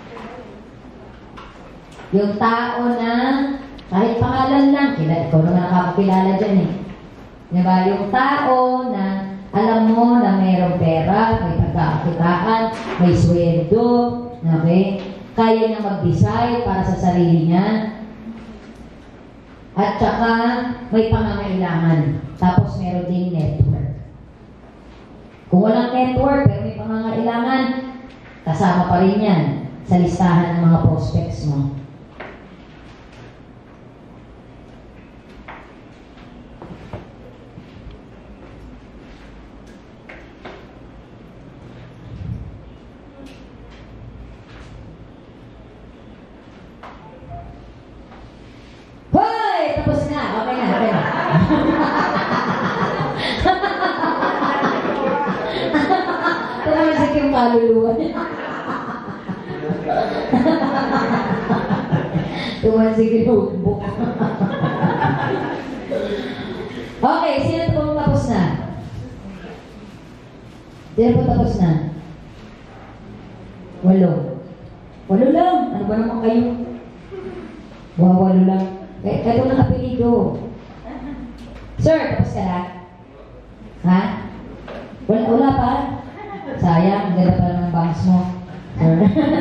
Yung tao na, kahit pangalan lang, kilala, ikaw naman nakakakilala dyan eh. Diba? Yung tao na alam mo na mayroong pera, may pagkakakitaan, may sweldo, okay? Kaya niya mag-decide para sa sarili niya. At saka may pangangailangan. Tapos meron din network. Kung walang network, pero may pangangailangan, kasama pa rin yan sa listahan ng mga prospects mo. Tapos na. Okay na. Okay na. Tumansik yung kaluluwa niya. Tumansik yung notebook. Okay, sino ito pong tapos na? Sino po tapos na? Walo. Walo lang. Ano ba naman kayo? Wow, walo lang. Eh, ito ng apelido. Sir, tapos ka na? Ha? Wala, wala pa? Sayang, ganda pa ng bangs mo. Sir.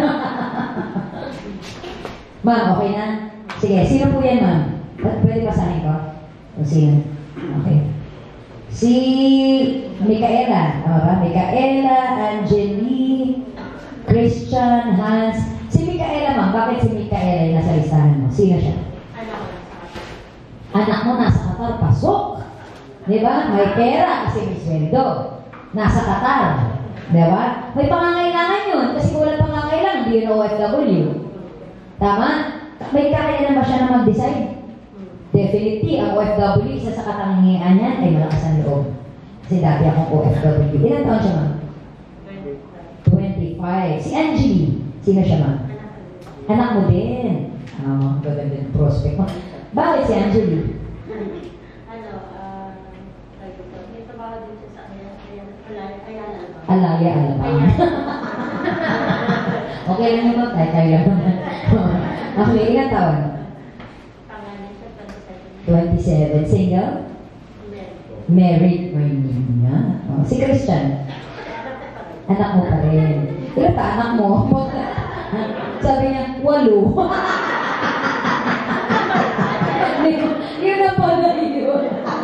Ma'am, okay na? Sige, sino po yan, ma'am? Pwede pasahin ko? O sino? Okay. Si Micaela. Tama ba? Micaela, Angeli, Christian, Hans. Si Micaela, ma'am. Bakit si Micaela yung nasa listahan mo? Sino siya? Anak mo nasa Qatar, pasok. Diba? May pera kasi may sweldo. Nasa Qatar. Diba? May pangangailangan yun. Kasi kung walang pangangailangan, hindi yun O F W. Tama? May kaya na ba siya na mag-decide? Definitely, ang O F W, isa sa katangian niya ay malakas ang loob. Kasi dati akong O F W. Ilan taon siya, ma'am? twenty-five. Si Angie, sino siya, ma'am? Anak mo din. Oh, gaganda yung prospect mo. Bakit si Angeli? Ano, ah, may trabaho din siya sa Ayala. Alaya, Alabang. Okay lang yung mga tayo, tayo lang. Okay, ilang taon? Pangalan siya, twenty-seven. Single? Married. Married niya. Oh, si Christian? Anak mo pa rin. Ilan pa anak mo? Sabi niya, walo. Yun na pala yun.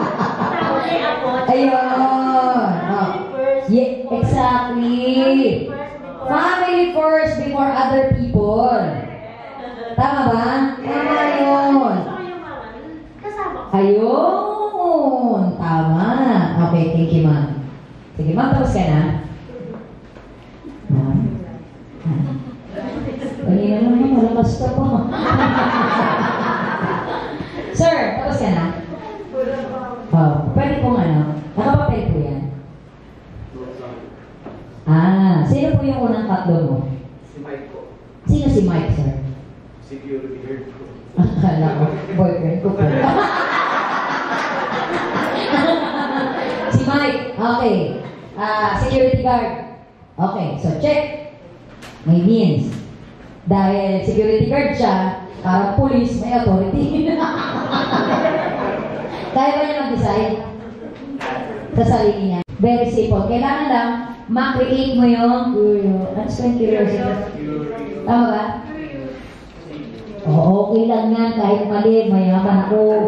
Ayun. Oh. Yeah, exactly. Family first before other people. Tama ba? Tama yun. Ayun. Tama. Okay, thank you, ma'am. Sige, ma'am, tapos ka na? Ma'am? Kanina naman, malakas ka pa. Sir, tapos ka na? Oh, pwede pong ano, nakapapel po yan. Ah, sino po yung unang tatlo mo? Si Mike po. Sino si Mike, sir? Security guard po. Akala ko, boyfriend ko po. Si Mike, okay. Ah, security guard. Okay, so check. May means. Dahil security guard siya, parang police, may authority. Kaya ba niya mag-decide? Sa sarili niya. Very simple. Kailangan lang ma-create mo yung ano sa curiosity? Tama ba? Oo, okay lang yan. Kahit mali, mayaman ako.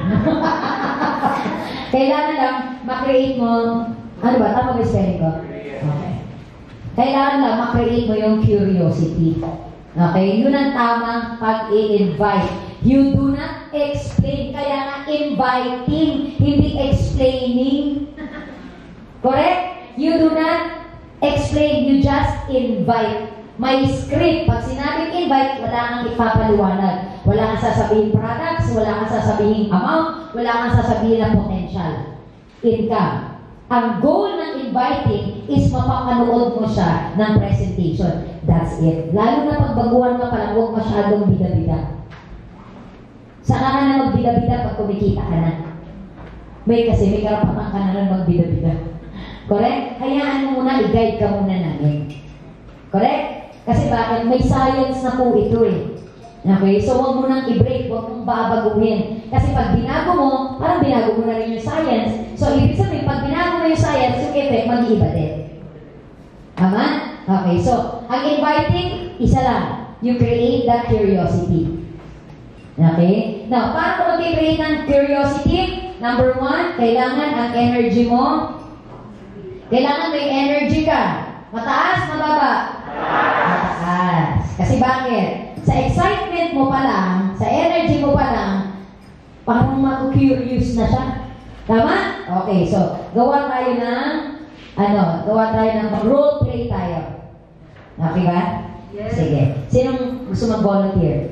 Kailangan lang ma-create mo, ano ba? Tama ba yung spelling ko? Okay. Kailangan lang ma-create mo yung curiosity. Okay? Yun ang tamang pag-i-invite. You do not explain. Kaya nga inviting, hindi explaining. Correct? You do not explain. You just invite. May script. Pag sinabing invite, wala kang ipapaliwanag. Wala kang sasabihin products, wala kang sasabihin amount, wala kang sasabihin na potential. Income. Ang goal ng inviting is mapapanood mo siya ng presentation. That's it. Lalo na pagbaguhan ka pala, huwag masyadong bida-bida. Saka ka na magbida-bida pag kumikita ka na. May kasi may karapatan ka na rin magbida-bida. Correct? Hayaan mo muna, i-guide ka muna namin. Correct? Kasi bakit? May science na po ito eh. Okay? So huwag mo nang i-break, huwag mong babaguhin. Kasi pag binago mo, parang binago mo na rin yung science. So ibig sabihin, pag binago mo yung science, yung effect, mag-iiba din. Tama? Okay, so ang inviting, isa lang. You create that curiosity. Okay? Now, paano mo mag-create ng curiosity? Number one, kailangan ang energy mo. Kailangan may energy ka. Mataas, mababa? Mataas. Kasi bakit? Sa excitement mo pa lang, sa energy mo pa lang, parang mag-curious na siya. Tama? Okay, so, gawa tayo ng, ano, gawa tayo ng role play tayo. Okay ba? Yes. Sige. Sinong gusto mag-volunteer?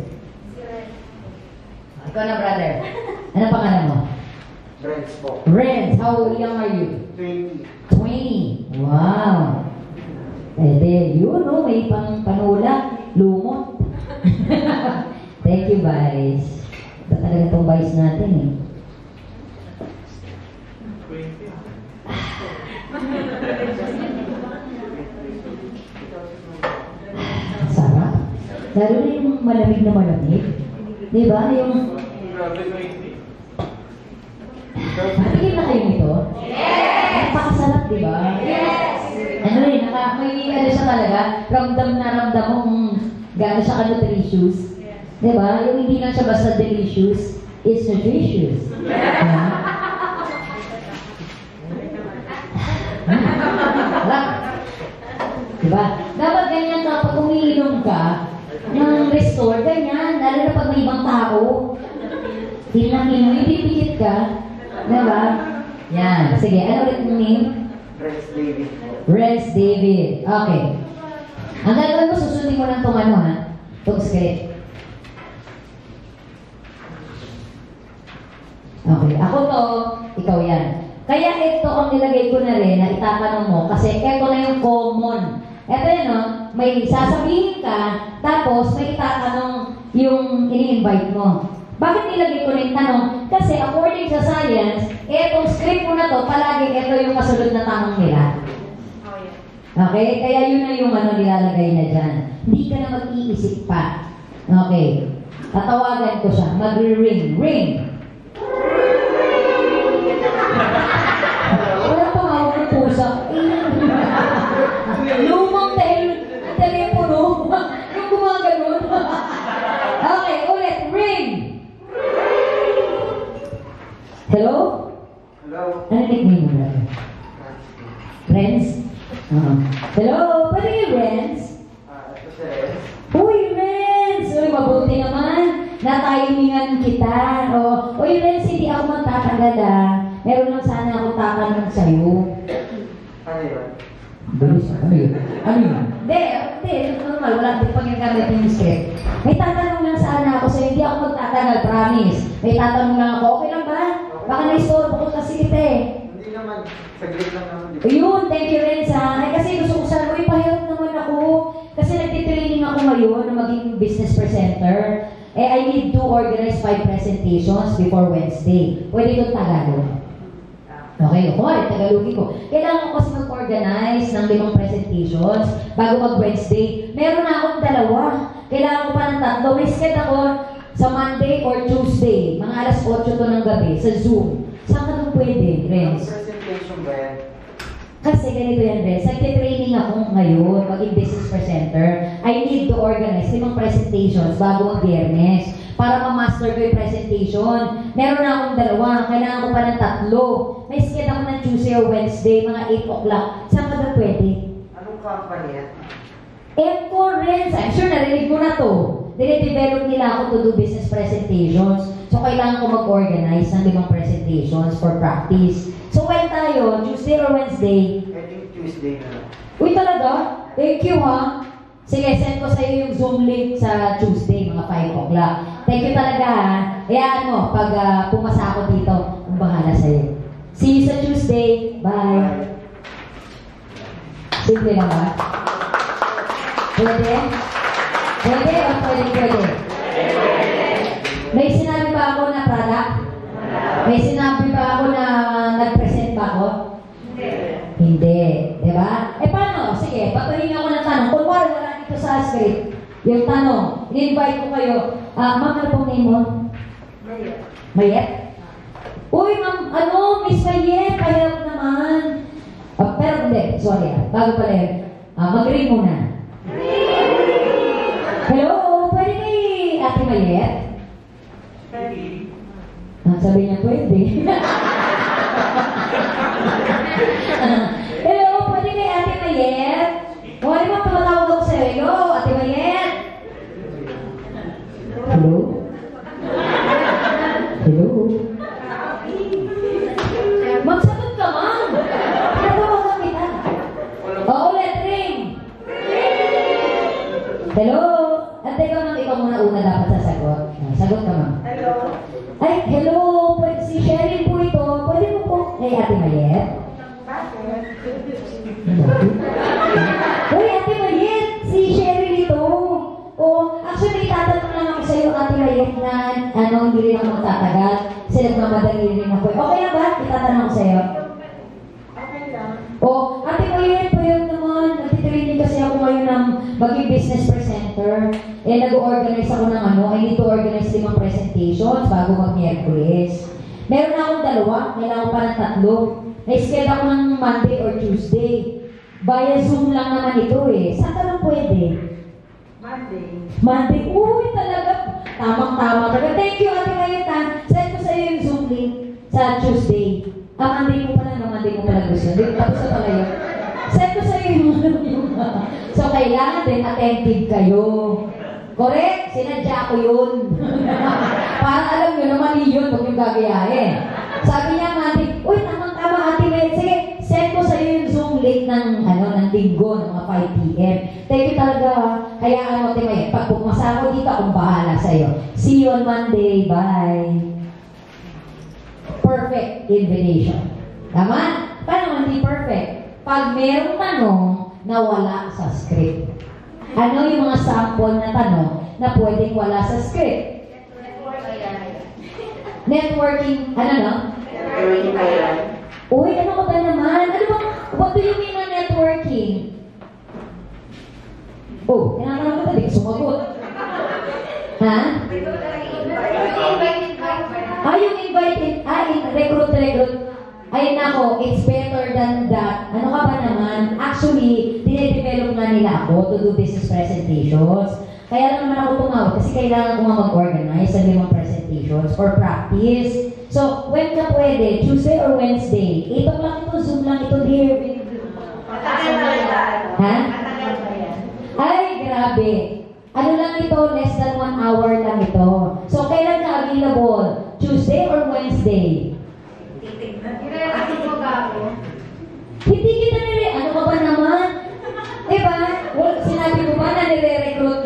Ikaw na, brother. Ano pangalan mo? Friends po. Renz, how young are you? twenty. twenty. Wow. Pwede, yun, no? May pang panula. Lumot. Thank you, Vice. Ito talaga itong Vice natin, eh. Sarap. Lalo na yung malamig na malamig. Di ba? Yung... Patigil na kayo nito? Yes! Napakasarap, di ba? Yes! Ano rin, naka, may ano siya talaga, ramdam na ramdam mo kung gano'n siya ka-nutritious. Di ba? Yung hindi lang siya basta delicious, it's nutritious. Yeah. Wala. Diba? Dapat ganyan ka pag umiinom ka ng restore, ganyan, lalo na pag may ibang tao. Hindi lang inom, hindi pikit ka. Diba? Yan. Sige, ano ulit yung name? Friends David po. Res David. Okay. Ang gagawin mo, susundin mo lang itong ano ha? Itong script. Okay. Ako to, ikaw yan. Kaya ito ang nilagay ko na rin na itatanong mo kasi ito na yung common. Ito yun, no? May sasabihin ka, tapos may itatanong yung ini-invite mo. Bakit nilagay ko na yung tanong? Kasi according sa science, etong script mo na to, palagi ito yung kasunod na tanong nila. Okay? Kaya yun na yung ano nilalagay na dyan. Hindi ka na mag-iisip pa. Okay. Tatawagan ko siya. Mag-ring. Ring! Wala pa nga akong pusa. Lumang tel telepono. Yung gumaganon. Okay, ulit. Ring! Hello? Hello. Ano nickname mo brother? Renz? Uh-huh. Hello? Pwede kayo Renz? Ah, ito si Renz. Uy, Renz! Uy, mabuti naman. Natimingan kita. O, uy, Renz, hindi ako magtatagal ah. Meron lang sana akong tatanong sa'yo. Ano yun? Bilis, ano yun? Ano yun? Hindi, hindi. normal, wala din pang ginagamit yung script. May tatanong lang sana ako sa'yo, hindi ako magtatagal, promise. May tatanong lang ako, okay lang ba? Baka na-store ko kasi kita eh. Hindi naman, saglit lang naman. Di ba? Ayun, thank you rin sa, ay kasi gusto ko sana, uy, pahirap naman ako. Kasi nagtitraining ako ngayon na maging business presenter. Eh, I need to organize five presentations before Wednesday. Pwede itong Tagalog. Okay, okay, Tagalogin ko. Kailangan ko kasi mag-organize ng limang presentations bago mag-Wednesday. Meron na akong dalawa. Kailangan ko pa ng tatlo. May schedule ako sa Monday or Tuesday. Mga alas otso to ng gabi sa Zoom. Saan ka nung pwede, Renz? Presentation ba yan? Kasi ganito yan, Renz. Nagtitraining ako ngayon, maging business presenter. I need to organize limang presentations bago mag-Biyernes para ma-master ko yung presentation. Meron na akong dalawa. Kailangan ko pa ng tatlo. May schedule ako ng Tuesday or Wednesday, mga eight o'clock. Saan ka na pwede? Anong company yan? Eco Renz. I'm sure narinig mo na to. Dine-develop nila ako to do business presentations. So, kailangan ko mag-organize ng limang presentations for practice. So, when tayo, Tuesday or Wednesday? I think Tuesday na lang. Uy, talaga? Thank you, ha? Sige, send ko sa'yo yung Zoom link sa Tuesday, mga five o'clock. Thank you talaga, ha? Hayaan mo, pag uh, pumasa ako dito, ang bahala sa'yo. See you sa Tuesday. Bye. Simple lang ba? Pwede? Pwede o pwede, pwede? May sinabi ba ako na product? May sinabi ba ako na nag-present ba ako? Hindi. Diba? Eh paano? Sige, patuloy ako ng tanong. Kung wala wala dito sa script, yung tanong, in-invite ko kayo. Ah, ma'am, ano pong name mo? Mayet. Mayet? Uy, ma'am, ano, Miss Mayet, pahirap naman. Ah, pero hindi, sorry ah, bago pala yun. Ah, mag-ring muna. Hello, pwede kay Ate Mayet? Ah, sabi niya pwede. Hello, pwede kay Ate Mayet? O, ano ba tumatawag ako sa'yo? Hello, Ate Mayet? Hello? Hello? Magsagot ka, ma'am! Pinatawagan kita. O, ulit, ring! Hello? At ikaw nang ikaw muna una dapat sasagot. Ah, sagot ka, ma'am. Hello. Ay, hello! Pwede, si Sheryl po ito. Pwede mo po kay Ate Mayet? Bakit? Uy, Ate Mayet! Si Sheryl ito. O, actually, tatanong lang ako sa'yo, Ate Mayet, na ano, hindi rin ako magtatagal. Kasi nagmamadali rin ako. Okay na ba? Itatanong ko sa'yo. Okay lang. O, Ate Mayet, pwede naman. Nagtitraining kasi ako ngayon ng maging business presenter. Eh, nag-organize ako ng ano, I need to organize limang presentations bago mag-Miyerkules. Meron na akong dalawa, kailangan ko pa ng tatlo. Na-schedule ako ng Monday or Tuesday. Via Zoom lang naman ito eh. Saan ka lang pwede? Monday. Monday, uy talaga. Tamang-tama talaga. Thank you, Ate Mayeta. Send ko sa'yo yung Zoom link sa Tuesday. Ah, Monday mo pala, no? Monday mo pala gusto. Hindi, tapos na pala yun. Send ko sa'yo yung yung so, kailangan din attentive kayo. Correct? Sinadya ko yun. Para alam nyo na mali yun, huwag yung gagayahin. Sabi niya, Monday, uy, tamang-tama, Ate Mayeta. Sige, send ko sa'yo yung Zoom link ng, ano, ng linggo, ng mga five p m Thank you talaga. Kaya ano, Ate Mayet, pag pumasa ko dito, akong bahala sa'yo. See you on Monday. Bye. Perfect invitation. Tama? Paano hindi perfect? Pag merong tanong na wala sa script. Ano yung mga sample na tanong na pwedeng wala sa script? Networking, ano no? Networking ba yan? Uy, ano ka ba naman? Ano ba? What do you mean na networking? Oh, kailangan ko tadi, sumagot. Ha? Ah, yung invite, ah, recruit, recruit. Ay nako, it's better than that. Ano ka ba naman? Actually, dine-develop nga nila ako to do business presentations. Kaya lang naman ako tumawag kasi kailangan ko nga mag-organize sa limang presentations for practice. So, when ka pwede? Tuesday or Wednesday? eight o'clock ito, Zoom lang ito, dear. Matagal na yan. Ha? Matagal na yan. Ay, grabe. Ano lang ito? Less than one hour lang ito. So, kailan ka available? Tuesday or Wednesday? Titignan. Nire-record mo ba ako? Hindi kita nire... Ano ka ba naman? Diba? Well, sinabi ko ba na nire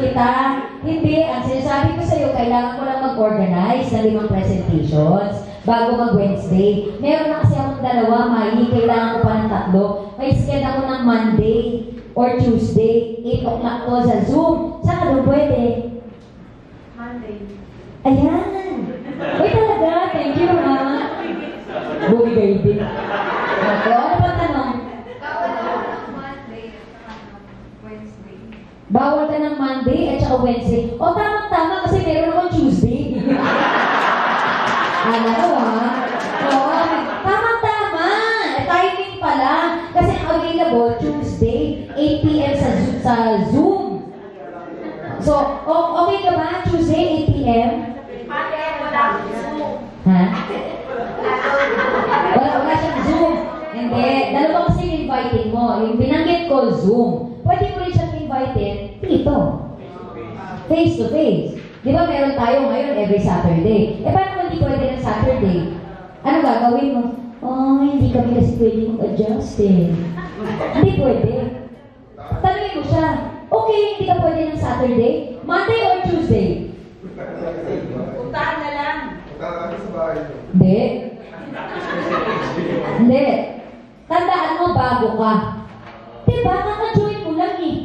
kita. Hindi, ang sinasabi ko sa'yo, kailangan ko lang mag-organize ng limang presentations bago mag-Wednesday. Meron na kasi akong dalawa, Mai, kailangan ko pa ng tatlo. May schedule ako ng Monday or Tuesday, eight o'clock ko sa Zoom. Saan ka doon pwede? Monday. Ayan! Uy talaga, thank you ha. Bumigay din. Ako, ano ba tanong? Bawal ako ng Monday at saka ng Wednesday. Bawal ka ng Monday at saka Wednesday. O tamang-tama kasi meron akong Tuesday. Alam ko ha? Oo, tamang-tama. Eh, timing pala. Kasi ang available Tuesday, eight p m sa, sa Zoom. So, o- okay ka ba? Tuesday, eight p m? Monday, wala akong Zoom. Ha? Wala, wala siyang Zoom. Hindi. Dalawa kasi yung inviting mo. Yung binanggit ko, Zoom. Pwede mo rin siyang invited dito. Face to face. Di ba meron tayo ngayon every Saturday? Eh, paano kung hindi pwede ng Saturday? Ano gagawin mo? Oh, hindi kami kasi pwede mag-adjust eh. Hindi pwede. Tanungin mo siya, okay, hindi ka pwede ng Saturday? Monday or Tuesday? Puntahan na lang. Hindi. Hindi. Tandaan mo, bago ka. Diba, kaka-join mo lang eh.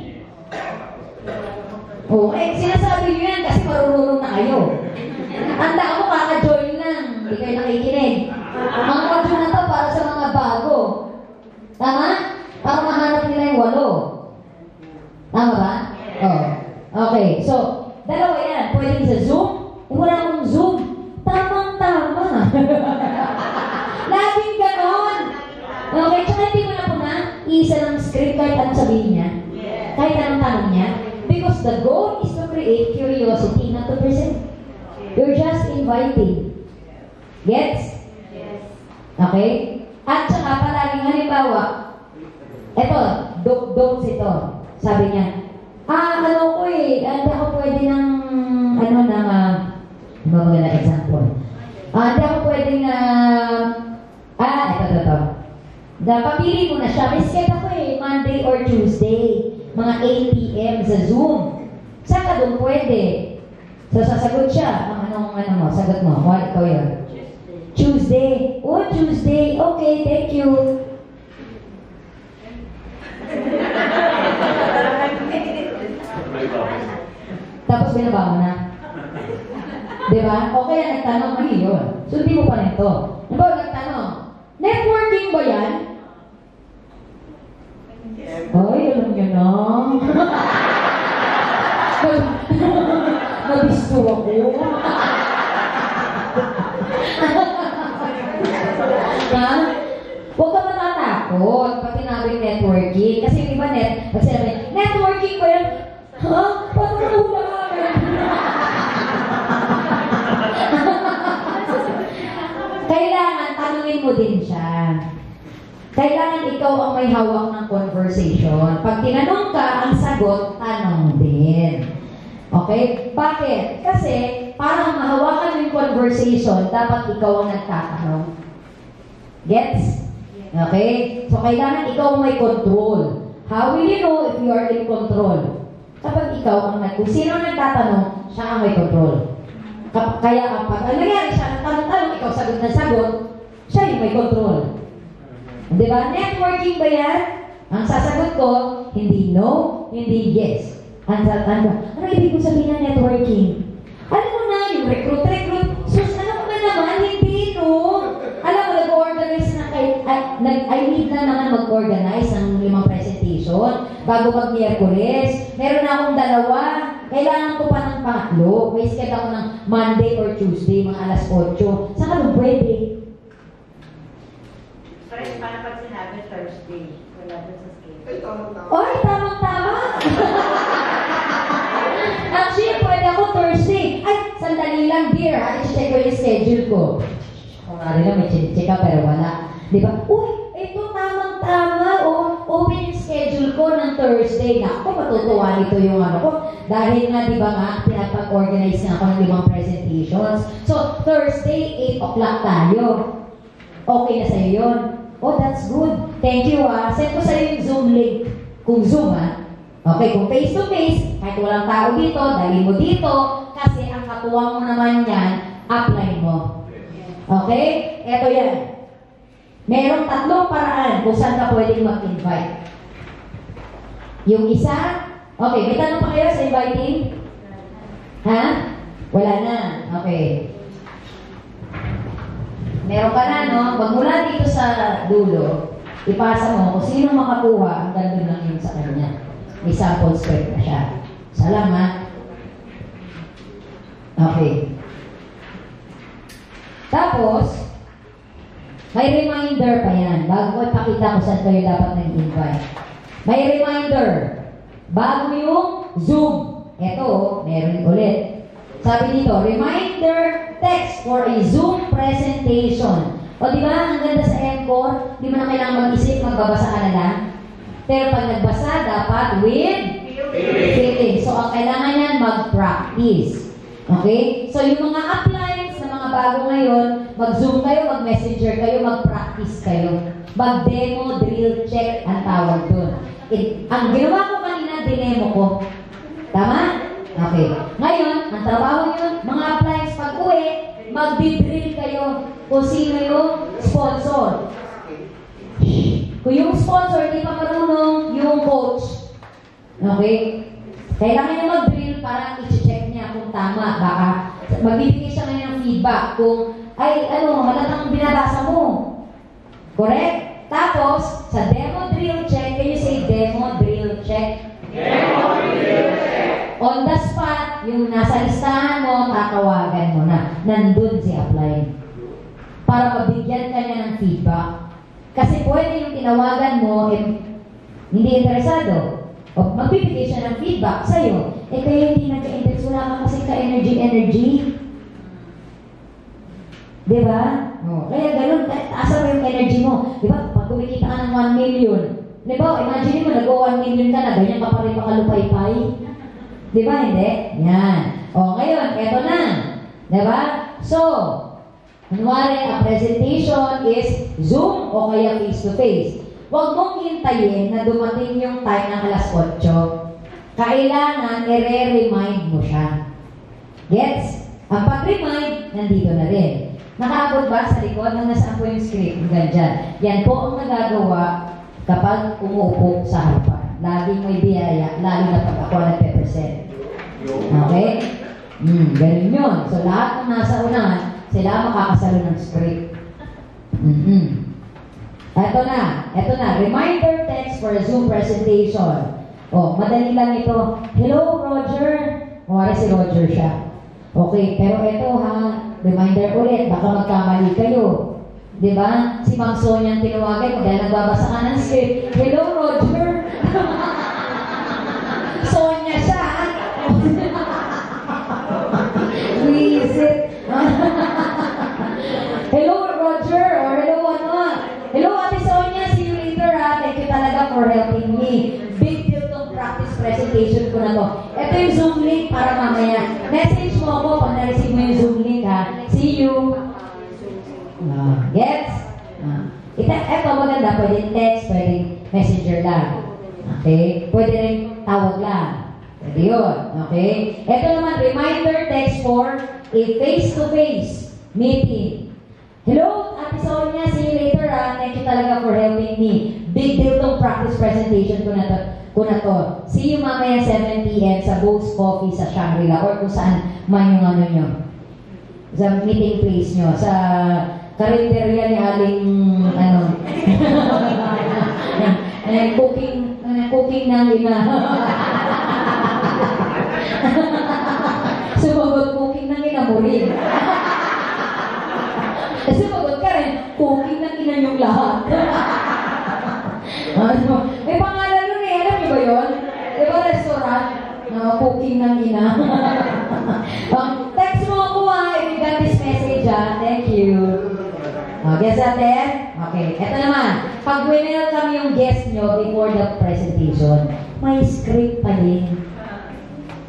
Oo, eh, sinasabi nyo yan kasi marunong na kayo. Tandaan mo, kaka-join lang. Hindi kayo nakikinig. Ang audio na to para sa mga bago. Tama? Para mahanap nila yung walo. Tama ba? Oo. Okay, so, dalawa yan. Pwede sa Zoom. Eh, wala akong Zoom. Tamang-tama. Laging ganon. Okay, tsaka hindi mo na po na isa ng script kahit anong sabihin niya. Kahit anong tanong niya. Because the goal is to create curiosity, not to present. You're just inviting. Gets? Yes. Okay? At saka palaging halimbawa, eto, do- don'ts ito. Sabi niya, ah, ano ko eh, hindi ako pwede ng, ano na, uh, ano ba na example? Ah, hindi ako pwede na, ah, ito, ito, ito. Da, papili mo na siya. May schedule ako eh, Monday or Tuesday, mga eight p m sa Zoom. Saan ka doon pwede? So, sasagot siya. Ang anong, ano mo, sagot mo. What, ikaw yun? Tuesday. Oh, Tuesday. Okay, thank you. Tapos binaba mo na. Diba? Okay, ang nagtanong mo yun. So, hindi mo pa nito. Ano ba nagtanong? Networking ba yan? Ay, alam niyo na. Nabisto ako. Ha? Huwag ka matatakot pag tinabing networking. Kasi yung iba net, pag sinabi, networking ba yan? Ha? Paano ka hula ka? Kailangan tanungin mo din siya. Kailangan ikaw ang may hawak ng conversation. Pag tinanong ka, ang sagot, tanong din. Okay? Bakit? Kasi, para mahawakan mo yung conversation, dapat ikaw ang nagtatanong. Gets? Okay? So, kailangan ikaw ang may control. How will you know if you are in control? Kapag ikaw ang nag... Kung sino nagtatanong, siya ang may control. Kap kaya kapag ano nangyari siya, tanong-tanong, ikaw sagot na sagot, siya yung may control. Diba? Networking ba yan? Ang sasagot ko, hindi no, hindi yes. Ang sasagot, ano ibig ko sabihin na networking? Alam mo na, yung recruit-recruit, sus, alam mo na naman, hindi no. Alam mo, nag-organize na kayo, ay, I need na naman mag-organize ng limang presentation bago mag-Miyerkules. Meron na akong dalawa. Kailangan ko pa ng pangatlo. May schedule ako ng Monday or Tuesday, mga alas otso. Saan ka mo pwede? Sorry, paano pag sinabi Thursday? Wala doon sa schedule. Oy, tamang-tama! Actually, pwede ako Thursday. Ay, sandali lang, dear. Ha? I-check ko yung schedule ko. Kung nga rin lang, may check ka, pero wala. Di ba? Uy, ito tamang-tama. Oh, open yung schedule ko ng Thursday. Naku, matutuwa nito yung ano ko. Dahil nga, di ba nga, pinapag-organize na ako ng limang presentations. So, Thursday, eight o'clock tayo. Okay na sa'yo yun. Oh, that's good. Thank you, ah. Send ko sa'yo yung Zoom link. Kung Zoom, ah. Okay, kung face to face, kahit walang tao dito, dali mo dito, kasi ang katuwang mo naman yan, apply mo. Okay? Eto yan. Merong tatlong paraan kung saan ka pwedeng mag-invite. Yung isa, okay, may tanong pa kayo sa inviting? Ha? Wala na. Okay. Meron ka na, no? Magmula dito sa dulo, ipasa mo kung sino makakuha, ang gandun lang yun sa kanya. May sample script na siya. Salamat. Okay. Tapos, may reminder pa yan. Bago ko ipakita ko saan kayo dapat nag-invite. May reminder. Bago yung Zoom. Ito, meron ulit. Sabi dito, reminder text for a Zoom presentation. O di ba, ang ganda sa Encore, di mo na kailangan mag-isip, magbabasa ka na lang. Pero pag nagbasa, dapat with feeling. So, ang kailangan yan, mag-practice. Okay? So, yung mga appliance na mga bago ngayon, mag-Zoom kayo, mag-Messenger kayo, mag-practice kayo. Mag-demo, drill, check, ang tawag doon. It, ang ginawa ko kanina, dinemo ko. Tama? Okay. Ngayon, ang trabaho nyo, mga appliance pag-uwi, mag-drill kayo kung sino yung sponsor. Kung yung sponsor, di pa marunong yung coach. Okay? Kailangan niya mag-drill para i-check niya kung tama. Baka magbibigay siya ngayon ng feedback kung, ay, ano, halatang binabasa mo. Correct? Tapos, sa demo drill check, can you say demo drill check? Demo drill check. On the spot, yung nasa listahan mo, tatawagan mo na. Nandun si apply. Para mabigyan ka niya ng feedback. Kasi pwede yung tinawagan mo, eh, hindi interesado. O magbibigay siya ng feedback sa'yo. Eh kaya hindi nagka-interest, wala ka kasi ka-energy-energy. Diba? O, kaya ganun, taasa mo yung energy mo. Diba? Pag kumikita ka ng one million, diba? Imagine mo, nag-o one million ka na, ganyan ka pa rin makalupay-pay. Diba? Hindi? Yan. O, ngayon, eto na. Diba? So, kunwari, ang presentation is Zoom o kaya face-to-face. Huwag mong hintayin na dumating yung time ng alas otso. Kailangan i-re-remind mo siya. Gets? Ang pag-remind, nandito na rin. Nakaabot ba sa likod? Nang nasaan po yung script? Hanggang dyan. Yan po ang nagagawa kapag umuupo sa harapan. Laging may biyaya, lalo na pag ako nagpe-present. Okay? Hmm, ganun yun. So, lahat ng nasa unahan, sila makakasalo ng script. Mm-hmm. Ito na. Ito na. Reminder text for a Zoom presentation. Oh, madali lang ito. Hello, Roger. Mawari si Roger siya. Okay, pero ito ha, reminder ulit, baka magkamali kayo. Diba? Si Ma'am Sonia ang tinawagan ko dahil nagbabasa ka ng script. Hello, Roger. Sonia siya. Visit. Hello, Roger, or hello, ano? Hello, Ate Sonia, see you later, ha? Thank you talaga for helping me. Big deal tong practice presentation ko na to. Ito yung Zoom link para mamaya. Message mo ako pag na-receive mo yung Zoom link, ha? See you. Uh, gets? Uh, ito, ito maganda, pwede text, pwede messenger lang. Okay? Pwede rin tawag lang. Pwede yun. Okay? Ito naman, reminder text for a face-to-face meeting. Hello, Ate Sonia, see you later, ha? Thank you talaga for helping me. Big deal tong practice presentation ko na to. Ko na to. See you mamaya seven p m sa Bo's Coffee sa Shangri-La or kung saan man yung ano nyo. Sa meeting place nyo. Sa karinderya ni Aling, ano, eh, cooking, eh, cooking ng ina. Sumagot cooking ng ina mo rin. Kasi pagod ka rin, cooking ng ina yung lahat. Ano? May pangalan nun eh, alam niyo ba yun? Diba restaurant? Uh, cooking ng ina. um, text mo ako ha, if you got this message ha. Thank you. Uh, guess natin? Okay, eto naman. Pag winelcome yung guest nyo before the presentation, may script pa din.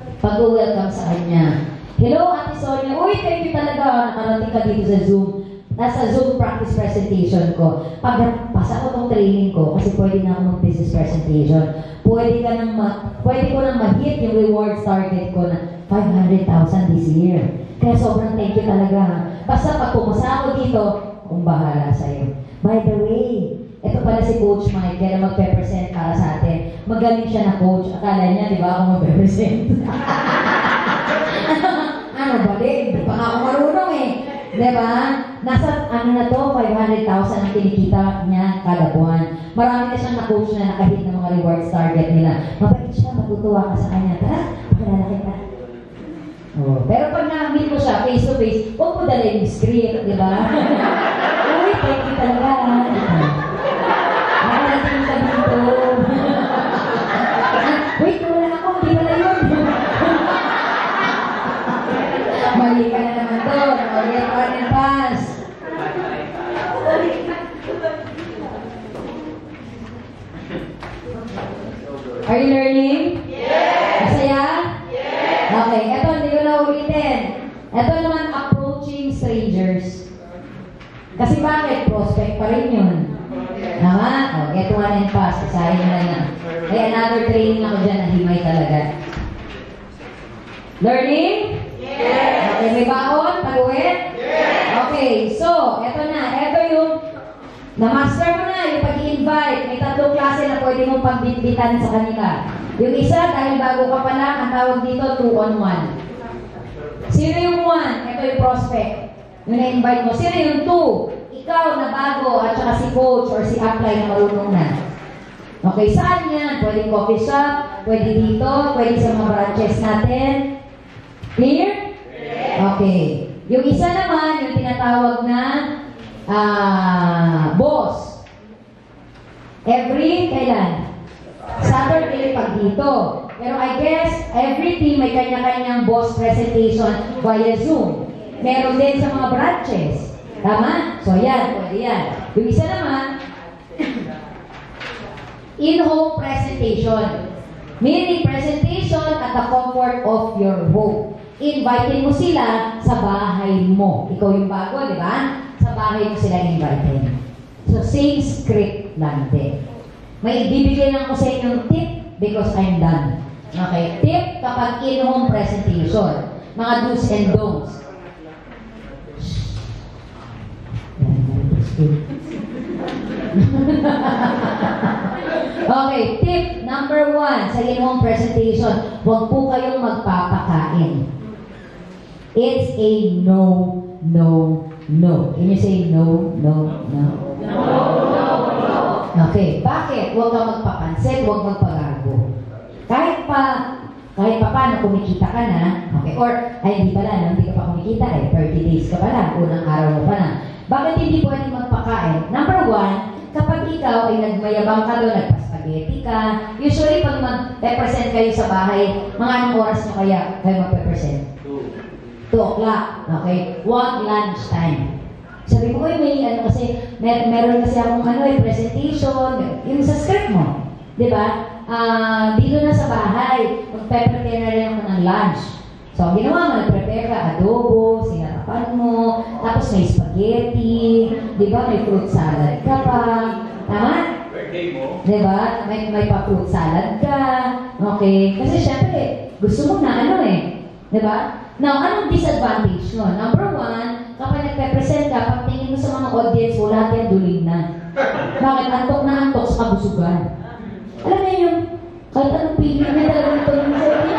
Pag-welcome sa kanya. Hello, Ate Sonia. Uy, thank you talaga. Nakarating ka dito sa Zoom. nasa Zoom practice presentation ko. Pag pasa ko tong training ko, kasi pwede na ako mag-business presentation, pwede ka nang ma pwede ko nang ma-hit yung rewards target ko na five hundred thousand this year. Kaya sobrang thank you talaga. Basta pag pumasa ako dito, kung bahala sa'yo. By the way, ito pala si Coach Mike, kaya magpe-present para sa atin. Magaling siya na coach. Akala niya, di ba, ako magpe-present. Ano ba, di? Di pa nga ako marunong eh. Di ba? Nasa, ano na to, five hundred thousand ang kinikita niya kada buwan. Marami na siyang na-coach na nakahit ng mga rewards target nila. Mabait siya, matutuwa ka sa kanya. Tara, pakilala kita. Oh. Pero pag na-meet mo siya, face to face, huwag mo dala yung script, di ba? Uy, thank you talaga. Nakarating ka dito. Wait, wala ako, hindi pala yun. Mali ka na naman doon. Mali ka rin pass. Are you learning? Yes! Masaya? Yes! Okay, eto, hindi ko na ulitin. Eto naman, approaching strangers. Kasi bakit? Prospect pa rin yun. Tama? O, get one and pass. Isahin nyo lang yan. Ay, another training ako dyan na himay talaga. Learning? Yes! Okay, may baon? Pag-uwit? Yes! Okay, so, eto na. Eto yung na-master mo na yung pag-i-invite. May tatlong klase na pwede mong pagbitbitan sa kanila. Yung isa, dahil bago ka pa lang, ang tawag dito, two on one. Sino yung one? Ito yung prospect. Yung na-invite mo. Sino yung two? Ikaw na bago at saka si coach or si apply na marunong na. Okay, saan yan? Pwede coffee shop, pwede dito, pwede sa mga branches natin. Clear? Okay. Yung isa naman, yung tinatawag na uh, boss. Every, kailan? Saturday pag dito. Pero I guess, every team may kanya-kanyang boss presentation via Zoom. Meron din sa mga branches. Tama? So yan, pwede yan. Yung isa naman, in-home presentation. Meaning presentation at the comfort of your home. Invitein mo sila sa bahay mo. Ikaw yung bago, di ba? Sa bahay mo sila invitein. So same script lang din. May ibibigay lang ko sa inyong tip because I'm done. Okay? Tip kapag in-home presentation. Mga do's and don'ts. Okay, tip number one sa in-home presentation, huwag po kayong magpapakain. It's a no, no, no. Can you say no, no, no? No, no, no. Okay, bakit? Huwag kang magpapansin, huwag magpagago. Kahit pa, kahit pa paano kumikita ka na, okay, or, ay hindi pala, no, hindi ka pa kumikita eh, thirty days ka pa lang, unang araw mo pa na. Bakit hindi pwedeng magpakain? Number one, kapag ikaw ay nagmayabang ka doon, nagpa-spaghetti ka, usually pag mag-represent kayo sa bahay, mga anong oras nyo kaya kayo mag-represent? two o'clock. Okay? One lunch time. Sabi ko, uy, may ano kasi, mer meron kasi akong ano, eh, presentation, yung sa script mo. Diba? Uh, dito na sa bahay, magpe-prepare na rin ako ng lunch. So, ginawa mo, nag-prepare ka, adobo, sinarapan mo, tapos may spaghetti, di ba? May fruit salad ka pa. Tama? Birthday mo. Di ba? May, may pa-fruit salad ka. Okay? Kasi syempre, gusto mo na ano eh. Di ba? Now, anong disadvantage nun? Number one, kapag nagpe-present ka, pag tingin mo sa mga audience, wala yan duling na. Bakit? Antok na antok sa kabusugan. Alam niyo yung, kahit anong pili niya talagang tulong sa iyo,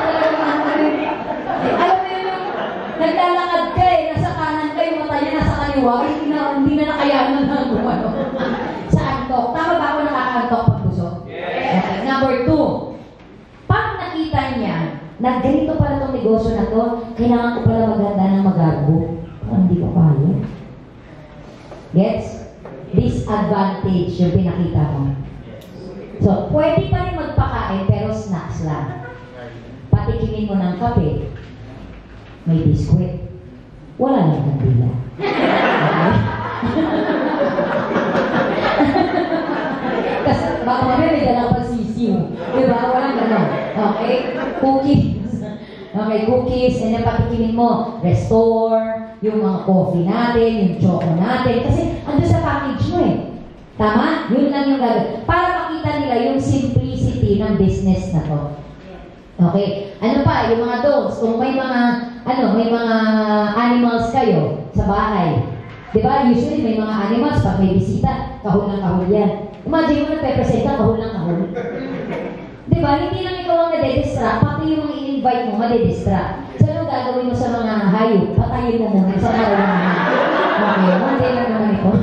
alam mo yun, naglalakad ka eh, nasa kanan ka, yung mata niya nasa kaliwa, hindi na, hindi na nakayanan ng gumano. Sa antok. Tama ba ako nakaka-antok pag busog? Yes. Okay. Number two, pag nakita niya, na ganito pala itong negosyo na to, kailangan ko pala maganda ng magago. Parang hindi ko kaya. Gets? Disadvantage yung pinakita ko. So, pwede pa rin magpakain, pero snacks lang. Patikimin mo ng kape, may biskwit. Wala lang kandila. Okay? Kasi baka mamaya may dalang pagsisiw. Diba? Walang gano'n. Okay? Cookies. Okay, cookies, and then patikimin mo, restore, yung mga coffee natin, yung choco natin, kasi ando sa package mo eh. Tama? Yun lang yung gagawin. Para makita nila yung simplicity ng business na to. Okay. Ano pa, yung mga dogs, kung may mga, ano, may mga animals kayo sa bahay. Diba? Usually may mga animals, pag may bisita, kahul ng kahul yan. Imagine mo nagpe-present ka, kahul ng kahul. Diba? Hindi lang ikaw ang nade-distract, pati yung mga in-invite mo, made-distract. So, ano gagawin mo sa mga hayop? Patayin mo muna, isang araw lang naman. Okay, one day lang naman ito.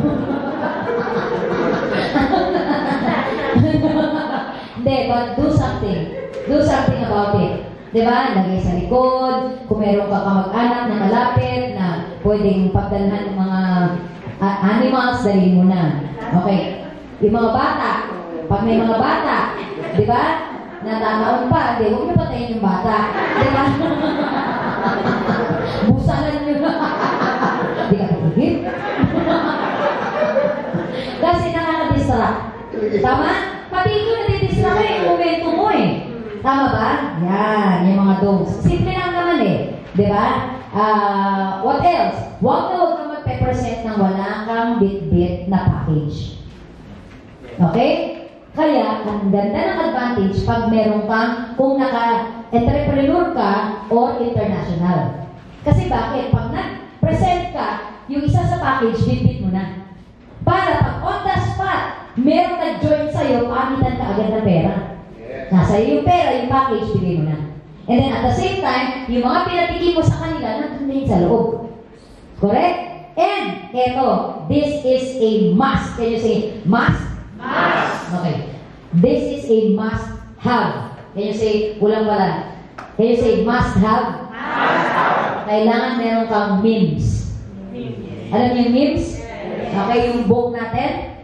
Hindi, but do something. Do something about it. Diba? Lagay sa likod, kung meron ka kamag-anak na malapit, na pwedeng pagdalhan ng mga uh, animals, dalhin mo na. Okay. Yung mga bata, pag may mga bata, diba? Natataon pa, di, huwag niyo patayin yung bata. Diba? Busalan niyo. Di ka pagigit. Kasi nakaka-distract. Tama? Pati ito nadidistract eh, momento mo eh. Tama ba? Yan, yung mga don'ts. Simple lang naman eh. Di ba? Uh, what else? Huwag na huwag kang magpe-present ng wala kang bit-bit na package. Okay? Kaya, ang ganda ng advantage pag meron kang, kung naka-entrepreneur ka or international. Kasi bakit? Pag nag-present ka, yung isa sa package, bit-bit mo na. Para pag on the spot, meron nag-join sa'yo, pamitan ka agad ng pera. Nasa iyo yung pera, yung package, bigay mo na. And then at the same time, yung mga pinatikin mo sa kanila, nandun din sa loob. Correct? And, eto, this is a must. Can you say, must? Must. Okay. This is a must have. Can you say, walang-wala? Can you say, must have? Must have. Kailangan meron kang memes. Memes. Alam niyo yung memes? Okay, yung book natin?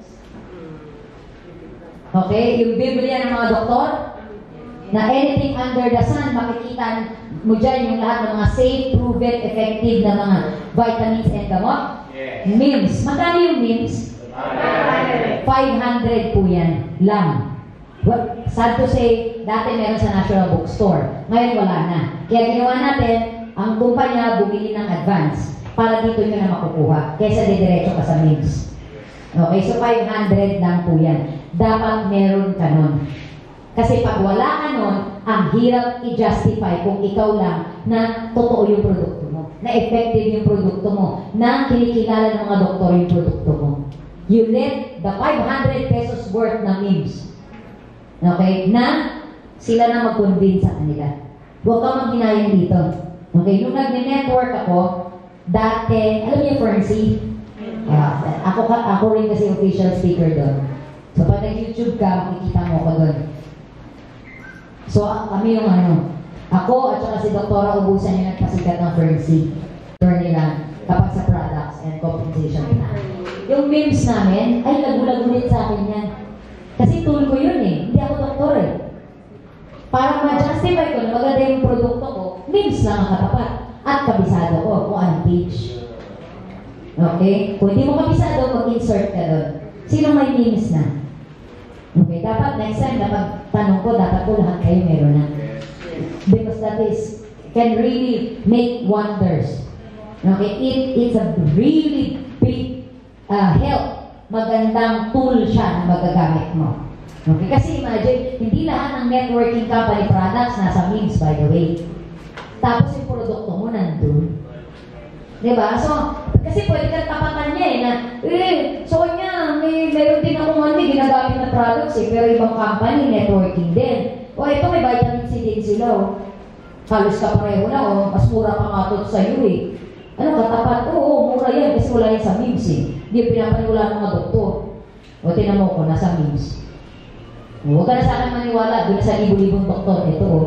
Okay, yung Biblia ng mga doktor, na anything under the sun, makikita mo dyan yung lahat ng mga safe, proven, effective na mga vitamins and gamot. Yes. Memes. Magkano yung memes? five hundred po yan lang. Well, sad to say, dati meron sa National Bookstore. Ngayon wala na. Kaya ginawa natin, ang kumpanya bumili ng advance para dito nyo na makukuha. Kesa didiretso ka sa memes. Okay, so five hundred lang po yan. Dapat meron ka nun. Kasi pag wala ka nun, ang hirap i-justify kung ikaw lang na totoo yung produkto mo, na effective yung produkto mo, na kinikilala ng mga doktor yung produkto mo. You let the five hundred pesos worth na memes. Okay? Na sila na mag-convince sa kanila. Huwag kang maghinayang dito. Okay? Nung nag-network ako, dati, alam niyo, Fernsey? Uh, ako, ako rin kasi official speaker doon. So, pag nag-YouTube ka, makikita mo ako doon. So, kami yung ano, ako at saka si Doktora Ubusan yung nagpasikat ng Fernsey. Tour nila kapag sa products and compensation na. Yung memes namin, ay nagulag ulit sa akin yan. Kasi tool ko yun eh. Hindi ako doktor eh. Para ma-justify ko na maganda yung produkto ko, memes lang ang katapat. At kabisado ko kung anong page. Okay? Kung hindi mo kabisado, mag-insert ka doon. Sino may memes na? Okay, dapat next time, dapat tanong ko, dapat po lahat kayo meron na. Because that is, can really make wonders. Okay, it, it's a really big uh, help. Magandang tool siya na magagamit mo. Okay, kasi imagine, hindi lahat ng networking company products nasa memes, by the way. Tapos yung produkto mo nandun. Diba? So, kasi pwede kang tapatan niya eh, na, eh, so niya, may, meron din akong ano, ginagamit na products eh, pero ibang company, networking din. O, ito may vitamin C din sila, o. Kalos ka pareho na, o. Mas mura pa nga ito sa'yo eh. Ano, katapat? Oo, mura yan, kasi wala yan sa memes eh. Hindi pinapaniwala ng mga doktor. O, tinan mo ko, nasa memes. Huwag ka na sa akin maniwala, doon sa libo-libong doktor. Ito, o.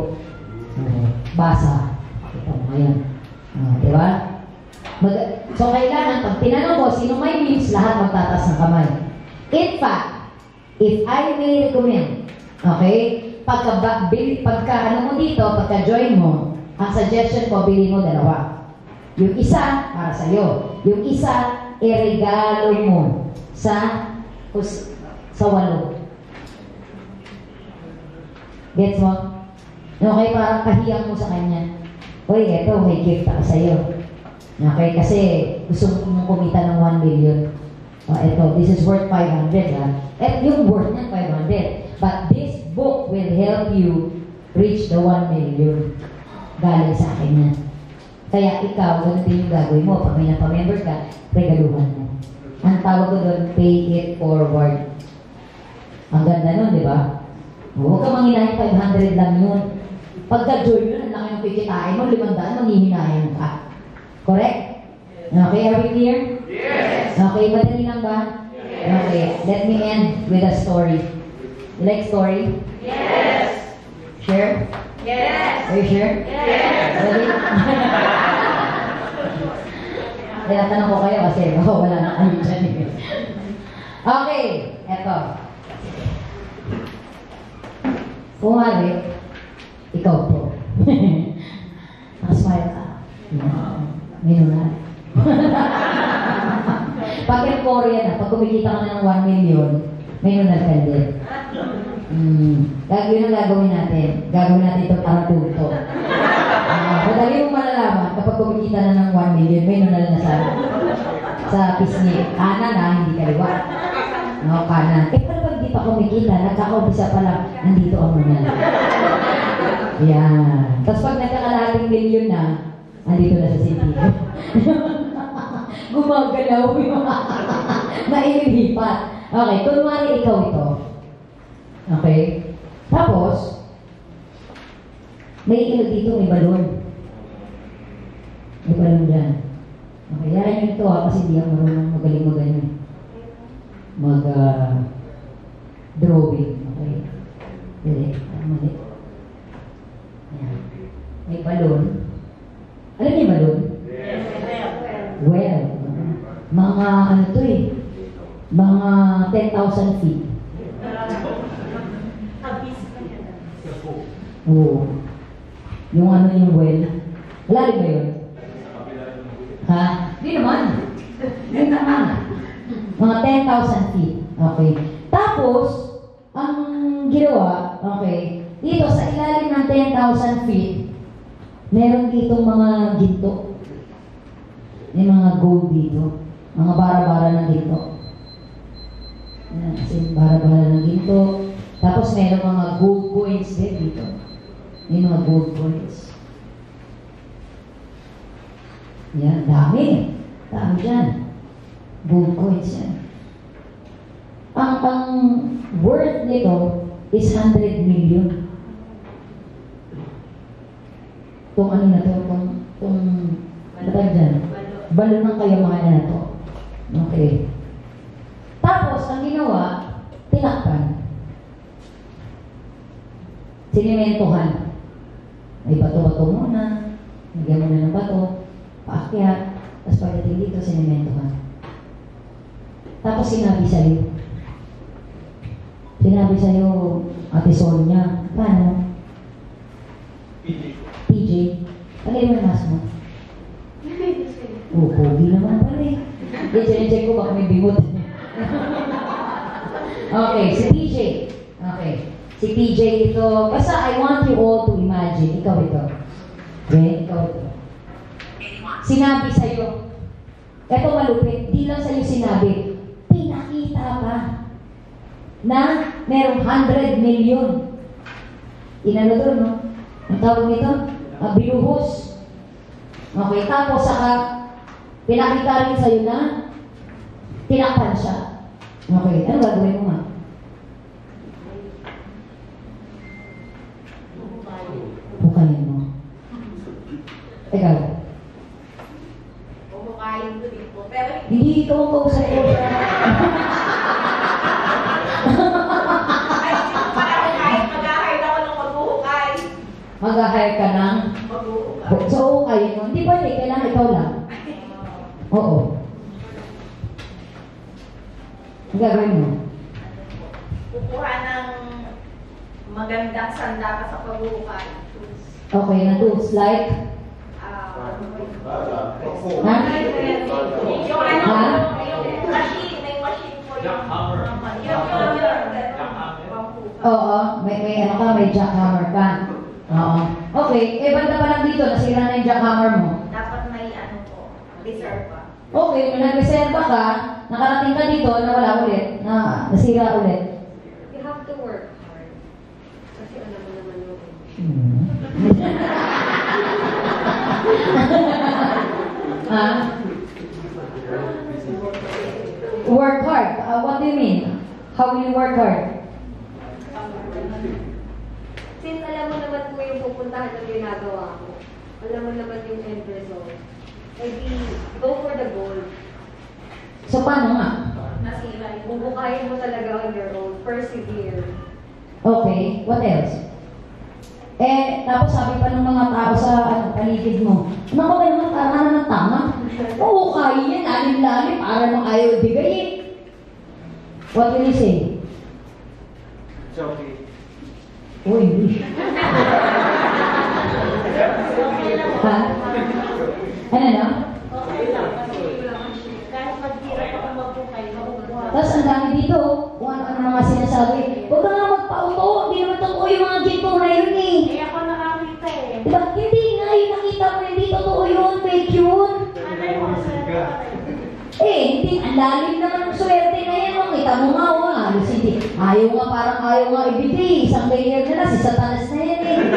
Basa. Ito mo ngayon. Uh, diba? Mag so, kailangan, pag tinanong ko, sino may memes, lahat magtatas ng kamay. In fact, if I may recommend, okay, pagka, pagka ano mo dito, pagka join mo, ang suggestion ko, bili mo dalawa. Yung isa, para sa'yo. Yung isa, iregalo mo sa, sa walo. Gets mo? Okay, parang kahiyang mo sa kanya. Uy, eto, may gift ako sa'yo. Okay, kasi gusto mong kumita ng one million. O, eto, this is worth five hundred, ha? At yung worth niya, five hundred. But this book will help you reach the one million. Galing sa akin yan. Kaya ikaw, ganun din yung gagawin mo. Pag may napamember ka, regaluhan mo. Ang tawag ko doon, pay it forward. Ang ganda nun, di ba? Huwag ka manghinayang five hundred lang yun. Pagka-join yun, ang laki ng kikitain mo, limandaan, manghihinayang ka. Correct? Okay, are we clear? Yes! Okay, madali lang ba? Yes. Okay, let me end with a story. You like story? Yes! Share? Yes! Are you sure? Yes! Ready? Tinatanong ko kayo kasi oh, wala na kayo dyan eh. Okay, eto. Kumari, ikaw po. Nakasmile ka. Minunal. Pag yung Korea na, pag kumikita ka na ng one million, minunal ka din. Hmm. Gagawin ang gagawin natin. Gagawin natin ito parang tuto. Uh, madali mo malalaman kapag kumikita na ng one million, minunal na sa sa pisngi. Kanan na, hindi kaliwa. No, kanan. Eh, paano pag hindi pa kumikita, nagkakaubisa pa lang, nandito ang munal. Yan. Tapos pag nagkakalahating million na, nandito na sa city. Gumagalaw yung naililipat. Okay, kunwari ikaw ito. Okay? Tapos, may ilo dito, may balon. May balon dyan. Okay, yaran nyo ito ha, kasi di ako marunong magaling magaling. Mag, uh, drawing. Okay? Dili, ano mali? Ayan. May balon. Alam niyo yung balon? Yes! Well, mga ano to eh, mga ten thousand feet. Oo. Yung ano yung well. Lalim ba yun? Ha? Di naman. Di naman. Mga ten thousand feet. Okay. Tapos, ang ginawa, okay, dito sa ilalim ng ten thousand feet, meron ditong mga ginto. May mga gold dito. Mga bara-bara ng ginto. Yan, kasi bara-bara ng ginto. Tapos meron mga gold coins din dito. May mga gold coins. Yan, dami. Dami dyan. Gold coins yan. Ang, ang worth nito is one hundred million. Itong ano na to, itong, itong, batag dyan. Balon ng kayamanan na to. Okay. Tapos, ang ginawa, tinakpan. Sinimentohan. May bato-bato muna. Nagyan mo na ng bato. Paakyat. Tapos pagdating dito, sinimentohan. Tapos sinabi sa'yo. Sinabi sa'yo, Ate Sonia, paano? P J, alay mo yung mask mo. Oo, pogi naman pala eh. Hindi, sinecheck ko baka may bigot. Okay, si P J. Okay. Si P J ito, basta I want you all to imagine, ikaw ito. Okay, ikaw ito. Sinabi sa'yo, eto malupit, di lang sa'yo sinabi, pinakita pa na merong one hundred million. Inano doon, no? Ang tawag nito? Uh, binuhos. Okay, tapos saka, pinakita rin sa'yo na tinakpan siya. Okay, ano gagawin mo nga? Bukayin mo. Ikaw. Umukain ko dito. Pero Hindi ikaw ang kausap ko. ay, hindi ko pala kukain. Mag-ahide ako ng maghuhukay. Mag-hire ka ng Maghuhukay. so okay mo. Hindi pwede, kailangan ikaw lang. Oo. Ang gagawin mo? Kukuha ng magandang sandata sa paghuhukay. Okay, na tools like? Ah, Ha? yung ano, Ha? yung machine, may machine po yung Yun, yun, yun. Oo, may, may ano ka, may jackhammer ka. Oo. Okay, eh banda pa lang dito, nasira na yung jackhammer mo. Dapat may ano po, reserve pa. Okay, kung nag-reserva ka, nakarating ka dito, nawala ulit, na nasira ulit. You have to work hard. Kasi alam mo naman yung... Hmm. Ah? Work hard. Uh, what do you mean? How will you work hard? Since alam mo naman po yung pupuntahan ng ginagawa mo, alam mo naman yung end result, maybe go for the goal. So, paano nga? Nasira. Bubukayin mo talaga on your own. Persevere. Okay, what else? Eh, tapos sabi pa ng mga tao sa ano, paligid mo, naku ba naman, tama na ng tama? Oo, kaya yan, lalim-lalim, para nang ayaw ibigay eh. What will you say? It's okay. Oh, hindi. Ha? Ano na? Okay lang. Kasi kahit maghirap ako magbukay, makukuha. Tapos ang dami dito, kung ano-ano mga sinasabi. Huwag ka nga magpauto, hindi naman totoo yung mga ginto na yun eh. Eh ako nakakita eh. Diba? Hindi nga, yung nakita mo, hindi totoo yun, fake yun. Anay mo, swerte pa rin. Eh, hindi, ang lalim naman ng swerte na yan. Oh. Kita mo nga, oh, halos hindi. Ayaw nga, parang ayaw nga ibigay. Isang layer na na, si Satanas na yan eh.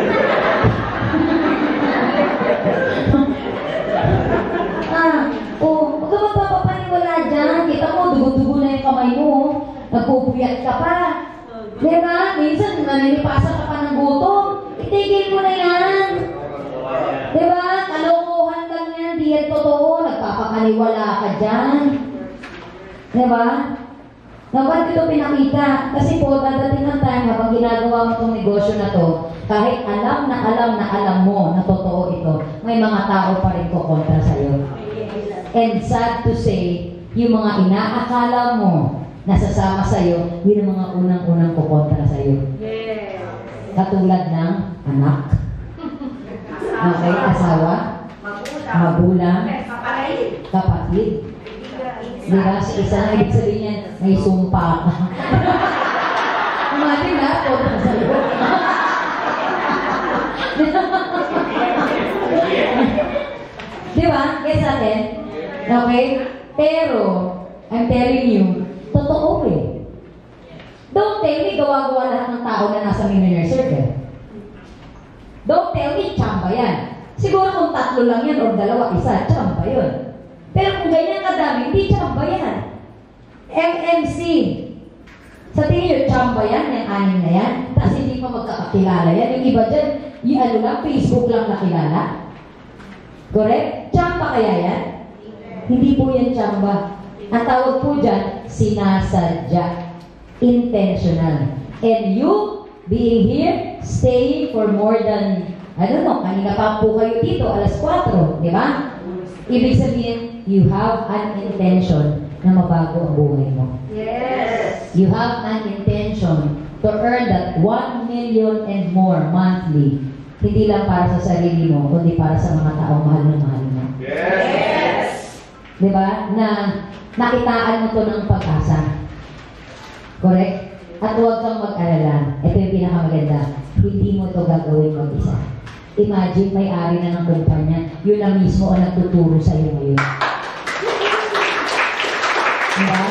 ah, oh, huwag ka magpapapaniwala dyan. Kita mo, dugo-dugo na yung kamay mo. Oh. Nagpupuyat ka pa. Diba? Minsan, naninipasan ka pa ng gutom. Itigil mo na yan. Diba? Kalokohan lang yan. Di yan totoo. Nagpapakaniwala ka dyan. Diba? Naman ko ito pinakita. Kasi po, dadating ng time habang ginagawa mo itong negosyo na to, kahit alam na alam na alam mo na totoo ito, may mga tao pa rin ko kontra sa'yo. And sad to say, yung mga inaakala mo nasasama sa'yo, yun ang mga unang-unang kukontra sa'yo. Yes. Katulad ng anak, okay, asawa, Magulang. magulang, Kapatid. kapatid. Di ba? Sa isa na ibig sabihin niyan, may sumpa ka. Imagine na, kontra sa'yo. Di ba? Guess natin? Okay? Pero, I'm telling you, totoo eh. Don't tell me gawa-gawa lahat ng tao na nasa millionaire circle. Don't tell me tsamba yan. Siguro kung tatlo lang yan o dalawa, isa, tsamba yun. Pero kung ganyan kadami, hindi tsamba yan. M M C. Sa tingin nyo, tsamba yan, yung anim na yan. Tapos hindi pa magkakakilala yan. Yung iba dyan, yung ano lang, Facebook lang nakilala. Correct? Tsamba kaya yan? Hindi po yan tsamba. Ang tawag po dyan, sinasadya. Intentional. And you, being here, staying for more than, I don't know, kanina pa po kayo dito, alas kwatro, di ba? Ibig sabihin, you have an intention na mabago ang buhay mo. Yes. You have an intention to earn that one million and more monthly. Hindi lang para sa sarili mo, kundi para sa mga taong mahal na mahal mo. Yes! Di ba? Na nakitaan mo to ng pag-asa. Correct? At huwag kang mag-alala. Ito yung pinakamaganda. Hindi mo to gagawin mag-isa. Imagine, may-ari na ng kumpanya. Yun na mismo ang nagtuturo sa iyo ngayon. Diba?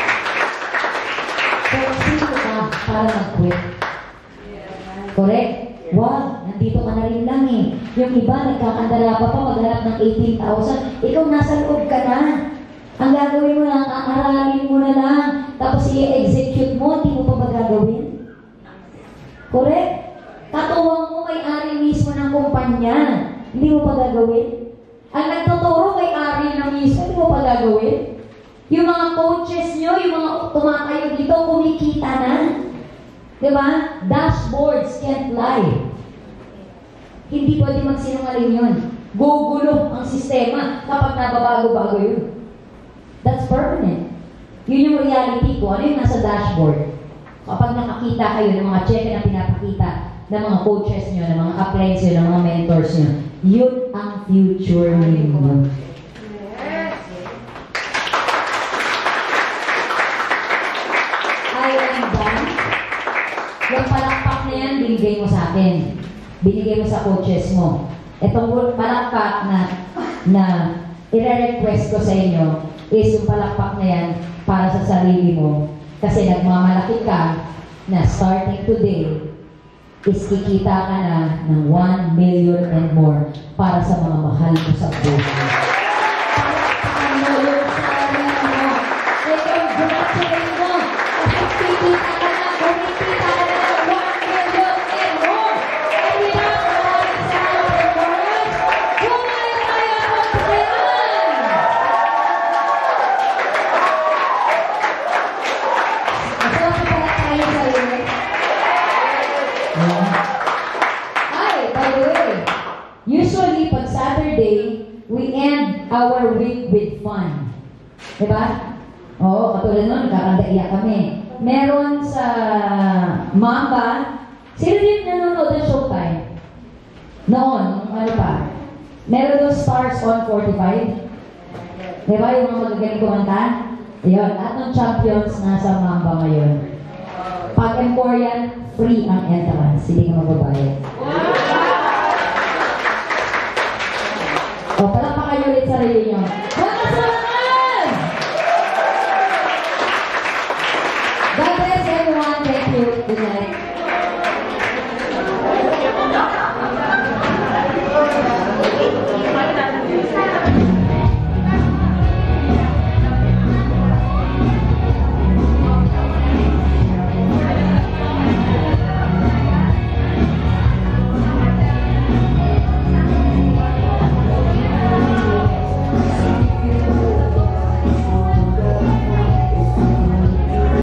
So, sino ka para mag-quit? Correct? Wow, nandito ka na rin lang eh. Yung iba, nagkakandala pa pa maghanap ng eighteen thousand. Ikaw nasa loob ka na. Ang gagawin mo lang, aaralin mo na lang. Tapos i-execute mo, hindi mo pa ba gagawin? Correct? Katuwang mo may-ari mismo ng kumpanya. Hindi mo pa gagawin? Ang nagtuturo may-ari na mismo, hindi mo pa gagawin? Yung mga coaches nyo, yung mga tumatayo dito, kumikita na. Diba? Dashboards can't lie. Hindi pwede magsinungaling yun. Gugulo ang sistema kapag nababago-bago yun. That's permanent. Yun yung reality ko. Ano yung nasa dashboard? Kapag nakakita kayo ng mga check na pinapakita ng mga coaches nyo, ng mga applies nyo, ng mga mentors nyo, yun ang future ninyo. I am done. Yung palakpak na yan, binigay mo sa akin. binigay mo sa coaches mo. Itong palakpak na, na i-request ko sa inyo is yung palakpak na yan para sa sarili mo. Kasi nagmamalaki ka na starting today is kikita ka na ng one million and more para sa mga mahal mo sa buhay. Palakpakan mo yung sarili mo. I-congratulate mo. Kasi kikita ka na, kumikita ka na ng one million and more. And we have maraming salamat for us. Kumaya tayo ang pagkayan! Masarap na pala tayo sa iyo. Ay, by the way, usually pag Saturday, we end our week with fun. Diba? Oo, katulad nun, kakandaiya kami. Meron sa Mamba, sino din nanonood ng Showtime? Noon, ano pa? Meron doon Stars on forty-five. Diba yung mga magagaling kumanta? Ayun, lahat ng champions nasa Mamba ngayon. Pag Emporian, free ang entrance. Hindi ka magbabayad. O, palakpakan nyo ulit sarili nyo.